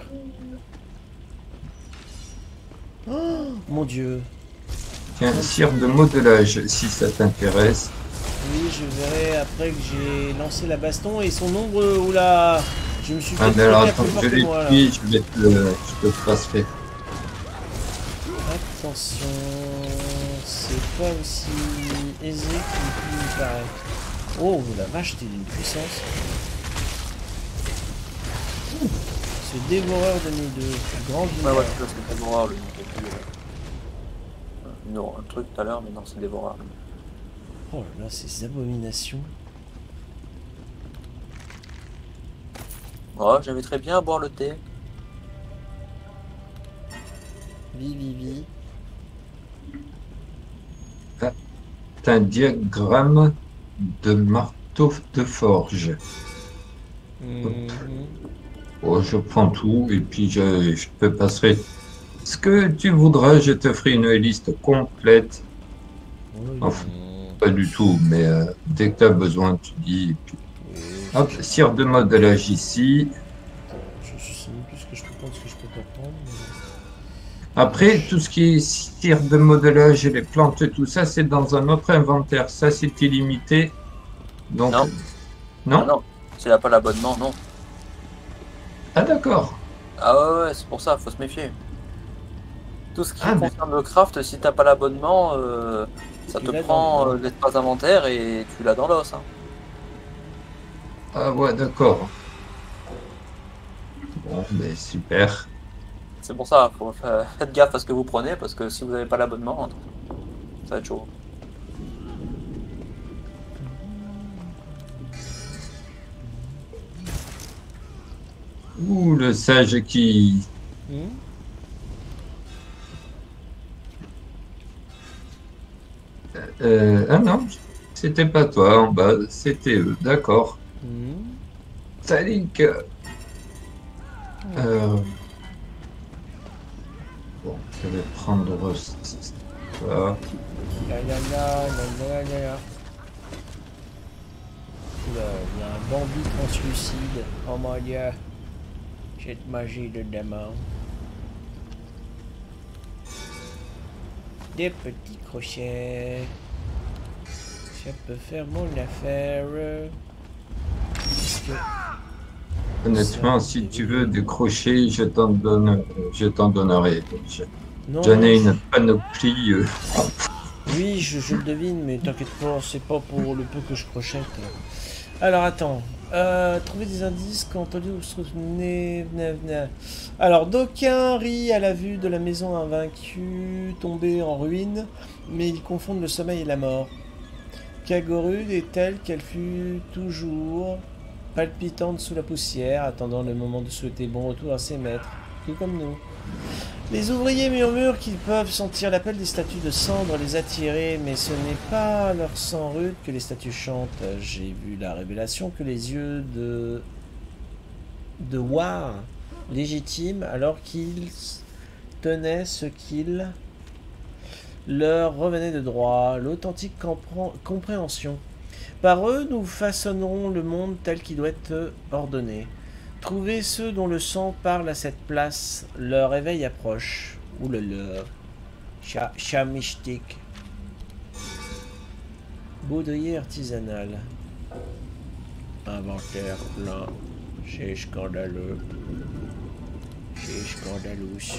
Oh mon dieu. Tiens, cire de modelage, si ça t'intéresse. Oui, je verrai après que j'ai lancé la baston et son ombre, oula, je me suis fait Ah, mais alors plus attends, fort je que l'ai moi, là. tué, je vais te le, je te le passerai. Attention, c'est pas aussi aisé qu'il me paraît. Oh la vache, t'es d'une puissance. Ce dévoreur de nid de grand Ah ouais, c'est dévoreur le nid de non, un truc tout à l'heure, mais non, c'est dévoreur. Oh là là, ces abominations. Oh, j'avais très bien à boire le thé. Vi, vi, vi. Ah, c'est un diagramme de marteau de forge. Mm-hmm. Oh, je prends tout et puis je, je te passerai ce que tu voudras. Je te ferai une liste complète. Oui, enfin, pas du tout, mais euh, dès que tu as besoin, tu dis. Et puis... oui, hop, cire de modelage ici. attends, je sais même plus ce que je peux prendre, ce que je peux pas prendre. Mais... Après, tout ce qui est cire de modelage et les plantes et tout ça, c'est dans un autre inventaire. Ça, c'est illimité. Donc, non. Non, ah non, s'il n'a pas l'abonnement, non. Ah, d'accord. Ah ouais, ouais, c'est pour ça, faut se méfier. Tout ce qui Ah, concerne mais... le craft, si t'as pas l'abonnement, euh, ça tu te prend euh, l'espace inventaire et tu l'as dans l'os. Hein. Ah ouais, d'accord. Bon, ben super. C'est pour ça, faut faire... faites gaffe à ce que vous prenez, parce que si vous n'avez pas l'abonnement, ça va être chaud. Ouh, le sage qui... Mmh. Euh, ah non, c'était pas toi en bas, c'était eux, d'accord. Mmh. Salik. Euh... Bon, je vais prendre ça. La la la la la la la. Oula, il y a un bambit translucide. Oh mon dieu. Cette magie de démon. Des petits crochets. Ça peut faire mon affaire. Que... Honnêtement, si tu veux des crochets, je t'en donne, je t'en donnerai. Non, J'en ai je... une panoplie. Euh... Oui, je, je le devine, mais t'inquiète pas, c'est pas pour le peu que je crochette. Alors attends, euh, trouver des indices quand on se souvenez. Alors d'aucuns rient à la vue de la maison invaincue tombée en ruine, mais ils confondent le sommeil et la mort. Kagorud est telle qu'elle fut toujours palpitante sous la poussière, attendant le moment de souhaiter bon retour à ses maîtres, tout comme nous. Les ouvriers murmurent qu'ils peuvent sentir l'appel des statues de cendres les attirer, mais ce n'est pas leur sang rude que les statues chantent. J'ai vu la révélation que les yeux de de War légitime alors qu'ils tenaient ce qu'ils leur revenait de droit, l'authentique compréhension. Par eux, nous façonnerons le monde tel qu'il doit être ordonné. Trouvez ceux dont le sang parle à cette place. Leur éveil approche. Oulala. Chat, chat mystique. Baudrier artisanal. Inventaire plein. C'est scandaleux. C'est scandalous.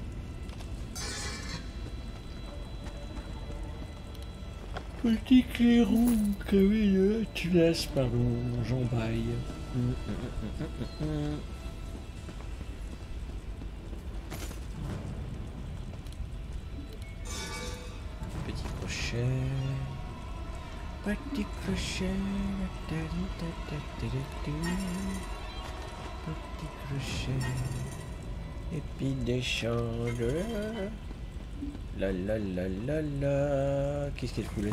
Petit clairon, cavalier, tu laisses, pardon, j'en baille. Mm, mm, mm, mm, mm. Petit crochet. Petit crochet. Petit crochet. Et puis des chandelles. La la la la la. Qu'est-ce qu'elle fout là,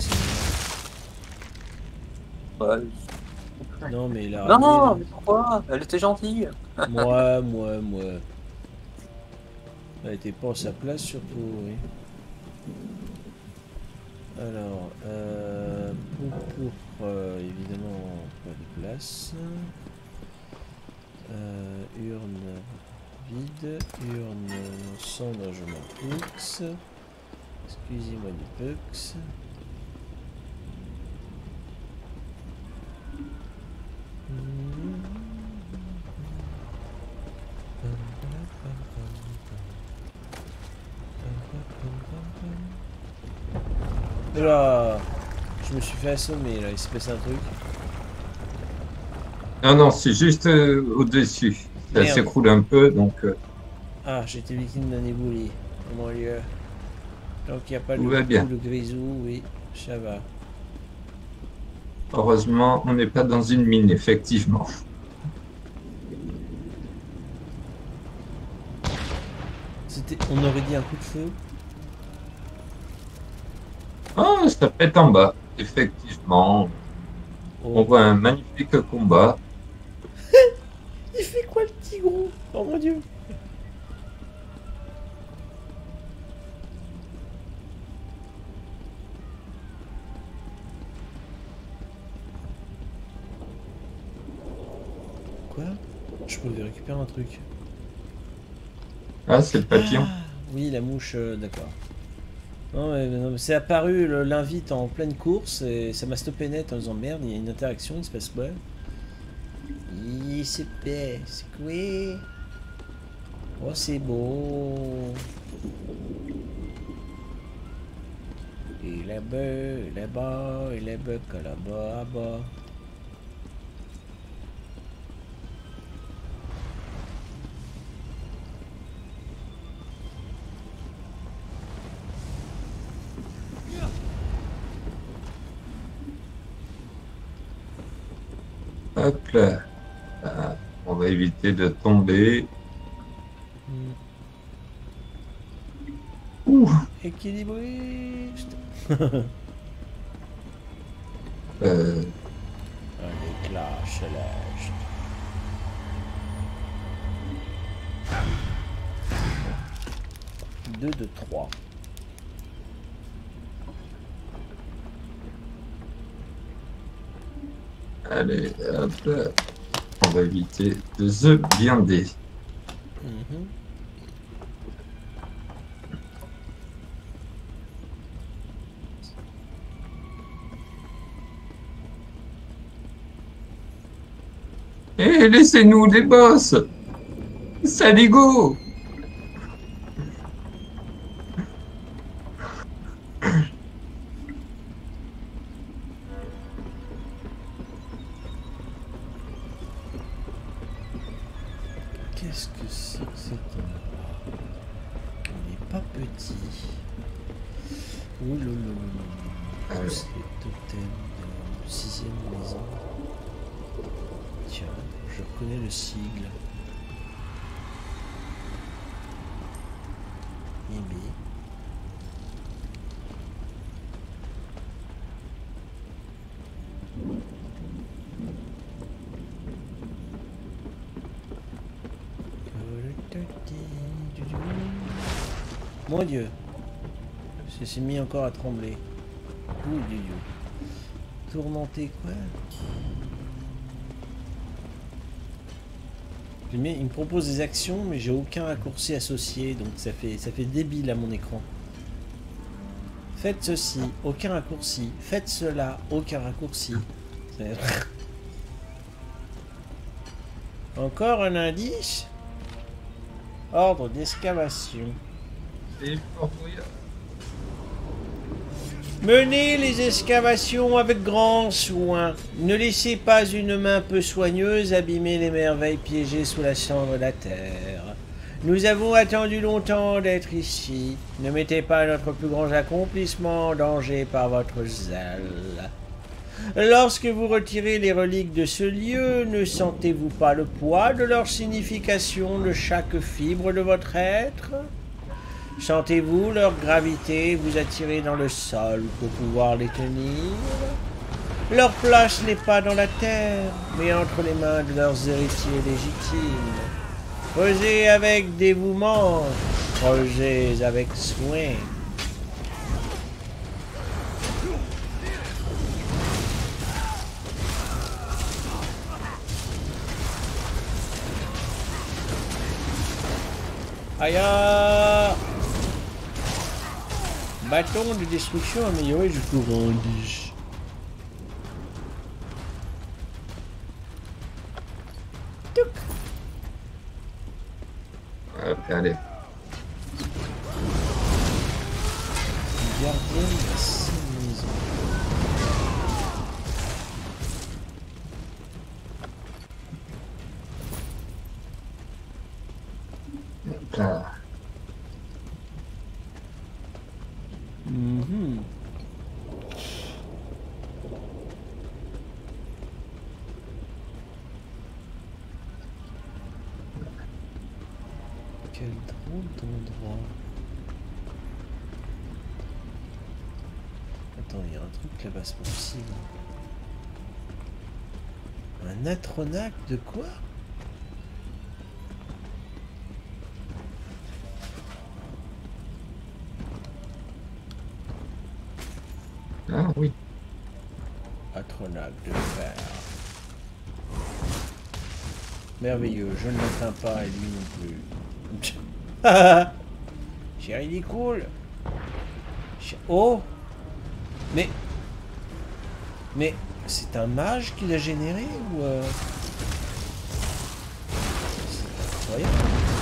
Ouais. Non mais là. Non, non, mais pourquoi? Elle était gentille. Moi, moi, moi. Elle était pas à sa place surtout, oui. Alors, euh, pour, pour euh, évidemment, pas de place. Euh, urne vide, urne cendre, je m'en pux. Excusez-moi du pux. Oula, je me suis fait assommer là, il s'est passé un truc. Non, non, c'est juste euh, au-dessus. Ça Merde. s'écroule un peu, donc... Euh, Ah, j'ai été victime d'un éboulis. Oh mon dieu. Donc il n'y a pas Tout le, va bien. le grisou, oui, ça va. heureusement, on n'est pas dans une mine, effectivement. C'était, on aurait dit un coup de feu. Ah, ça pète en bas, effectivement. Oh. On voit un magnifique combat. Il fait quoi le petit gros? Oh mon dieu. Quoi? Je pouvais récupérer un truc. Ah, c'est le papillon. Ah, oui, la mouche, euh, d'accord. Non, mais, non, mais c'est apparu le- l'invite en pleine course et ça m'a stoppé net en disant merde, il y a une interaction, il se passe quoi? Il se passe quoi? Oh, c'est beau. Et là-bas, là-bas, et là-bas, que là-bas, là-bas. Hop là. Ah, on va éviter de tomber. Ouh. Équilibriste. Euh, Allez, clash, lâche. deux de trois. allez, hop là. On va éviter de se blinder. Mhm. Eh, laissez-nous les boss! Saligo! Qu'est-ce que c'est que cet endroit? On n'est pas petit. Ouh là là là là. Alors. C'est le totem de sixième maison. Tiens, je reconnais le sigle. Eh bien. Mon Dieu, Ça s'est mis encore à trembler. Ouh, dieu, dieu. Tourmenté, quoi. Il me propose des actions, mais j'ai aucun raccourci associé, donc ça fait, ça fait débile à mon écran. Faites ceci, aucun raccourci. Faites cela, aucun raccourci. Encore un indice? Ordre d'excavation. Menez les excavations avec grand soin. Ne laissez pas une main peu soigneuse abîmer les merveilles piégées sous la cendre de la terre. Nous avons attendu longtemps d'être ici. Ne mettez pas notre plus grand accomplissement en danger par votre zèle. Lorsque vous retirez les reliques de ce lieu, ne sentez-vous pas le poids de leur signification de chaque fibre de votre être? Sentez-vous leur gravité vous attirer dans le sol pour pouvoir les tenir? Leur place n'est pas dans la terre, mais entre les mains de leurs héritiers légitimes. Creusez avec dévouement, creusez avec soin. Aïe! Bâton de destruction amélioré jusqu'au rang dix. Touc. Hop, allez. Gardien de la maison. Hop là. Mm-hmm. Quel drôle d'endroit. Attends, il y a un truc là-bas, c'est pas possible. Un atronac de quoi? Ah oui. Atronac de fer. Merveilleux, je ne l'atteins pas et lui non plus. Chérie, il est cool. Oh. Mais... Mais... C'est un mage qui l'a généré ou... Euh... C'est incroyable.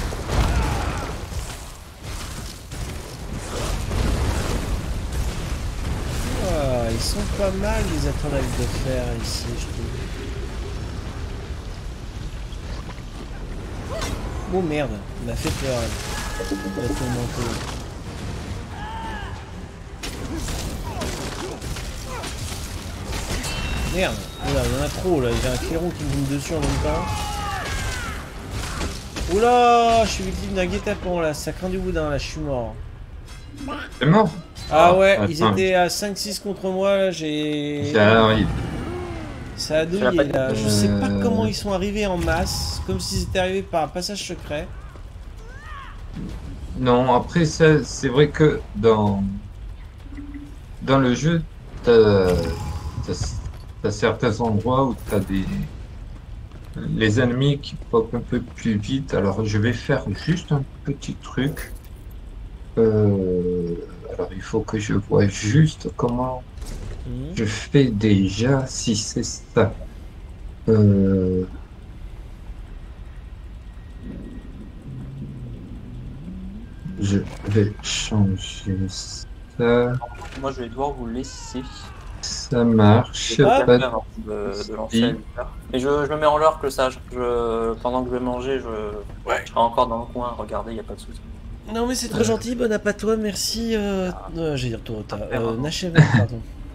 Ah, ils sont pas mal les atronacs de fer ici, je trouve. Oh merde, on a fait peur. Elle. La tourmentée. Merde, oula, il y en a trop là, j'ai un clairon qui me tombe dessus en même temps. Oula, je suis victime d'un guet-apens là, ça craint du boudin là, je suis mort. T'es mort? Ah ouais, attends. ils étaient à cinq six contre moi là, j'ai... Ça arrive. Ça a douillé là, je sais pas comment ils sont arrivés en masse, comme s'ils étaient arrivés par un passage secret. Non, après ça, c'est vrai que dans dans le jeu, t'as t'as certains endroits où t'as des les ennemis qui pop un peu plus vite. Alors je vais faire juste un petit truc. Euh, alors il faut que je vois juste comment mmh. je fais déjà, si c'est ça. Euh... Je vais changer ça. Moi je vais devoir vous laisser. Ça marche. Pas pas de, de, de lancer mais je, je me mets en l'heure que le sage. Je, pendant que je vais manger, je, ouais. je serai encore dans le coin. Regardez, il n'y a pas de souci. Non mais c'est très euh... gentil, bon app à toi, merci. Euh... Ah. Euh, J'ai dire Torota. Euh, Nachem, pardon.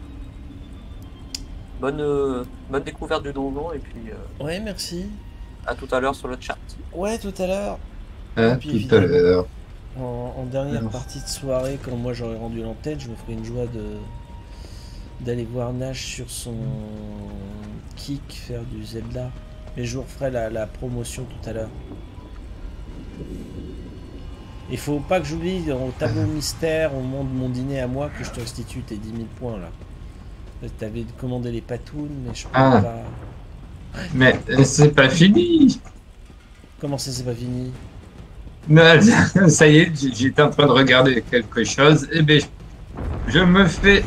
Bonne, euh, bonne découverte du donjon et puis. Euh, ouais, merci. À tout à l'heure sur le chat. Ouais, tout à l'heure. À tout à l'heure. En, en dernière Alors. partie de soirée, quand moi j'aurai rendu l'antenne, je me ferai une joie de d'aller voir Nash sur son kick faire du Zelda. Mais je vous referai la, la promotion tout à l'heure. Il faut pas que j'oublie au tableau mystère, au moment de mon dîner à moi, que je te restitue tes dix mille points là. T'avais commandé les patounes, mais je peux Ah. pas. Mais euh, c'est pas fini. Comment ça, c'est pas fini? Non, ça y est, j- j'étais en train de regarder quelque chose. Et ben, je, je me fais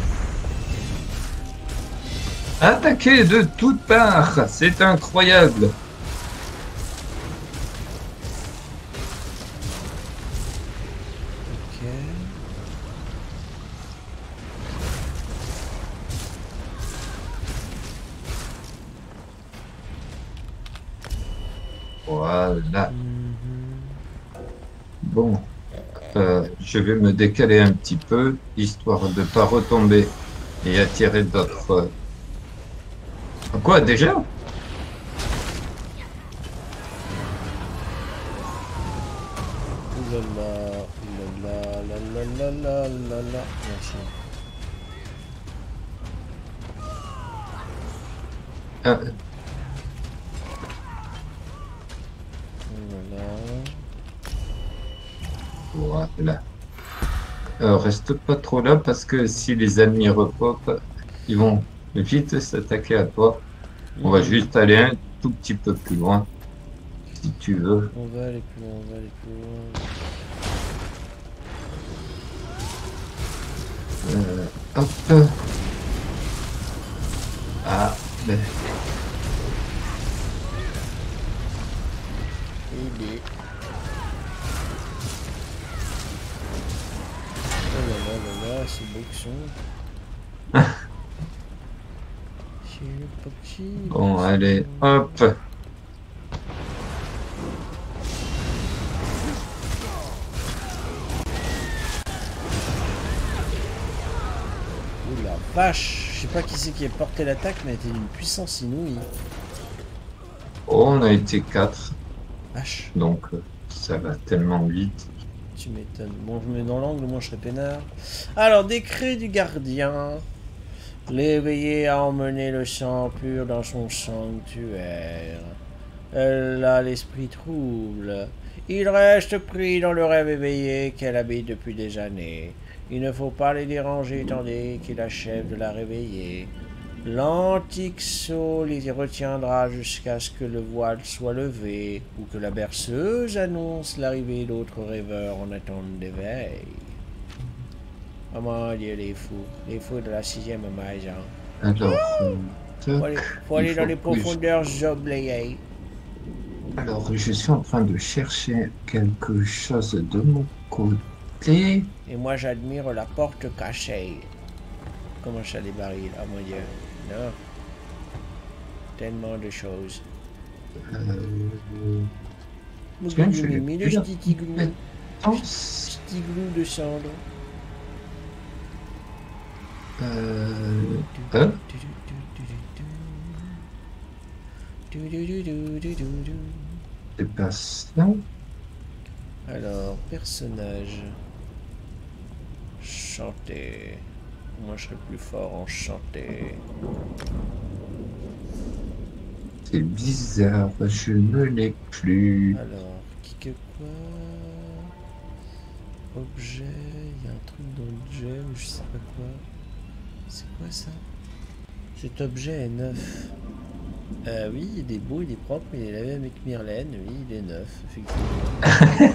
attaquer de toutes parts. C'est incroyable. Ok. Voilà. Mhm. Bon, euh, je vais me décaler un petit peu, histoire de pas retomber et attirer d'autres. euh, Quoi, déjà? Oulala, oulala, la la la la la la. Merci. Ah, Voilà. voilà. Euh, reste pas trop là parce que si les ennemis repopent, ils vont vite s'attaquer à toi. On va Mhm. juste aller un tout petit peu plus loin, si tu veux. On va aller plus loin, on va aller plus loin. Euh, hop. Ah, ben, Il est. Oh là là là là, c'est beau que son. C'est le petit. bon, allez, hop. Ouh la vache! Je sais pas qui c'est qui a porté l'attaque, mais elle était d'une puissance inouïe. Oh, on a été quatre, Vache, donc euh, ça va tellement vite. tu m'étonnes. Bon, je me mets dans l'angle, moi je serai peinard. Alors, décret du gardien. L'éveillé a emmené le sang pur dans son sanctuaire. Elle a l'esprit trouble. Il reste pris dans le rêve éveillé qu'elle habite depuis des années. Il ne faut pas les déranger tandis qu'il achève de la réveiller. L'antique sceau les retiendra jusqu'à ce que le voile soit levé ou que la berceuse annonce l'arrivée d'autres rêveurs en attente d'éveil. Oh mon Dieu, les fous, les fous de la sixième maison. Alors, euh, Faut aller, toc, faut aller il dans faut les que profondeurs oubliées. je- Alors, je suis en train de chercher quelque chose de mon côté. Et moi j'admire la porte cachée. Comment ça les barils? Oh mon Dieu, non. Tellement de choses. Euh, Mon Tiens, je glou, l'ai Mimi, le plus là. petit glou. Pense. Petit glou de cendre. Euh, hein? C'est pas ça. Alors, personnage. Chanter. Moi je serais plus fort en chanter. C'est bizarre, je ne l'ai plus. Alors, qui que quoi? Objet, il y a un truc d'objet, mais je sais pas quoi. C'est quoi ça? Cet objet est neuf. Euh, oui, il est beau, il est propre, il est lavé avec Myrlène, oui, il est neuf, effectivement.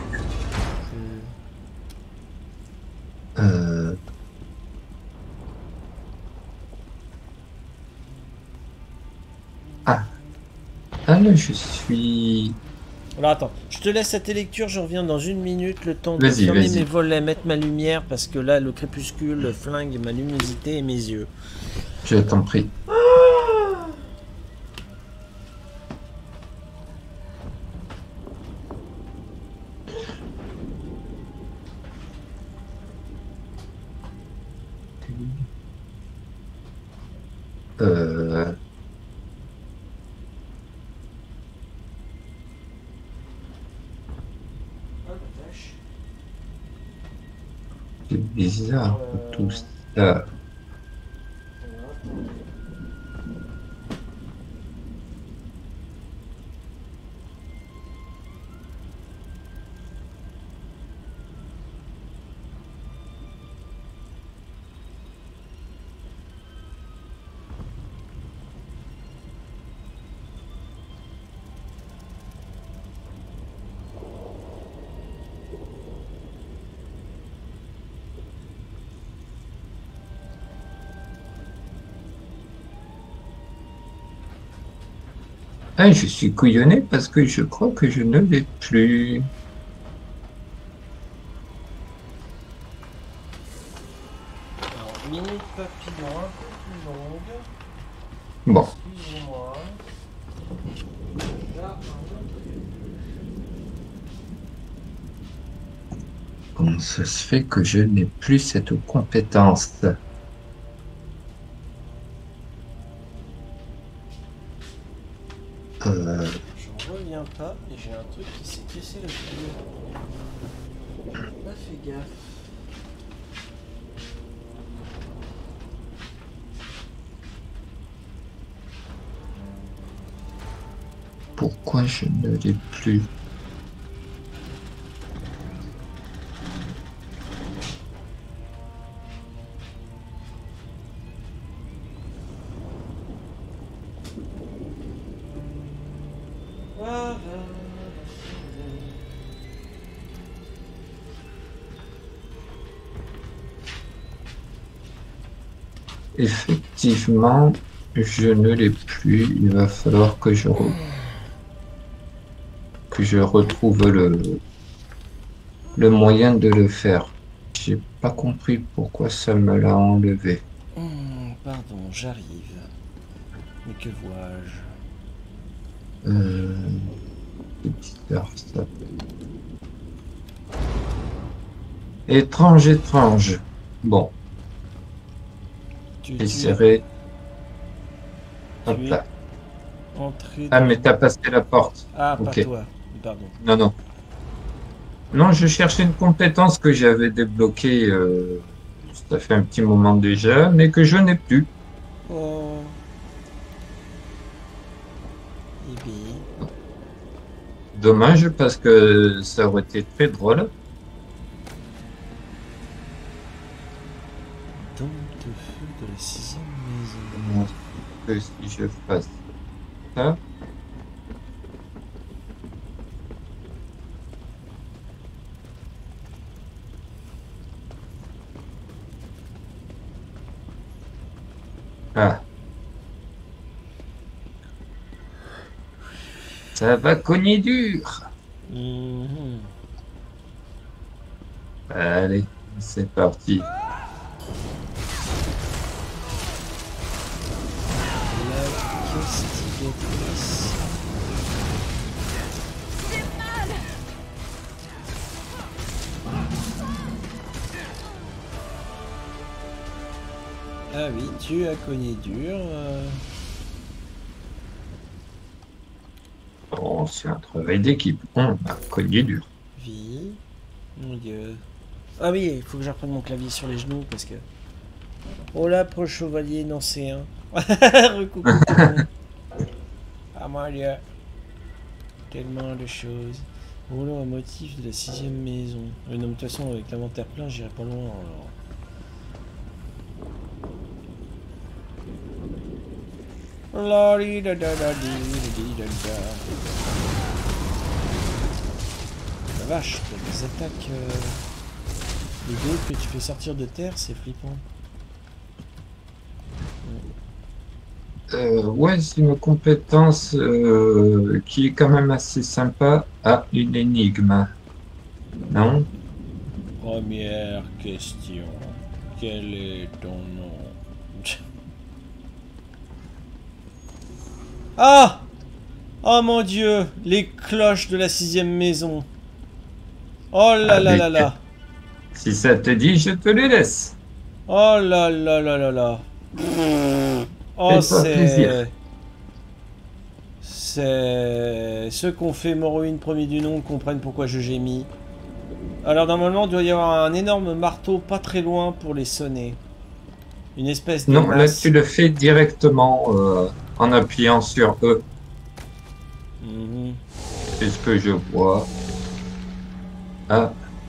Euh, Euh, Ah. Ah là, je suis... Alors attends, je te laisse cette lecture, je reviens dans une minute, le temps de Vas-y, fermer vas-y. mes volets, mettre ma lumière, parce que là, le crépuscule flingue ma luminosité et mes yeux. Je t'en prie. Euh... C'est bizarre tout ça. Ah, je suis couillonné parce que je crois que je ne l'ai plus. Alors, minute papillon un peu plus longue. Bon. Excusez-moi. Là, Comment ça se fait que je n'ai plus cette compétence? Euh... J'en reviens pas et j'ai un truc qui s'est cassé le pied. Pas fait gaffe. Pourquoi je ne l'ai plus? Effectivement, je ne l'ai plus. Il va falloir que je re... que je retrouve le le moyen de le faire. J'ai pas compris pourquoi ça me l'a enlevé. Mmh, pardon, j'arrive. Mais que vois-je? Euh... Bizarre, ça. Étrange, étrange. Bon. Tu, J'essaierai. Tu Hop là. Entrée Ah, dans... mais t'as passé la porte. Ah, pas Ok. toi. Pardon. Non, non. Non, je cherchais une compétence que j'avais débloquée, euh, ça fait un petit moment déjà, mais que je n'ai plus. Oh. Eh bien. Dommage, parce que ça aurait été très drôle. Dôme de feu de la sixième maison. Que si je fasse ça. Ah. Ça va cogner dur. Mmh. Allez, c'est parti. La castigatrice. Ah oui, tu as cogné dur. euh. Oh, c'est un travail d'équipe. On a cogné dur. Vie. Mon dieu. Ah oui, il faut que je reprenne mon clavier sur les genoux parce que. Oh là, pro chevalier, non, c'est un. Recoucou. Ah mon dieu. Tellement de choses. Oh là, un motif de la sixième maison. Euh, non, mais de toute façon, avec l'inventaire plein, j'irai pas loin alors. La da da da di di da da. La vache, t'as des attaques. Euh... Les deux que tu fais sortir de terre, c'est flippant. Euh, ouais, c'est une compétence euh, qui est quand même assez sympa à une énigme. Non? Première question. Quel est ton nom? Ah! Oh mon dieu! Les cloches de la sixième maison. Oh là là là là! Si ça te dit, je te les laisse. Oh là là là là là! Oh, c'est... C'est... Ceux qui ont fait Morrowind premier du nom comprennent pourquoi je gémis. Alors normalement, il doit y avoir un énorme marteau pas très loin pour les sonner. Une espèce de Non, là masse. tu le fais directement euh, en appuyant sur E. Mmh. C'est ce que je vois. Ah.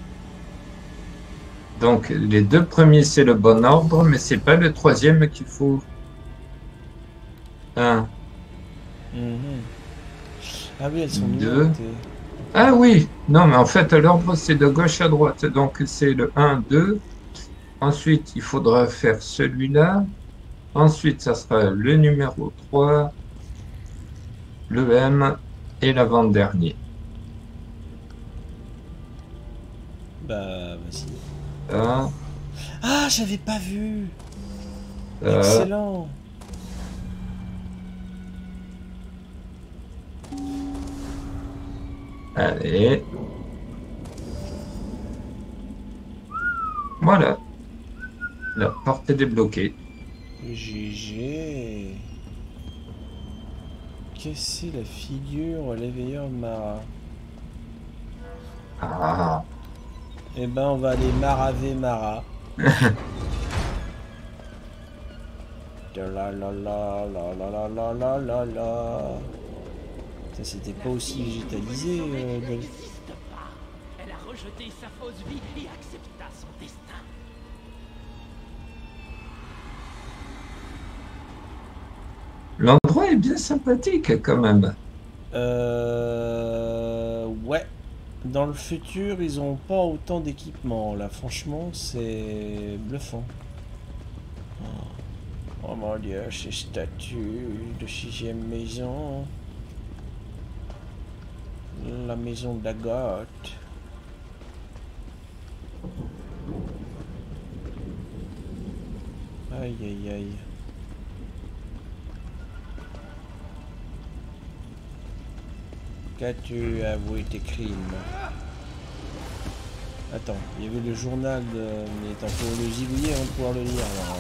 Donc les deux premiers c'est le bon ordre, mais c'est pas le troisième qu'il faut. Un. Mmh. Ah oui, elles sont Deux. notées. Ah oui, non mais en fait l'ordre c'est de gauche à droite, donc c'est le un, deux. Ensuite il faudra faire celui-là. Ensuite ça sera le numéro trois. le M et l'avant-dernier. Bah, vas-y. Ça, Ah, j'avais pas vu. ça. Excellent. Allez. Voilà. La porte est débloquée. G G. Casser la figure, l'éveilleur Mara. Ah. Eh ben, on va aller maraver Mara. La la la la la la la la la la. Ça, c'était pas aussi végétalisé. Mais Euh, elle Dolph. n'existe pas. Elle a rejeté sa fausse vie et accepta son destin. L'endroit est bien sympathique quand même. Euh... Ouais. Dans le futur, ils ont pas autant d'équipement. Là, franchement, c'est bluffant. Oh mon dieu, ces statues de sixième maison. La maison d'Agathe. Aïe aïe aïe. Qu'as-tu avoué tes crimes? Attends, il y avait le journal de... Mais attends, faut le zigouiller avant de pouvoir le lire. Alors.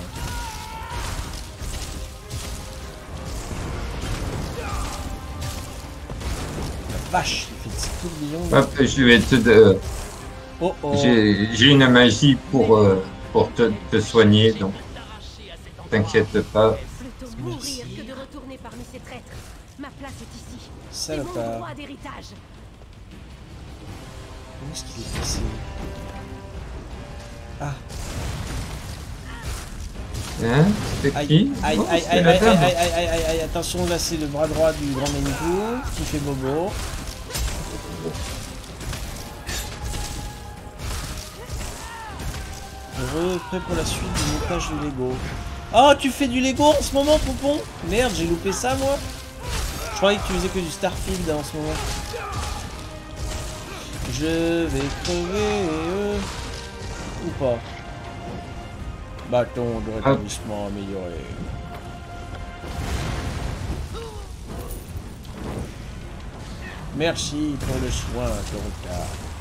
La vache, il fait de tourbillons. Hop, je vais te... de- Oh oh. J'ai j'ai une magie pour, euh, pour te, te soigner, donc t'inquiète pas. Plutôt mourir que de retourner parmi ces traîtres. Ma place est ici. C'est mon Salopard. droit d'héritage. Où est-ce qu'il est passé? Ah. Hein? C'est Aïe, qui? aïe, Oh, aïe, c'est aïe, la aïe, dame. aïe, aïe, aïe, aïe, aïe, attention, là c'est le bras droit du grand Manitou qui fait bobo. Heureux, prêt pour la suite du montage du Lego. Oh, tu fais du Lego en ce moment, Poupon? Merde, j'ai loupé ça, moi. Je croyais que tu faisais que du Starfield en ce moment. Je vais crever, euh... ou pas? Bâton de rétablissement amélioré. Merci pour le soin, Torota.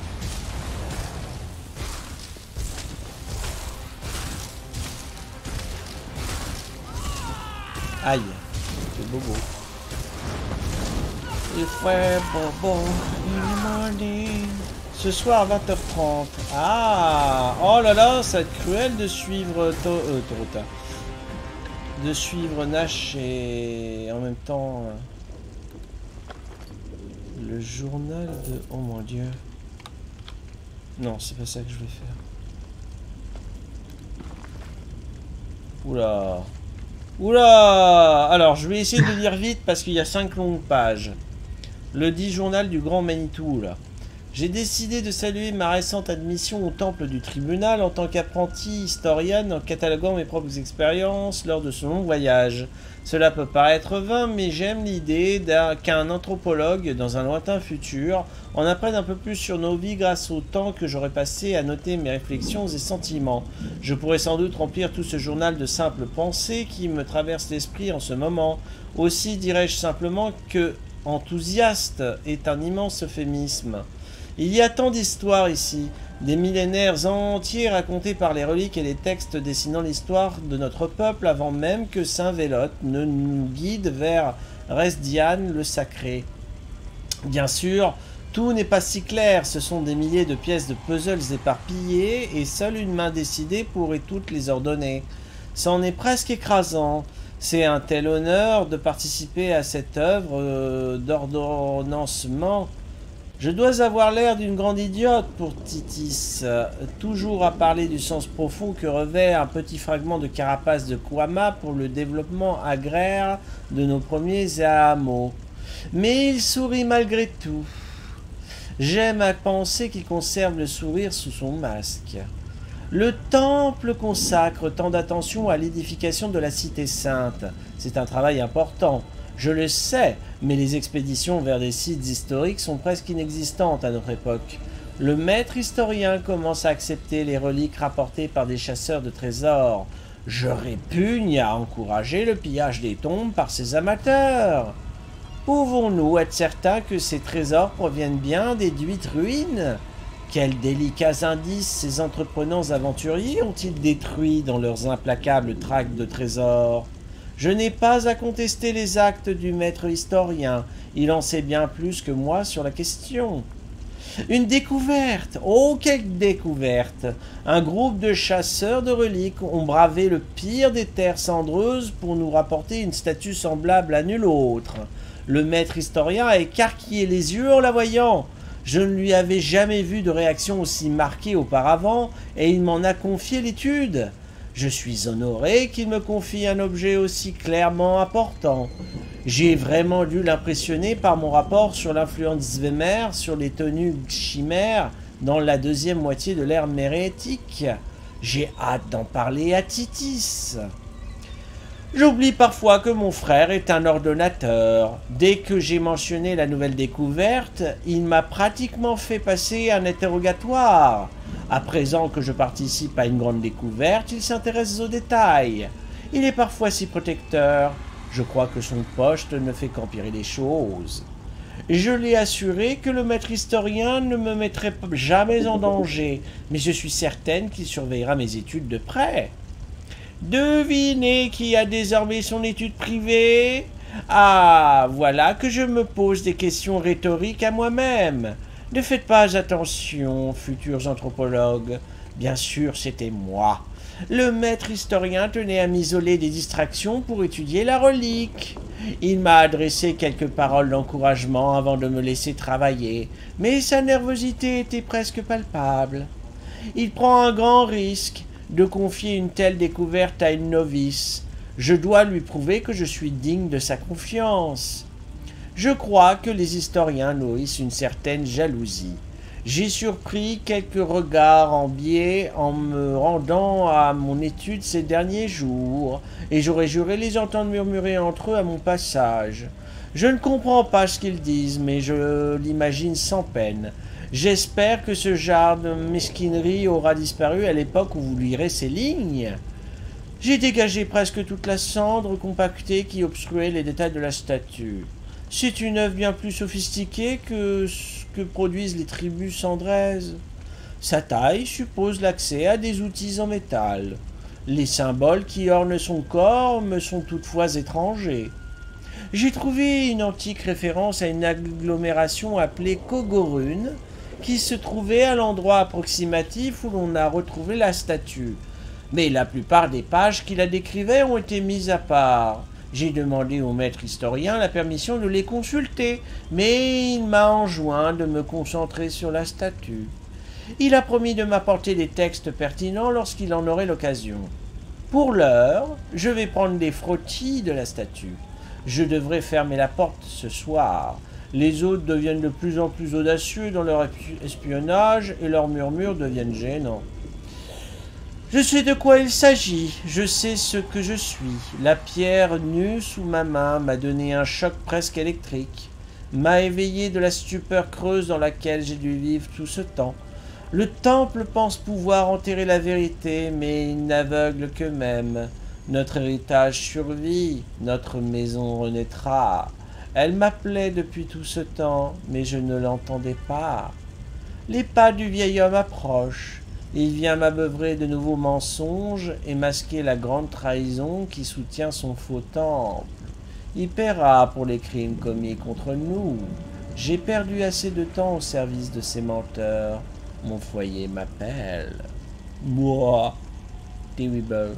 Aïe, c'est bobo. Il fait bobo in the morning. Ce soir à vingt heures trente. Ah, oh là là, ça va être cruel de suivre to euh, Torota. De suivre Nash et en même temps euh, le journal de... Oh mon dieu. Non, c'est pas ça que je vais faire. Oula. Oula. Alors, je vais essayer de lire vite parce qu'il y a cinq longues pages. Le dit journal du grand Manitou, là. J'ai décidé de saluer ma récente admission au temple du tribunal en tant qu'apprenti historienne en cataloguant mes propres expériences lors de ce long voyage. Cela peut paraître vain, mais j'aime l'idée qu'un anthropologue, dans un lointain futur, en apprenne un peu plus sur nos vies grâce au temps que j'aurais passé à noter mes réflexions et sentiments. Je pourrais sans doute remplir tout ce journal de simples pensées qui me traversent l'esprit en ce moment. Aussi dirais-je simplement que « enthousiaste » est un immense euphémisme. Il y a tant d'histoires ici, des millénaires entiers racontés par les reliques et les textes dessinant l'histoire de notre peuple avant même que Saint Vélote ne nous guide vers Resdian le sacré. Bien sûr, tout n'est pas si clair, ce sont des milliers de pièces de puzzles éparpillées et seule une main décidée pourrait toutes les ordonner. C'en est presque écrasant. C'est un tel honneur de participer à cette œuvre euh, d'ordonnancement. Je dois avoir l'air d'une grande idiote pour Titis, euh, toujours à parler du sens profond que revêt un petit fragment de carapace de Kwama pour le développement agraire de nos premiers hameaux. Mais il sourit malgré tout. J'aime à penser qu'il conserve le sourire sous son masque. Le temple consacre tant d'attention à l'édification de la cité sainte. C'est un travail important. Je le sais, mais les expéditions vers des sites historiques sont presque inexistantes à notre époque. Le maître historien commence à accepter les reliques rapportées par des chasseurs de trésors. Je répugne à encourager le pillage des tombes par ces amateurs. Pouvons-nous être certains que ces trésors proviennent bien des huit ruines? Quels délicats indices ces entreprenants aventuriers ont-ils détruits dans leurs implacables traques de trésors? Je n'ai pas à contester les actes du maître historien, il en sait bien plus que moi sur la question. Une découverte! Oh, quelle découverte! Un groupe de chasseurs de reliques ont bravé le pire des terres cendreuses pour nous rapporter une statue semblable à nulle autre. Le maître historien a écarquillé les yeux en la voyant. Je ne lui avais jamais vu de réaction aussi marquée auparavant, et il m'en a confié l'étude. Je suis honoré qu'il me confie un objet aussi clairement important. J'ai vraiment dû l'impressionner par mon rapport sur l'influence Zvemer sur les tenues chimères dans la deuxième moitié de l'ère mérétique. J'ai hâte d'en parler à Titis. J'oublie parfois que mon frère est un ordonnateur. Dès que j'ai mentionné la nouvelle découverte, il m'a pratiquement fait passer un interrogatoire. À présent que je participe à une grande découverte, il s'intéresse aux détails. Il est parfois si protecteur. Je crois que son poste ne fait qu'empirer les choses. Je l'ai assuré que le maître historien ne me mettrait jamais en danger, mais je suis certaine qu'il surveillera mes études de près. Devinez qui a désormais son étude privée? Ah, voilà que je me pose des questions rhétoriques à moi-même. Ne faites pas attention, futurs anthropologues. Bien sûr, c'était moi. Le maître historien tenait à m'isoler des distractions pour étudier la relique. Il m'a adressé quelques paroles d'encouragement avant de me laisser travailler, mais sa nervosité était presque palpable. Il prend un grand risque de confier une telle découverte à une novice. Je dois lui prouver que je suis digne de sa confiance. Je crois que les historiens nourrissent une certaine jalousie. J'ai surpris quelques regards en biais en me rendant à mon étude ces derniers jours, et j'aurais juré les entendre murmurer entre eux à mon passage. Je ne comprends pas ce qu'ils disent, mais je l'imagine sans peine. J'espère que ce genre de mesquinerie aura disparu à l'époque où vous lirez ces lignes. J'ai dégagé presque toute la cendre compactée qui obstruait les détails de la statue. C'est une œuvre bien plus sophistiquée que ce que produisent les tribus cendraises. Sa taille suppose l'accès à des outils en métal. Les symboles qui ornent son corps me sont toutefois étrangers. J'ai trouvé une antique référence à une agglomération appelée Kogorun, qui se trouvait à l'endroit approximatif où l'on a retrouvé la statue. Mais la plupart des pages qui la décrivaient ont été mises à part. J'ai demandé au maître historien la permission de les consulter, mais il m'a enjoint de me concentrer sur la statue. Il a promis de m'apporter des textes pertinents lorsqu'il en aurait l'occasion. Pour l'heure, je vais prendre des frottis de la statue. Je devrais fermer la porte ce soir. Les autres deviennent de plus en plus audacieux dans leur espionnage et leurs murmures deviennent gênants. Je sais de quoi il s'agit, je sais ce que je suis. La pierre nue sous ma main m'a donné un choc presque électrique, m'a éveillé de la stupeur creuse dans laquelle j'ai dû vivre tout ce temps. Le temple pense pouvoir enterrer la vérité, mais il n'aveugle qu'eux-mêmes. Notre héritage survit, notre maison renaîtra. Elle m'appelait depuis tout ce temps, mais je ne l'entendais pas. Les pas du vieil homme approchent. Il vient m'abeuvrer de nouveaux mensonges et masquer la grande trahison qui soutient son faux temple. Il paiera pour les crimes commis contre nous. J'ai perdu assez de temps au service de ces menteurs. Mon foyer m'appelle. Moi, terrible.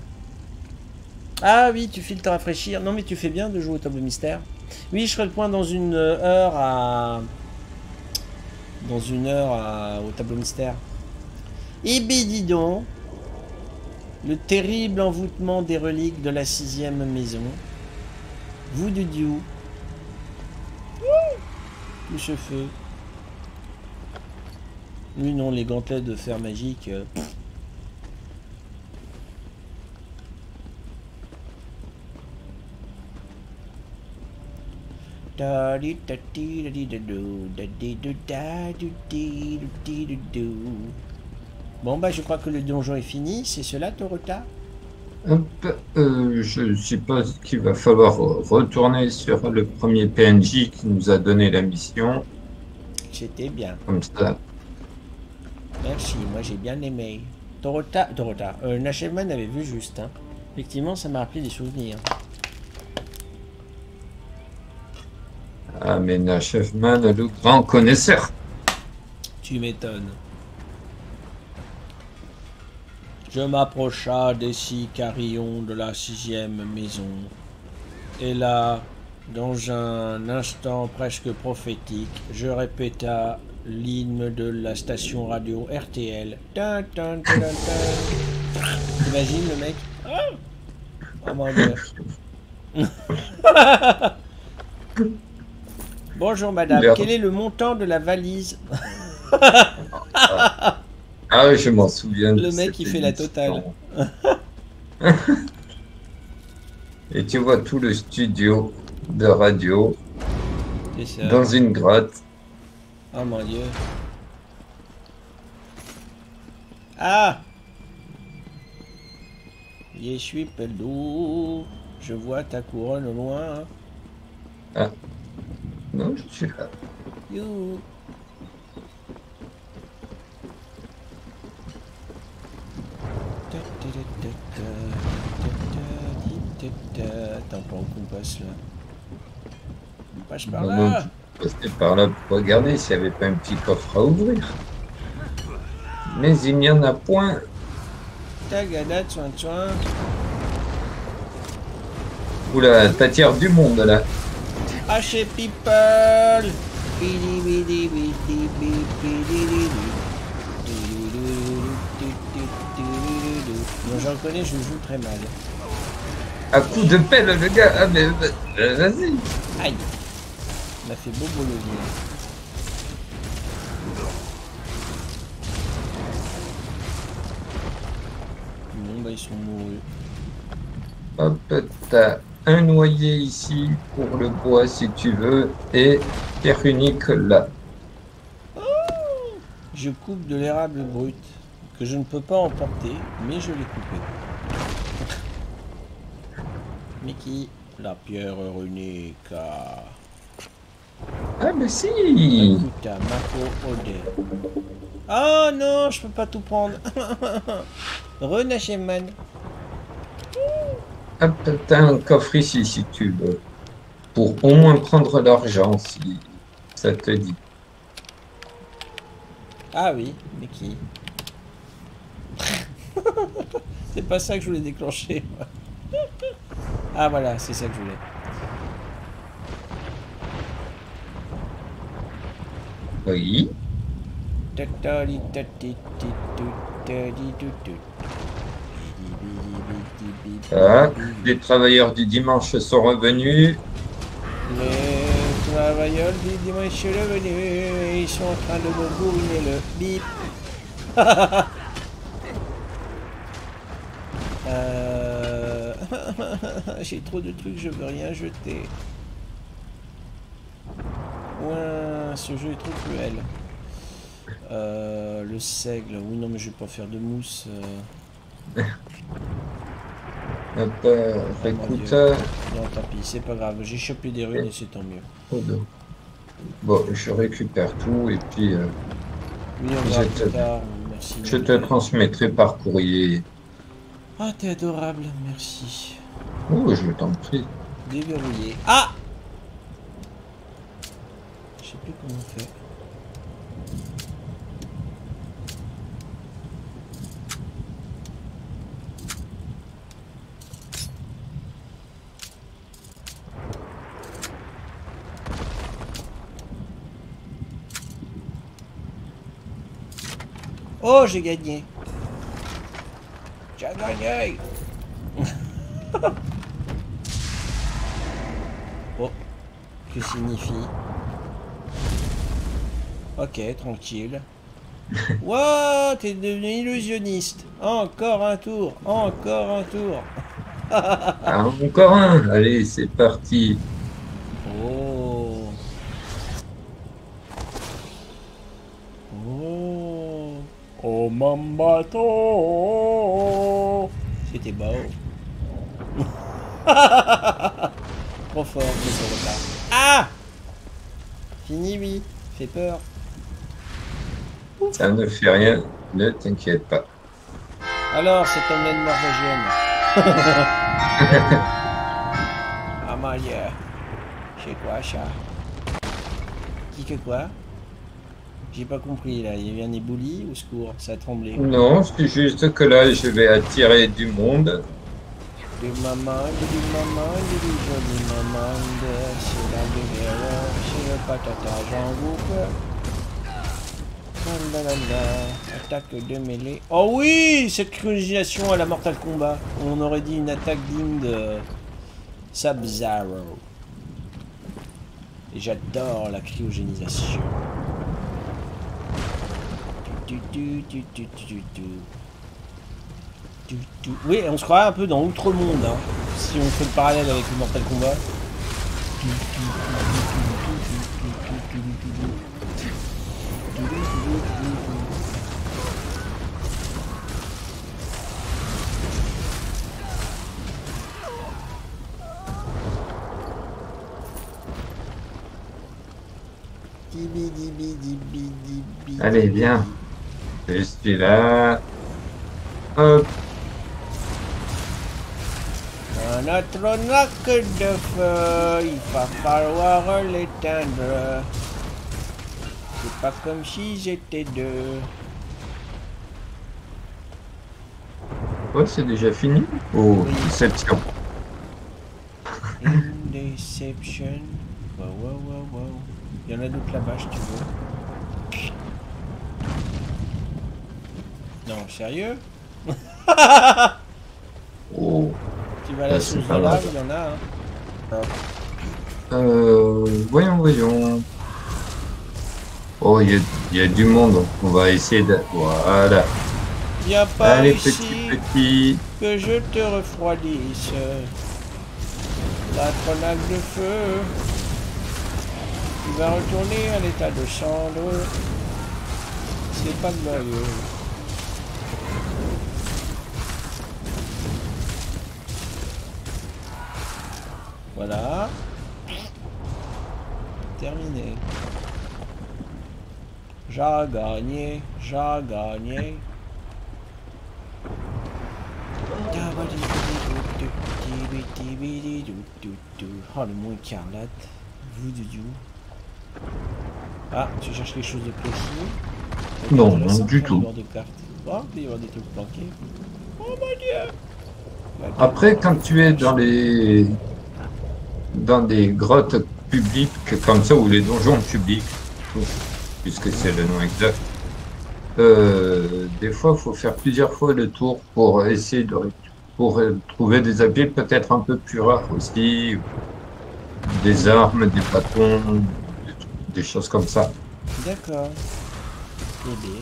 Ah oui, tu files te rafraîchir. Non mais tu fais bien de jouer au tableau mystère. Oui, je ferai le point dans une heure à... Dans une heure à... au tableau mystère. Eh bien, dis donc, le terrible envoûtement des reliques de la sixième maison. Vous du dieu. Tout ce feu. Oui, non, les gantelets de fer magique. Euh, Bon bah je crois que le donjon est fini, c'est cela Torota? Hop, euh, je suppose qu'il va falloir retourner sur le premier P N J qui nous a donné la mission. C'était bien. Comme ça. Merci, moi j'ai bien aimé. Torota, Torota, euh, Nashevman avait vu juste. Hein. Effectivement, ça m'a rappelé des souvenirs. Ah, mais Nashevman, le grand connaisseur. Tu m'étonnes. Je m'approcha des six carillons de la sixième maison. Et là, dans un instant presque prophétique, je répéta l'hymne de la station radio R T L. Tin, tin, tin, tin. T'imagines le mec? Oh mon dieu. Bonjour madame, Merde. Quel est le montant de la valise? Ah, ah oui, je m'en souviens. Le mec il fait la totale. Et tu vois tout le studio de radio Ça. dans une grotte. Oh mon dieu. Ah! Je suis perdu. Je vois ta couronne au loin. Ah. Non, je suis là. You. Attends, pas où qu'on passe là. On passe par Non, non, là. je passais par là pour regarder s'il n'y avait pas un petit coffre à ouvrir. Mais il n'y en a point. Tagadate, soin de soin. Oula, t'attires du monde là. Haché people. Bidi bidi bidi bidi bidi Non, j'en connais, je joue très mal. À coup de pelle, le gars. Ah, mais euh, vas-y. Aïe. On a fait beau boulot. Bon, bah, ils sont mourus. Hop, t'as un noyer ici pour le bois si tu veux. Et pierre unique là. Je coupe de l'érable brut que je ne peux pas emporter, mais je l'ai coupé. Mickey, la pierre unique. Ah, mais si. Akuta, Mako, Ode. Oh non, je peux pas tout prendre. Renachéman. Hop, t'as un coffre ici si tu veux. Pour au moins prendre l'argent si ça te dit. Ah oui, Mickey. C'est pas ça que je voulais déclencher. Ah voilà, c'est ça que je voulais. Oui. Ah, les travailleurs du dimanche sont revenus. Les travailleurs du dimanche sont revenus. Ils sont en train de me bourriner le bip. euh... J'ai trop de trucs, je veux rien jeter. Ouais, ce jeu est trop cruel. Euh, le seigle, oui non mais je vais pas faire de mousse. Euh... Hop, euh, oh, écoute. Non tant pis, c'est pas grave, j'ai chopé des runes et c'est tant mieux. Oh, bon, je récupère tout et puis euh, oui, on je, va te, plus tard. Merci, je te transmettrai par courrier. Ah, t'es adorable, merci. Oh, je t'en prie. Déverrouillé. Ah! Je sais plus comment on fait. Oh, j'ai gagné. J'ai gagné. Oh, que signifie? Ok, tranquille. Wow, t'es devenu illusionniste. Encore un tour, encore un tour. Ah, encore un. Allez, c'est parti. Oh. sur mon bateau. C'était beau. Trop fort, mais ça repart. Ah! Fini, oui. Fait peur. Ça ne fait rien, ne t'inquiète pas. Alors, cette omelette norvégienne. Ah mon dieu. C'est quoi ça? Qui que quoi? J'ai pas compris là, il y a eu un éboulis au secours, ça a tremblé. Non, c'est juste que là, je vais attirer du monde. Du maman, du maman, du joli maman, c'est la guerre, c'est le patata Jean Goupe. Attaque de mêlée. Oh oui, cette cryonisation à la Mortal Kombat. On aurait dit une attaque digne de Sub-Zero. Et j'adore la cryogénisation. Tu, tu, tu, tu, tu, tu, tu. Tu, tu. Oui, on se croirait un peu dans Outre-Monde, hein, si on fait le parallèle avec le Mortal Kombat. Tu, tu, tu, tu, tu, tu, tu, tu, tu, tu. Allez, viens. Je suis là. Hop. Un autre knock de feu, il va falloir l'éteindre. C'est pas comme si j'étais deux. Ouais, c'est déjà fini. Oh, Oui. déception. Indeception. Wow, wow, wow, wow. Il y en a d'autres là-bas, si tu veux. Non, sérieux? Oh. Tu vas à la Ouais, source c'est de pas lave, grave. il y en a, hein. Euh, voyons, voyons. Oh, il y, a- il y a du monde. On va essayer de... Voilà. Viens pas Allez, ici, petit, petit. que je te refroidisse. La grenade de feu. Tu vas retourner à l'état de cendre. C'est pas glorieux. Voilà. Terminé. J'ai gagné, j'ai gagné. Oh, le mot écarlate. Vous du du. Ah, tu cherches quelque chose de précis? Non, Intéressant, non, du pour tout. les bords de cartes. Oh, il peut y avoir des trucs planqués. Oh mon dieu! Bah, Après, quand tu es dans les dans des grottes publiques comme ça, ou les donjons publics, puisque c'est le nom exact, euh, des fois, il faut faire plusieurs fois le tour pour essayer de pour euh, trouver des habits peut-être un peu plus rares aussi, des armes, des bâtons, des, des choses comme ça. D'accord. Eh bien.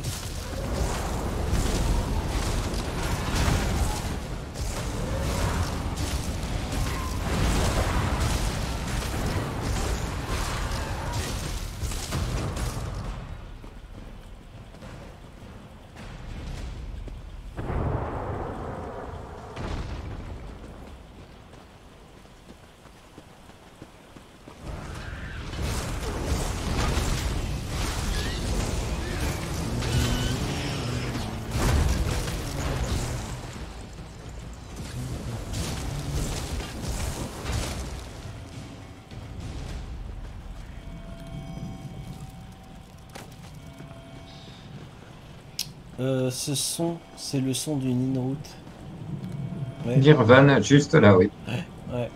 Euh, ce son, c'est le son d'une in-route. Ouais. Nirvana, juste là, oui. Ouais.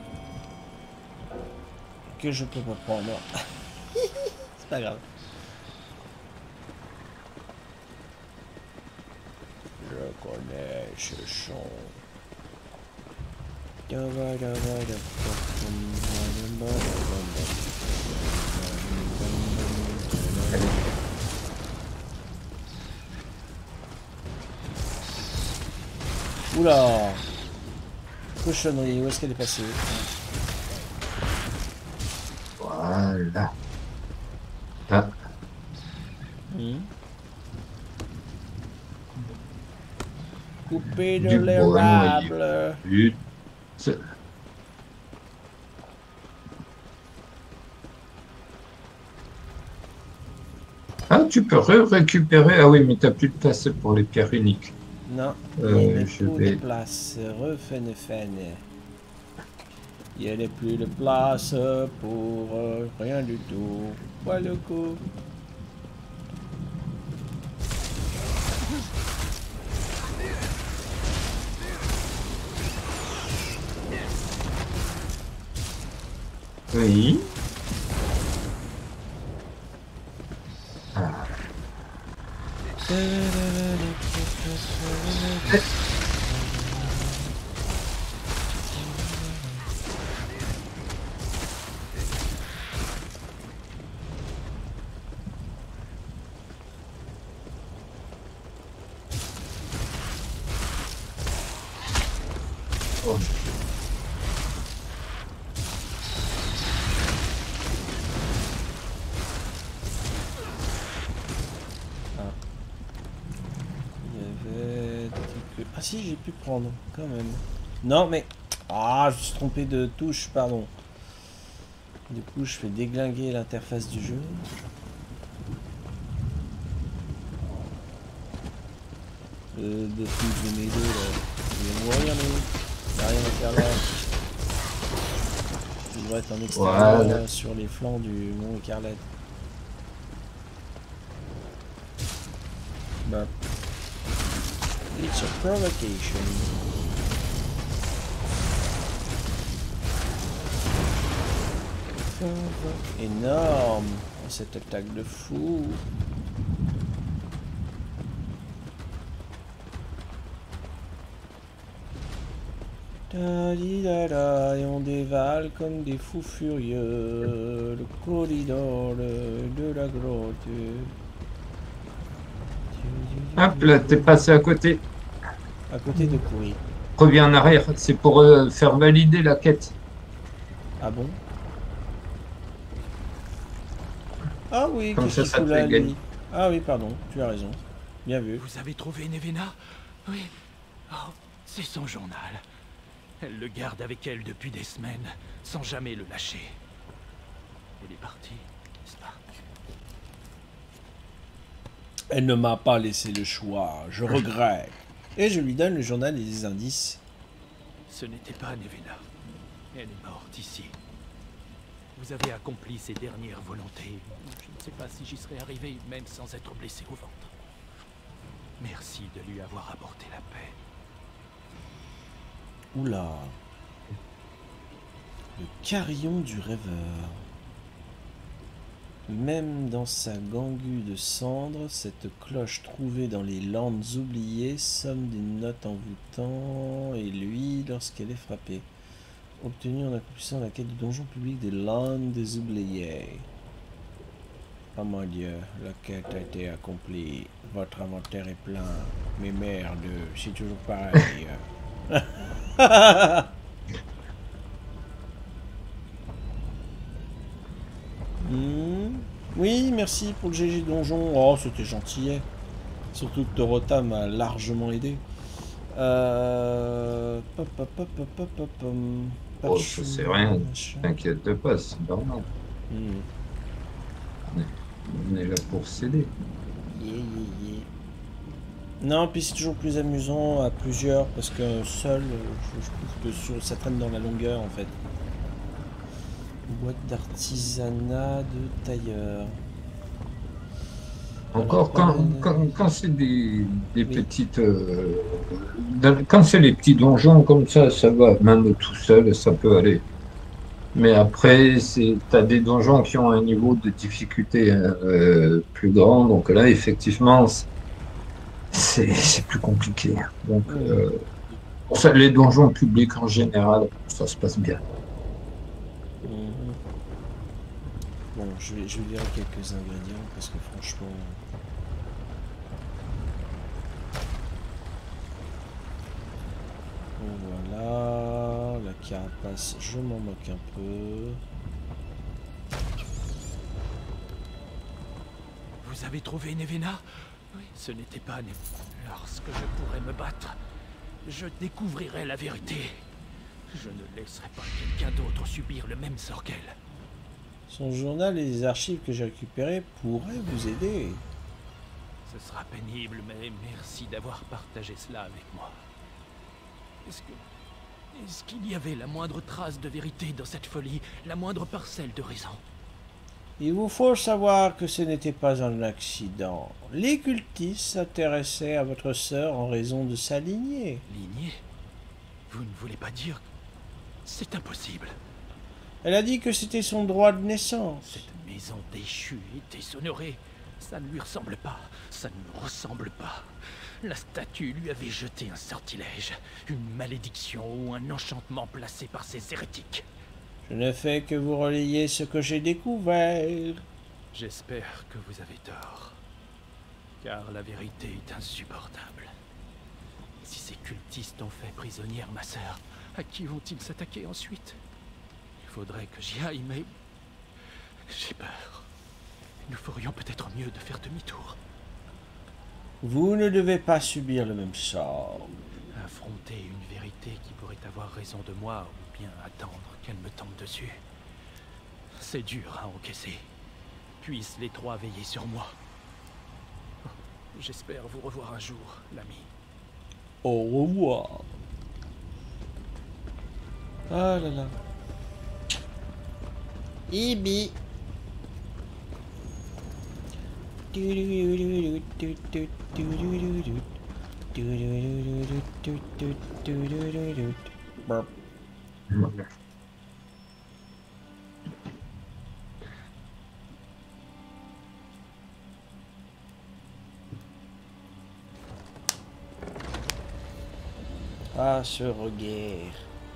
Que je peux pas prendre. C'est pas grave. Je connais ce son. Oula! Cochonnerie, où est-ce qu'elle est passée? Voilà. Ah. Mmh. couper de Du bois l'érable. noyé. C'est- Ah, tu peux récupérer. Ah oui, mais t'as plus de place pour les pierres uniques. Non, Euh, il n'est je plus vais- de place. Refene fene. Il n'y a plus de place pour euh, rien du tout. Voilà le coup. Oui. Ah. Oh. Il y avait... des trucs- Ah si, j'ai pu prendre, quand même. Non, mais... Ah, je me suis trompé de touche, pardon. Du coup, je fais déglinguer l'interface du jeu. Euh, de tous de mes deux, là. Je vais mourir, nous. Il n'y a rien à faire là. Il devrait être en extérieur, Voilà. là, sur les flancs du mont Écarlate. Bah. It's a provocation. Énorme, cette attaque de fou. Da di da da, et on dévale comme des fous furieux le corridor de la grotte. Hop là, t'es passé à côté. À côté de courir. Reviens en arrière. C'est pour euh, faire valider la quête. Ah bon? Ah oui, Comme qu'est-ce ça, qu'il ça fout te là, fait gagner. lui? Ah oui, pardon, tu as raison. Bien vu. Vous avez trouvé Nevena? Oui. Oh, c'est son journal. Elle le garde avec elle depuis des semaines, sans jamais le lâcher. Elle est partie, n'est-ce pas? Elle ne m'a pas laissé le choix, je regrette. Et je lui donne le journal et les indices. Ce n'était pas Nevena. Elle est morte ici. Vous avez accompli ses dernières volontés. Je ne sais pas si j'y serais arrivé, même sans être blessé au ventre. Merci de lui avoir apporté la paix. Oula. Le carillon du rêveur. Même dans sa gangue de cendres, cette cloche trouvée dans les landes oubliées somme d'une note envoûtant, et lui, lorsqu'elle est frappée. Obtenue en accomplissant la quête du donjon public des landes des oubliés. Oh mon Dieu, la quête a été accomplie. Votre inventaire est plein. Mais merde, c'est toujours pareil. Hmm. Oui, merci pour le G G donjon. Oh, c'était gentil. Surtout que Dorota m'a largement aidé. Euh... pop, pop, pop, pop, pop, pop, hum. Oh, ça c'est rien. Machin. T'inquiète pas, c'est normal. Hmm. On est, on est là pour s'aider. Yeah, yeah, yeah. Non, puis c'est toujours plus amusant à plusieurs parce que seul, je, je trouve que sur- ça traîne dans la longueur en fait. Boîte d'artisanat de tailleur. Encore quand, Alors, quand, quand c'est des, des Oui. petites... euh, dans- quand c'est les petits donjons comme ça, ça va. Même tout seul, ça peut aller. Mais après, c'est t'as des donjons qui ont un niveau de difficulté euh, plus grand. Donc là, effectivement, c'est- c'est c'est plus compliqué. Donc, Mhm. euh, pour ça, les donjons publics en général, ça se passe bien. Mhm. Bon, je vais, je vais lire quelques ingrédients parce que franchement. Bon, voilà, la carapace, je m'en moque un peu. Vous avez trouvé Nevena? Oui, ce n'était pas Nevena. Lorsque je pourrais me battre, je découvrirai la vérité. Je ne laisserai pas quelqu'un d'autre subir le même sort qu'elle. Son journal et les archives que j'ai récupérées pourraient vous aider. Ce sera pénible, mais merci d'avoir partagé cela avec moi. Est-ce que... Est-ce qu'il y avait la moindre trace de vérité dans cette folie, la moindre parcelle de raison? Il vous faut savoir que ce n'était pas un accident. Les cultistes s'intéressaient à votre sœur en raison de sa lignée. Lignée? Vous ne voulez pas dire... C'est impossible. Elle a dit que c'était son droit de naissance. Cette maison déchue et déshonorée, ça ne lui ressemble pas, ça ne me ressemble pas. La statue lui avait jeté un sortilège, une malédiction ou un enchantement placé par ces hérétiques. Je ne fais que vous relayer ce que j'ai découvert. J'espère que vous avez tort, car la vérité est insupportable. Si ces cultistes ont fait prisonnière ma sœur, à qui vont-ils s'attaquer ensuite? Il faudrait que j'y aille, mais... j'ai peur. Nous ferions peut-être mieux de faire demi-tour. Vous ne devez pas subir le même sort. Affronter une vérité qui pourrait avoir raison de moi, ou bien attendre qu'elle me tombe dessus. C'est dur à encaisser. Puissent les trois veiller sur moi. J'espère vous revoir un jour, l'ami. Au revoir. Ah là là. Ibi. Burp. Ah, ce regard.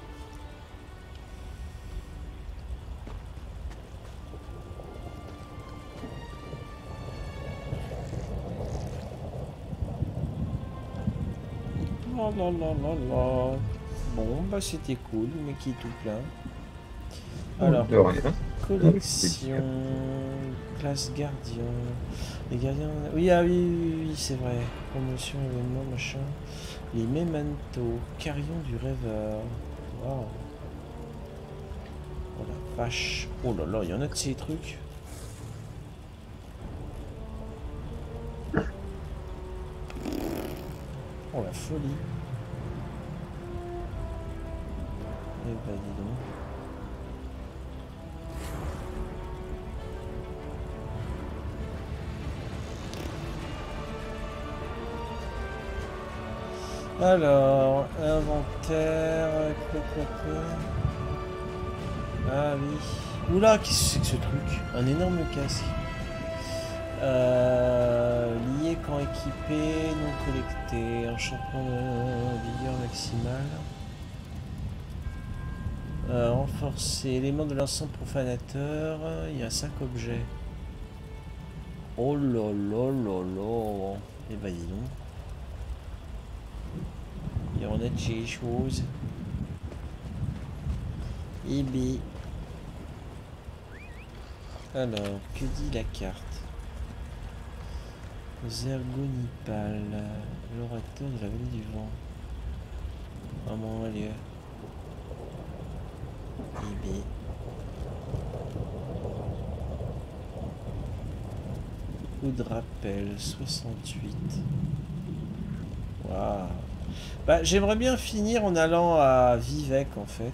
La la la la la. Bon, bah c'était cool, mais qui est tout plein. Alors, De rien. collection, classe gardien. Les gardiens. Oui, ah oui, oui, oui, c'est vrai. Promotion, événement, machin. Les mémentos, carillon du rêveur. Waouh. Oh la vache. Oh là là, il y en a de ces trucs. Oh la folie. Eh ben dis donc. Alors, inventaire, quoi, quoi, quoi. Ah oui. Oula, qu'est-ce que c'est que ce truc? Un énorme casque. Euh, lié quand équipé, non collecté, enchantement de vigueur maximale. Euh, renforcé, élément de l'ensemble profanateur, il y a cinq objets. Oh là là là là. Eh ben dis donc. Il y en a de chez les choses. Ibi. Alors, que dit la carte? Zergonipal, l'orateur de la vallée du vent. Un moment lieu. Ibi. Coup de rappel, soixante-huit. Waouh. Bah, j'aimerais bien finir en allant à Vivec en fait.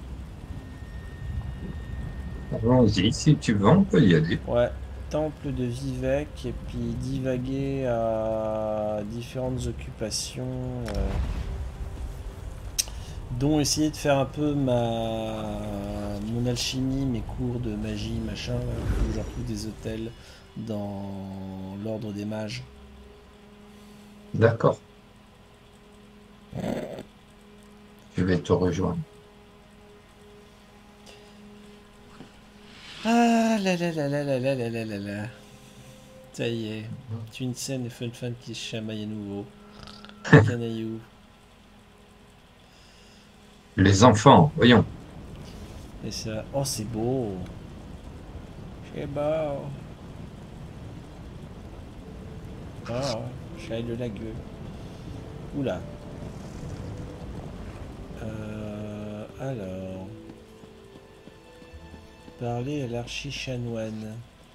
Allons-y, si tu veux, on peut y aller. Ouais, temple de Vivec et puis divaguer à différentes occupations, euh, dont essayer de faire un peu ma mon alchimie, mes cours de magie, machin, là, où je retrouve des hôtels dans l'ordre des mages. D'accord. Je vais te rejoindre. Ah là là là là là là là là là là. Ça y est. Tu une scène de fun fun qui se chamaille à nouveau. Canaillou. Les enfants, voyons. Et ça. Oh, c'est beau. C'est beau. Oh, Charles de la gueule. Oula. Alors... Parler à l'archichanoine.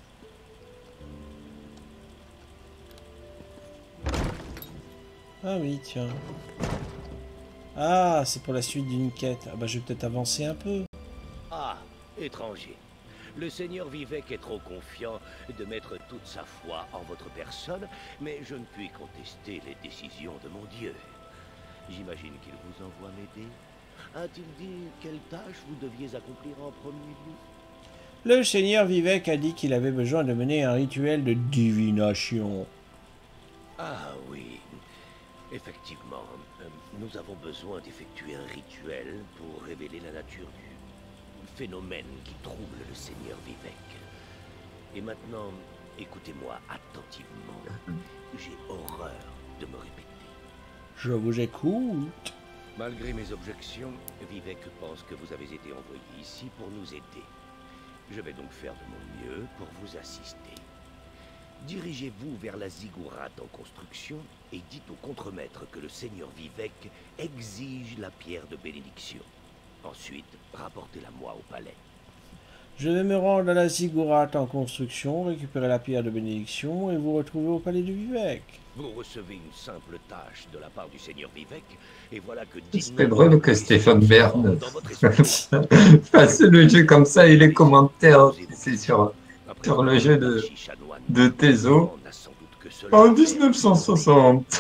Ah oui, tiens. Ah, c'est pour la suite d'une quête. Ah bah je vais peut-être avancer un peu. Ah, étranger. Le seigneur Vivek est trop confiant de mettre toute sa foi en votre personne, mais je ne puis contester les décisions de mon Dieu. J'imagine qu'il vous envoie m'aider. A-t-il dit quelle tâche vous deviez accomplir en premier lieu? Le seigneur Vivek a dit qu'il avait besoin de mener un rituel de divination. Ah oui, effectivement, euh, nous avons besoin d'effectuer un rituel pour révéler la nature du phénomène qui trouble le seigneur Vivek. Et maintenant, écoutez-moi attentivement. J'ai horreur de me répéter. Je vous écoute. Malgré mes objections, Vivek pense que vous avez été envoyé ici pour nous aider. Je vais donc faire de mon mieux pour vous assister. Dirigez-vous vers la ziggurat en construction et dites au contremaître que le seigneur Vivek exige la pierre de bénédiction. Ensuite, rapportez-la moi au palais. Je vais me rendre à la ziggurat en construction, récupérer la pierre de bénédiction et vous retrouver au palais de Vivek. Vous recevez une simple tâche de la part du seigneur Vivek et voilà que... C'est drôle que Stéphane Bern fasse le jeu comme ça et les commentaires, c'est sur, sur le jeu de, de Tezo en mille neuf cent soixante.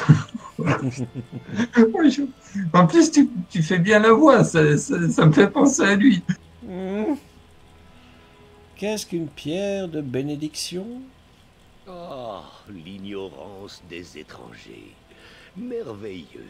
En plus, tu, tu fais bien la voix, ça, ça, ça me fait penser à lui. Mmh. Qu'est-ce qu'une pierre de bénédiction? Oh, l'ignorance des étrangers. Merveilleux.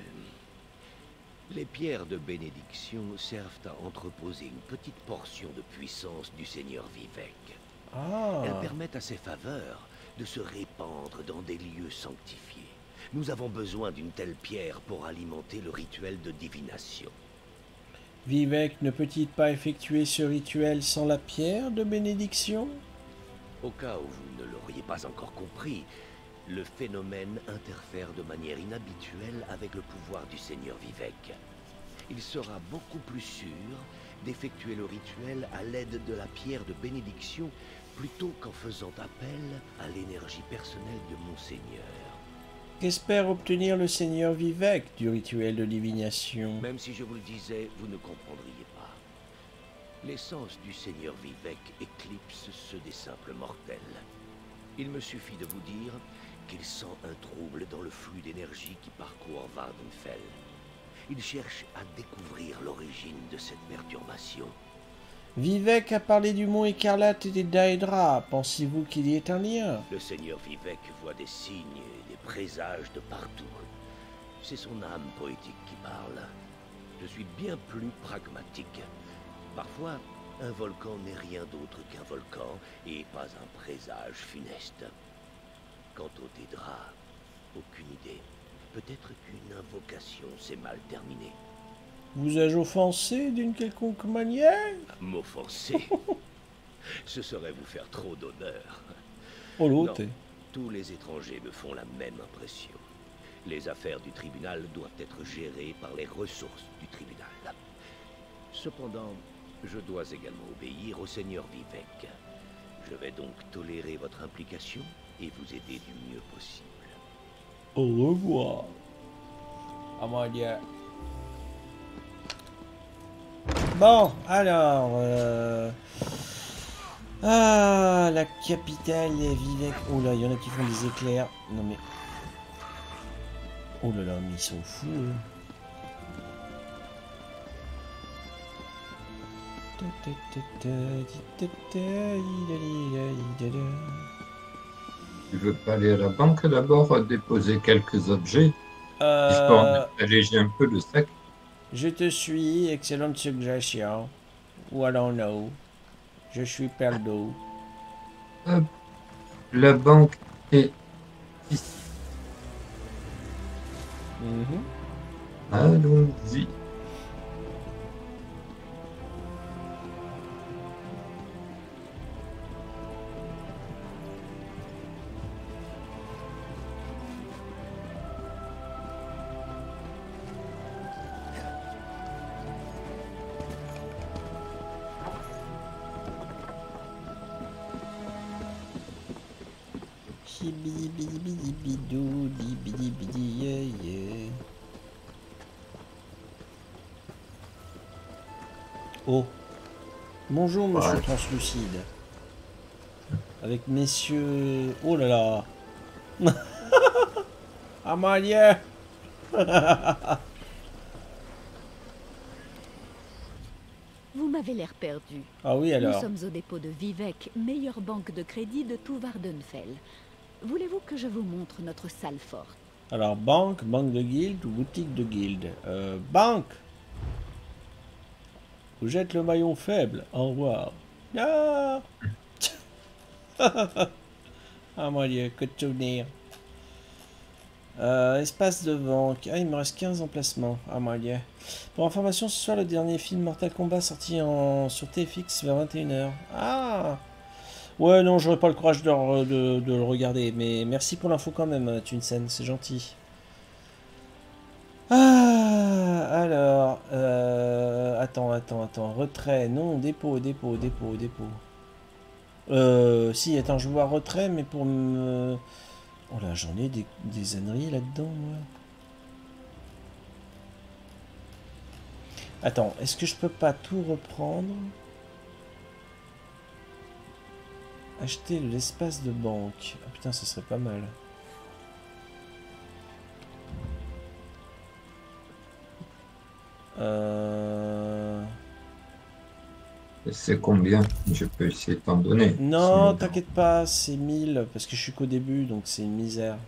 Les pierres de bénédiction servent à entreposer une petite portion de puissance du seigneur Vivek. Ah. Elles permettent à ses faveurs de se répandre dans des lieux sanctifiés. Nous avons besoin d'une telle pierre pour alimenter le rituel de divination. Vivek ne peut-il pas effectuer ce rituel sans la pierre de bénédiction? Au cas où vous ne l'auriez pas encore compris, le phénomène interfère de manière inhabituelle avec le pouvoir du seigneur Vivek. Il sera beaucoup plus sûr d'effectuer le rituel à l'aide de la pierre de bénédiction plutôt qu'en faisant appel à l'énergie personnelle de mon seigneur. Qu'espère obtenir le seigneur Vivek du rituel de divination? Même si je vous le disais, vous ne comprendriez pas. L'essence du seigneur Vivek éclipse ceux des simples mortels. Il me suffit de vous dire qu'il sent un trouble dans le flux d'énergie qui parcourt Vvardenfell. Il cherche à découvrir l'origine de cette perturbation. Vivek a parlé du mont écarlate et des Daedra. Pensez-vous qu'il y ait un lien? Le seigneur Vivek voit des signes et des présages de partout. C'est son âme poétique qui parle. Je suis bien plus pragmatique. Parfois, un volcan n'est rien d'autre qu'un volcan et pas un présage funeste. Quant au Daedra, aucune idée. Peut-être qu'une invocation s'est mal terminée. Vous ai-je offensé d'une quelconque manière? M'offenser? Ce serait vous faire trop d'honneur. Oh l'autre. Tous les étrangers me font la même impression. Les affaires du tribunal doivent être gérées par les ressources du tribunal. Cependant, je dois également obéir au seigneur Vivek. Je vais donc tolérer votre implication et vous aider du mieux possible. Au revoir. À mon Dieu. Bon, alors... Euh... Ah, la capitale Vivek. Oh là, il y en a qui font des éclairs. Non mais... Oh là là, mais ils sont fous, eux. Tu veux pas aller à la banque d'abord déposer quelques objets euh... histoire d'alléger un peu le sac? Je te suis, excellente suggestion. Ou I don't know. Je suis perdu. Hop. La banque est ici. Mm-hmm. Allons-y. Bidi bidi bidi bidou, di bidi bidi yeah yeah. Oh. Bonjour monsieur Ouais. Translucide. Avec messieurs... Oh là là. Amalia. Vous m'avez l'air perdu. Ah oui Nous alors. sommes au dépôt de Vivec, meilleure banque de crédit de tout Vardenfell. Voulez-vous que je vous montre notre salle forte? Alors banque, banque de guilde ou boutique de guilde? Euh, banque. Vous jette le maillon faible. Au revoir. Ah, ah mon dieu, que de souvenirs. Euh, espace de banque. Ah, il me reste quinze emplacements. Ah mon dieu. Pour information, ce soir, le dernier film Mortal Kombat sorti en... sur T F X vers vingt et une heures. Ah. Ouais, non, j'aurais pas le courage de, re- de, de le regarder. Mais merci pour l'info quand même, Tunsen. C'est gentil. Ah, alors, euh, attends, attends, attends, retrait, non, dépôt, dépôt, dépôt, dépôt. Euh, si, attends, je vois retrait, mais pour me... Oh là, j'en ai des, des âneries là-dedans, moi. Attends, est-ce que je peux pas tout reprendre? Acheter l'espace de banque. Ah putain, ce serait pas mal. Euh... C'est combien? Je peux essayer de t'en donner. Non, Sinon, t'inquiète pas, c'est mille, parce que je suis qu'au début, donc c'est une misère.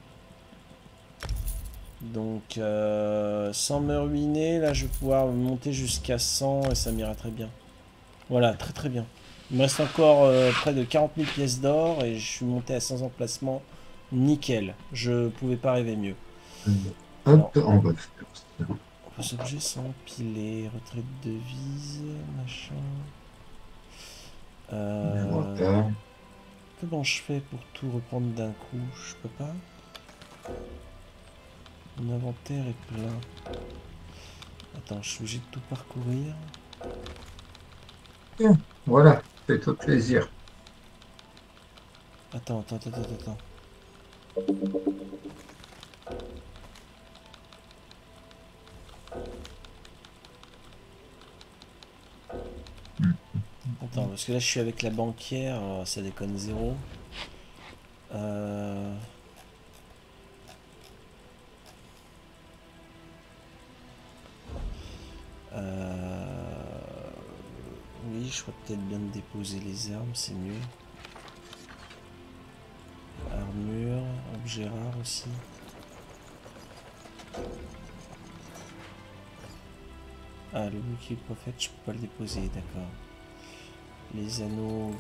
Donc, euh, sans me ruiner, là, je vais pouvoir monter jusqu'à cent, et ça m'ira très bien. Voilà, très très bien. Il me reste encore euh, près de quarante mille pièces d'or, et je suis monté à cent emplacements. Nickel, je pouvais pas rêver mieux. hop, on va faire ça. Les objets sont empilés, retraite de devise, machin... Euh... Voilà. Comment je fais pour tout reprendre d'un coup? Je peux pas. Mon inventaire est plein. Attends, je suis obligé de tout parcourir. Tiens, voilà, fais-toi plaisir. Attends, attends, attends, attends, attends. Attends, parce que là je suis avec la banquière, alors ça déconne zéro. Euh... Euh... Oui, je crois peut-être bien de déposer les armes, c'est mieux. Armure, objet rare aussi. Ah, le bouclier prophète, je peux pas le déposer, d'accord. Les anneaux,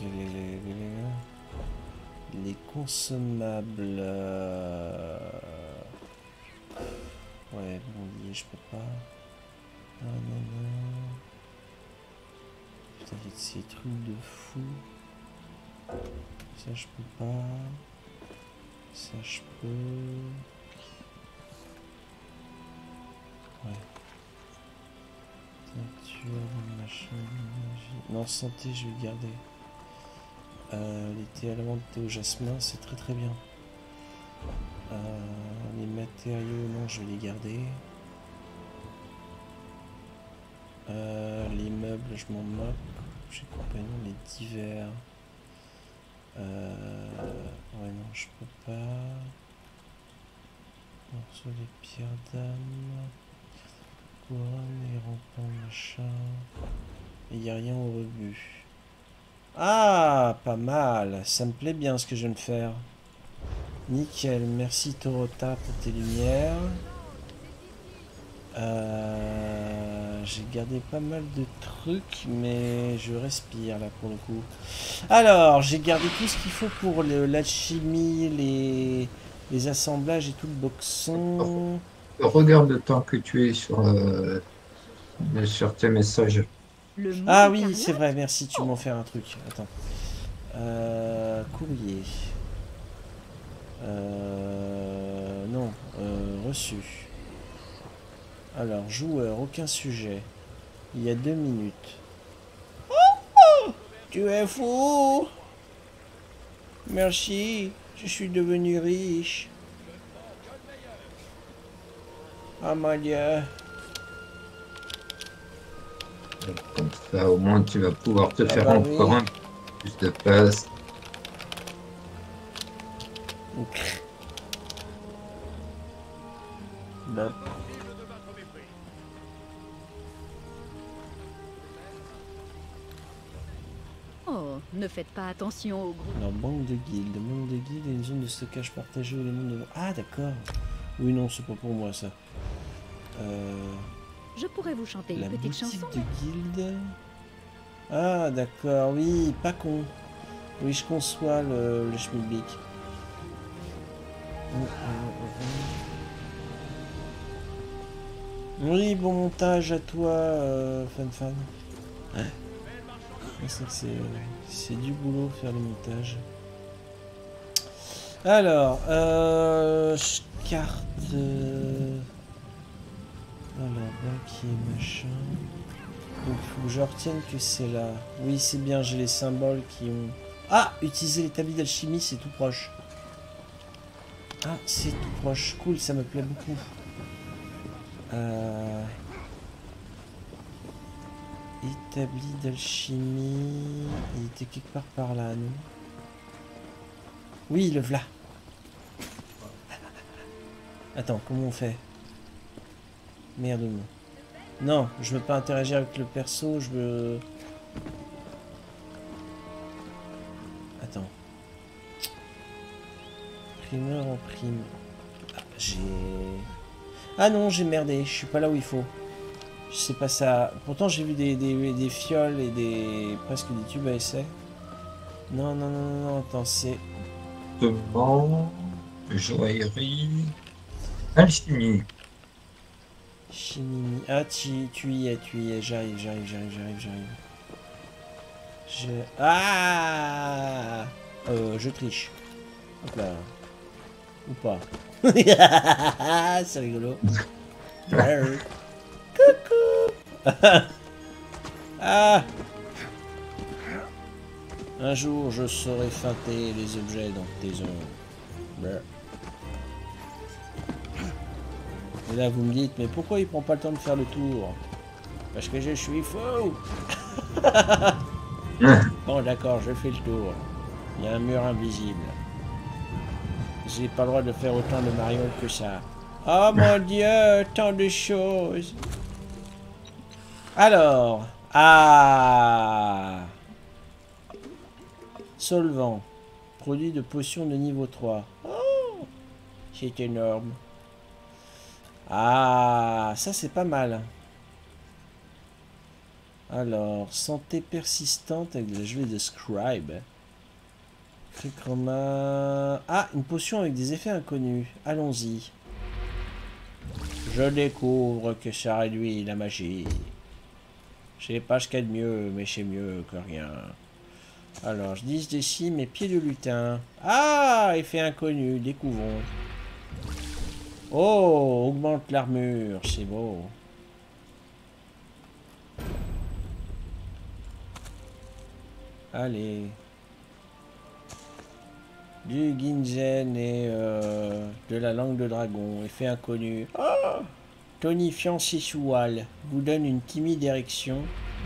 les consommables. Euh... Ouais, bon, je peux pas. Non, non, non. Putain, il y a ces trucs de fou. Ça, je peux pas. Ça, je peux. Ouais. Teinture, machin, énergie. Non, santé, je vais le garder. Euh, les thés à l'amande, thé au jasmin, c'est très très bien. Euh, les matériaux, non, je vais les garder. Euh, les meubles, je m'en moque. J'ai compagnon, les divers. Euh, ouais, non, je peux pas. Morceau les pierres d'âme. Couronne, les rampants, machin. Et il n'y a rien au rebut. Ah, pas mal. Ça me plaît bien ce que je viens de faire. Nickel. Merci Torota pour tes lumières. Euh, j'ai gardé pas mal de trucs, mais je respire là pour le coup. Alors, j'ai gardé tout ce qu'il faut pour l'alchimie, les, les assemblages et tout le boxon. Regarde le temps que tu es sur, euh, sur tes messages. Ah oui, c'est vrai, merci, tu m'en fais un truc. Attends. Euh, courrier. Euh, non, euh, reçu. Alors, joueur, aucun sujet. Il y a deux minutes. Oh, oh, tu es fou. Merci. Je suis devenu riche. Oh mon Dieu. Comme ça, au moins, tu vas pouvoir te Ah faire bah encore oui. un peu plus de place. Bah. Oh, ne faites pas attention au groupe. Alors, banque de guildes. Banque de guildes et une zone de stockage partagée où les mondes de... Ah, d'accord. Oui, non, c'est pas pour moi, ça. Euh... Je pourrais vous chanter La une petite boutique chanson. de guilde. Ah, d'accord, oui, pas con. Oui, je conçois le, le schmilblick. Oh, oh, oh, oh. Oui, bon montage à toi, euh, fan fan. Ouais. C'est que c'est c'est du boulot faire le montage. Alors, euh, je carte. Euh, voilà, banquier, machin. Donc, il faut que je retienne que c'est là. Oui, c'est bien, j'ai les symboles qui ont... Ah, utiliser l'établi d'alchimie, c'est tout proche. Ah, c'est tout proche. Cool, ça me plaît beaucoup. Euh... Établi d'alchimie... Il était quelque part par là, non? Oui, le v'là. Attends, comment on fait? Merde, non. Non, je veux pas interagir avec le perso, je veux... Attends. Primeur en prime. Ah, j'ai... Ah non, j'ai merdé, je suis pas là où il faut. Je sais pas ça... Pourtant j'ai vu des, des, des fioles et des... presque des tubes à essai. Non, non, non, non, non, attends, c'est... Demande, joaillerie, alchimie. Chimie. Ah, tu, tu y es, tu y es. J'arrive, j'arrive, j'arrive, j'arrive, j'arrive. Je... Ah euh, je triche. Hop là. Ou pas. C'est rigolo. Coucou. Ah. Un jour, je saurai feinter les objets dans tes ombres. Et là, vous me dites, mais pourquoi il prend pas le temps de faire le tour? Parce que je suis fou. Bon, d'accord, je fais le tour. Il y a un mur invisible. J'ai pas le droit de faire autant de marioles que ça. Oh mon Dieu, tant de choses. Alors, ah, solvant, produit de potion de niveau trois. Oh, c'est énorme. Ah, ça c'est pas mal. Alors, santé persistante avec de la gelée de Scribe. Cricroma. Ah, une potion avec des effets inconnus. Allons-y. Je découvre que ça réduit la magie. Je sais pas ce qu'il y a de mieux, mais c'est mieux que rien. Alors, je dis d'ici mes pieds de lutin. Ah, effet inconnu, découvrons. Oh, augmente l'armure, c'est beau. Allez. Du Ginzen et euh, de la langue de dragon. Effet inconnu. Oh, tonifiant sexual. Vous donne une timide érection.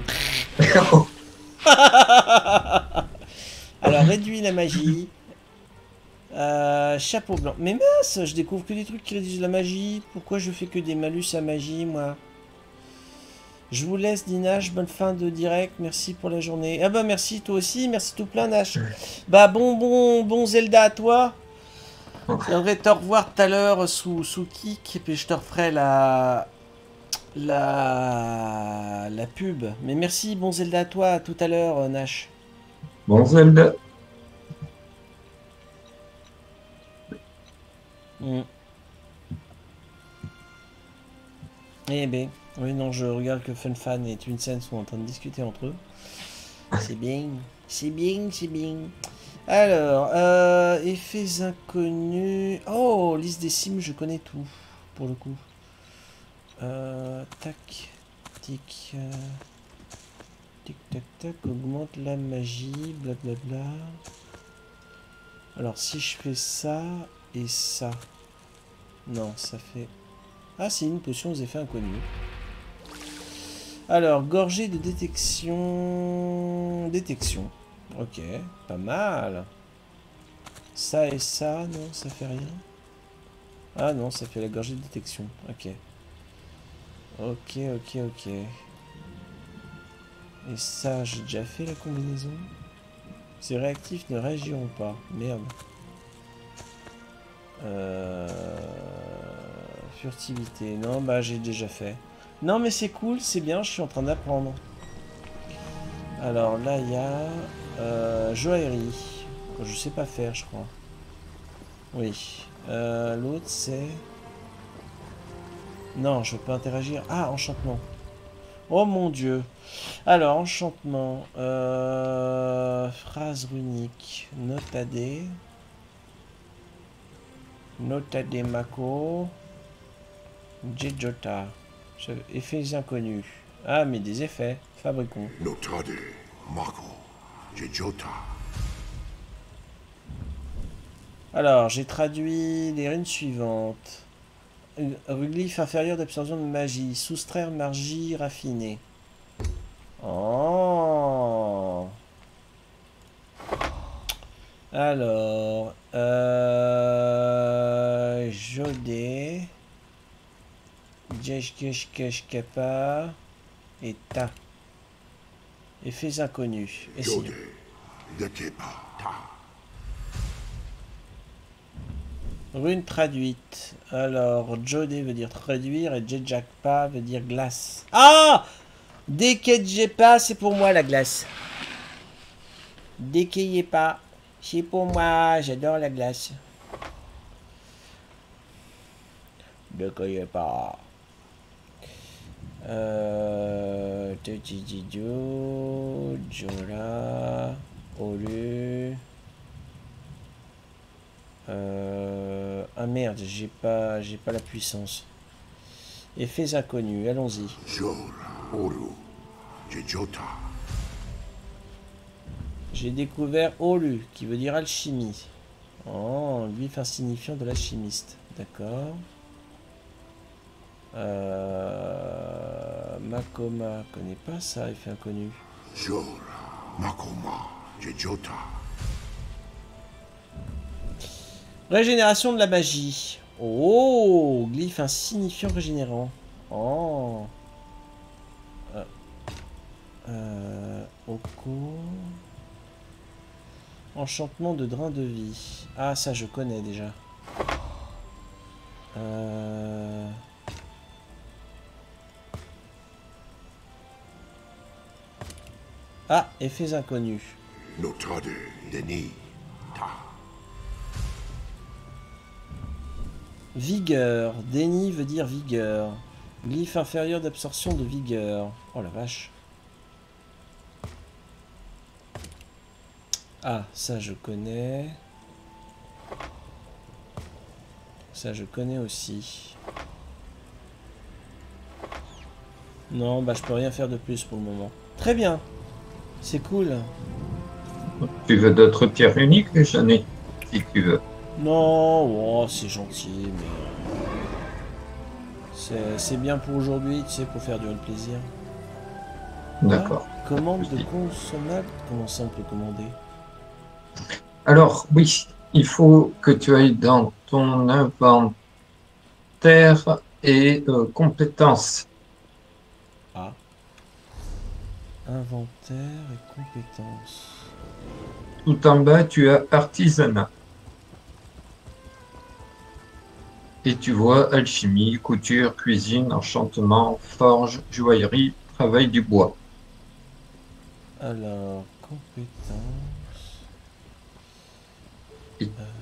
Alors, réduit la magie. Euh, chapeau blanc. Mais mince, je découvre que des trucs qui réduisent la magie. Pourquoi je fais que des malus à magie, moi? Je vous laisse, Dinash. Bonne fin de direct. Merci pour la journée. Ah bah merci, toi aussi. Merci tout plein, Nash. Bah bon, bon, bon Zelda à toi. Je viendrai te revoir tout à l'heure sous, sous Kick. Et puis je te referai la... La... La pub. Mais merci, bon Zelda à toi. À tout à l'heure, Nash. Bon Zelda. Mm. Eh ben, oui, non, je regarde que FunFan et Twinsen sont en train de discuter entre eux. C'est bien, c'est bien, c'est bien. Alors, euh, effets inconnus. Oh, liste des sims, je connais tout, pour le coup. Euh, tac, tic, euh, tic, tac, tac, augmente la magie, blablabla. Alors, si je fais ça et ça... Non, ça fait... Ah, c'est une potion aux effets inconnus. Alors, gorgée de détection... Détection. Ok, pas mal. Ça et ça, non, ça fait rien. Ah non, ça fait la gorgée de détection. Ok. Ok, ok, ok. Et ça, j'ai déjà fait la combinaison. Ces réactifs ne réagiront pas. Merde. Euh... Furtivité. Non, bah j'ai déjà fait. Non, mais c'est cool, c'est bien, je suis en train d'apprendre. Alors là, il y a... Euh, joaillerie. Je sais pas faire, je crois. Oui. Euh, L'autre, c'est... Non, je peux interagir. Ah, enchantement. Oh mon dieu. Alors, enchantement. Euh, phrase runique. Notade. Notade Mako. Jejota. Effets inconnus. Ah, mais des effets. Fabriquons. Notade Mako. Jejota. Alors, j'ai traduit les runes suivantes. Glyphe inférieur d'absorption de magie. Soustraire magie raffinée. Oh. Alors, euh, Jodé, Jeshkeshkeshkapa et Ta. Effets inconnus. Essayons. Rune traduite. Alors, Jodé veut dire traduire et Jejakpa veut dire glace. Ah! Dekejepa, c'est pour moi la glace. Dekejepa, c'est pour moi, j'adore la glace. Dekejepa. Euh. Tejijijo, Jora, Olu. Euh... Ah merde, j'ai pas, j'ai pas la puissance. Effets inconnus, allons-y. J'ai découvert Olu, qui veut dire alchimie. Oh, glyphe insignifiant de l'alchimiste. D'accord. Euh... Makoma, connais pas ça, effet inconnu. Makoma, Jejota. Régénération de la magie. Oh, glyphe insignifiant régénérant. Oh. Euh, euh, Oko. Enchantement de drain de vie. Ah, ça je connais déjà. Euh... Ah, effets inconnus. Notade Denis. Ta. Vigueur. Déni veut dire vigueur. Glyphe inférieur d'absorption de vigueur. Oh la vache. Ah, ça je connais. Ça je connais aussi. Non, bah je peux rien faire de plus pour le moment. Très bien. C'est cool. Tu veux d'autres pierres uniques? J'en ai, si tu veux. Non, oh, c'est gentil, mais... C'est bien pour aujourd'hui, tu sais, pour faire durer le plaisir. D'accord. Ah, commande de consommable. Comment ça on peut commander? Alors, oui, il faut que tu ailles dans ton inventaire et euh, compétences. Ah. Inventaire et compétences. Tout en bas, tu as artisanat. Et tu vois alchimie, couture, cuisine, enchantement, forge, joaillerie, travail du bois. Alors, compétences. Et... Euh...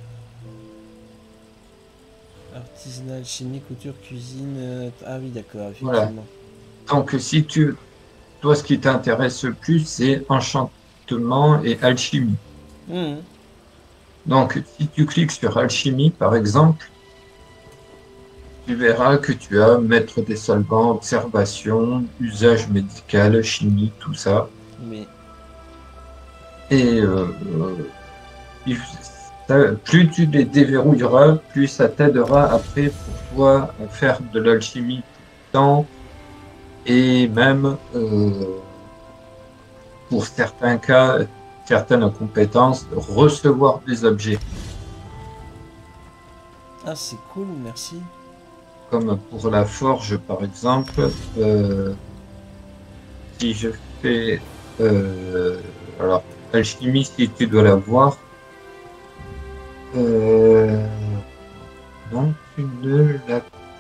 Artisanat, alchimie, couture, cuisine. Euh... Ah oui, d'accord, effectivement. Voilà. Donc, si tu. Toi, ce qui t'intéresse le plus, c'est enchantement et alchimie. Mmh. Donc, si tu cliques sur alchimie, par exemple, tu verras que tu as maître des solvants, observation, usage médical, chimie, tout ça. Oui. Et euh, euh, ça- plus tu les déverrouilleras, plus ça t'aidera après pour toi à faire de l'alchimie tout le temps et même euh, pour certains cas, certaines compétences, recevoir des objets. Ah, c'est cool, merci. Comme pour la forge, par exemple, euh, si je fais... euh, alors, alchimie, si tu dois la voir... Euh, non, tu ne l'as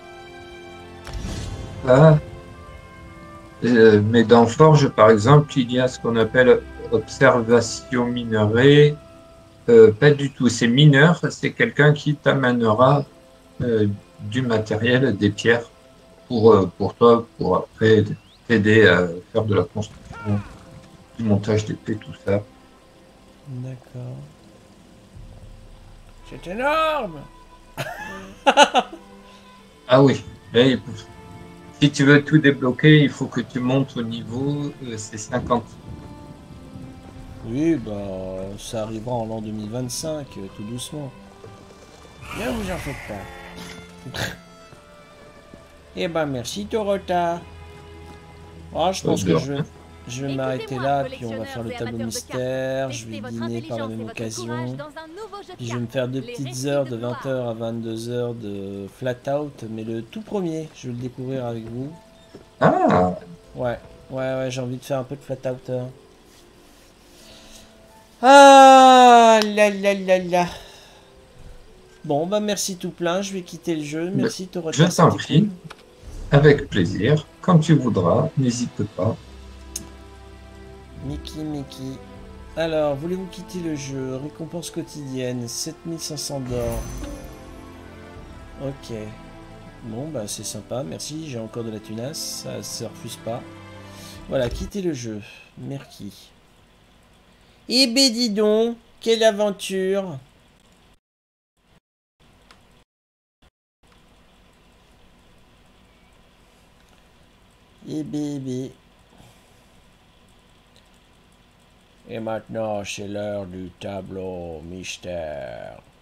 pas. Euh, mais dans forge, par exemple, il y a ce qu'on appelle observation mineurée. Euh, pas du tout, c'est mineur, c'est quelqu'un qui t'amènera euh, du matériel, des pierres pour, euh, pour toi, pour après t'aider à faire de la construction, du montage d'épée, tout ça. D'accord. C'est énorme. Ah oui, là, il- si tu veux tout débloquer, il faut que tu montes au niveau, euh, c'est cinquante. Oui, bah, ça arrivera en l'an deux mille vingt-cinq, euh, tout doucement. Ne vous en faites pas. Eh ben, merci, Torota. Ah, je pense Euh, de que je vais, rien. je vais m'arrêter là, puis on va faire le tableau mystère, je vais dîner par la même occasion. Puis je vais me faire deux petites heures de vingt heures à vingt-deux heures de flat out, mais le tout premier, je vais le découvrir avec vous. Ah, Ouais, ouais, ouais, j'ai envie de faire un peu de flat outer. Ah là là là là. Bon, bah merci tout plein, je vais quitter le jeu. Merci Torota, je t'en c'était prie, cool. avec plaisir, quand tu voudras, n'hésite pas. Mickey, Mickey. Alors, voulez-vous quitter le jeu? Récompense quotidienne, sept mille cinq cents d'or. Ok. Bon, bah c'est sympa, merci, j'ai encore de la tunasse, ça se refuse pas. Voilà, quitter le jeu. Merci. Eh ben dis donc, quelle aventure! Eh ben, eh ben. Et maintenant, c'est l'heure du tableau mystère.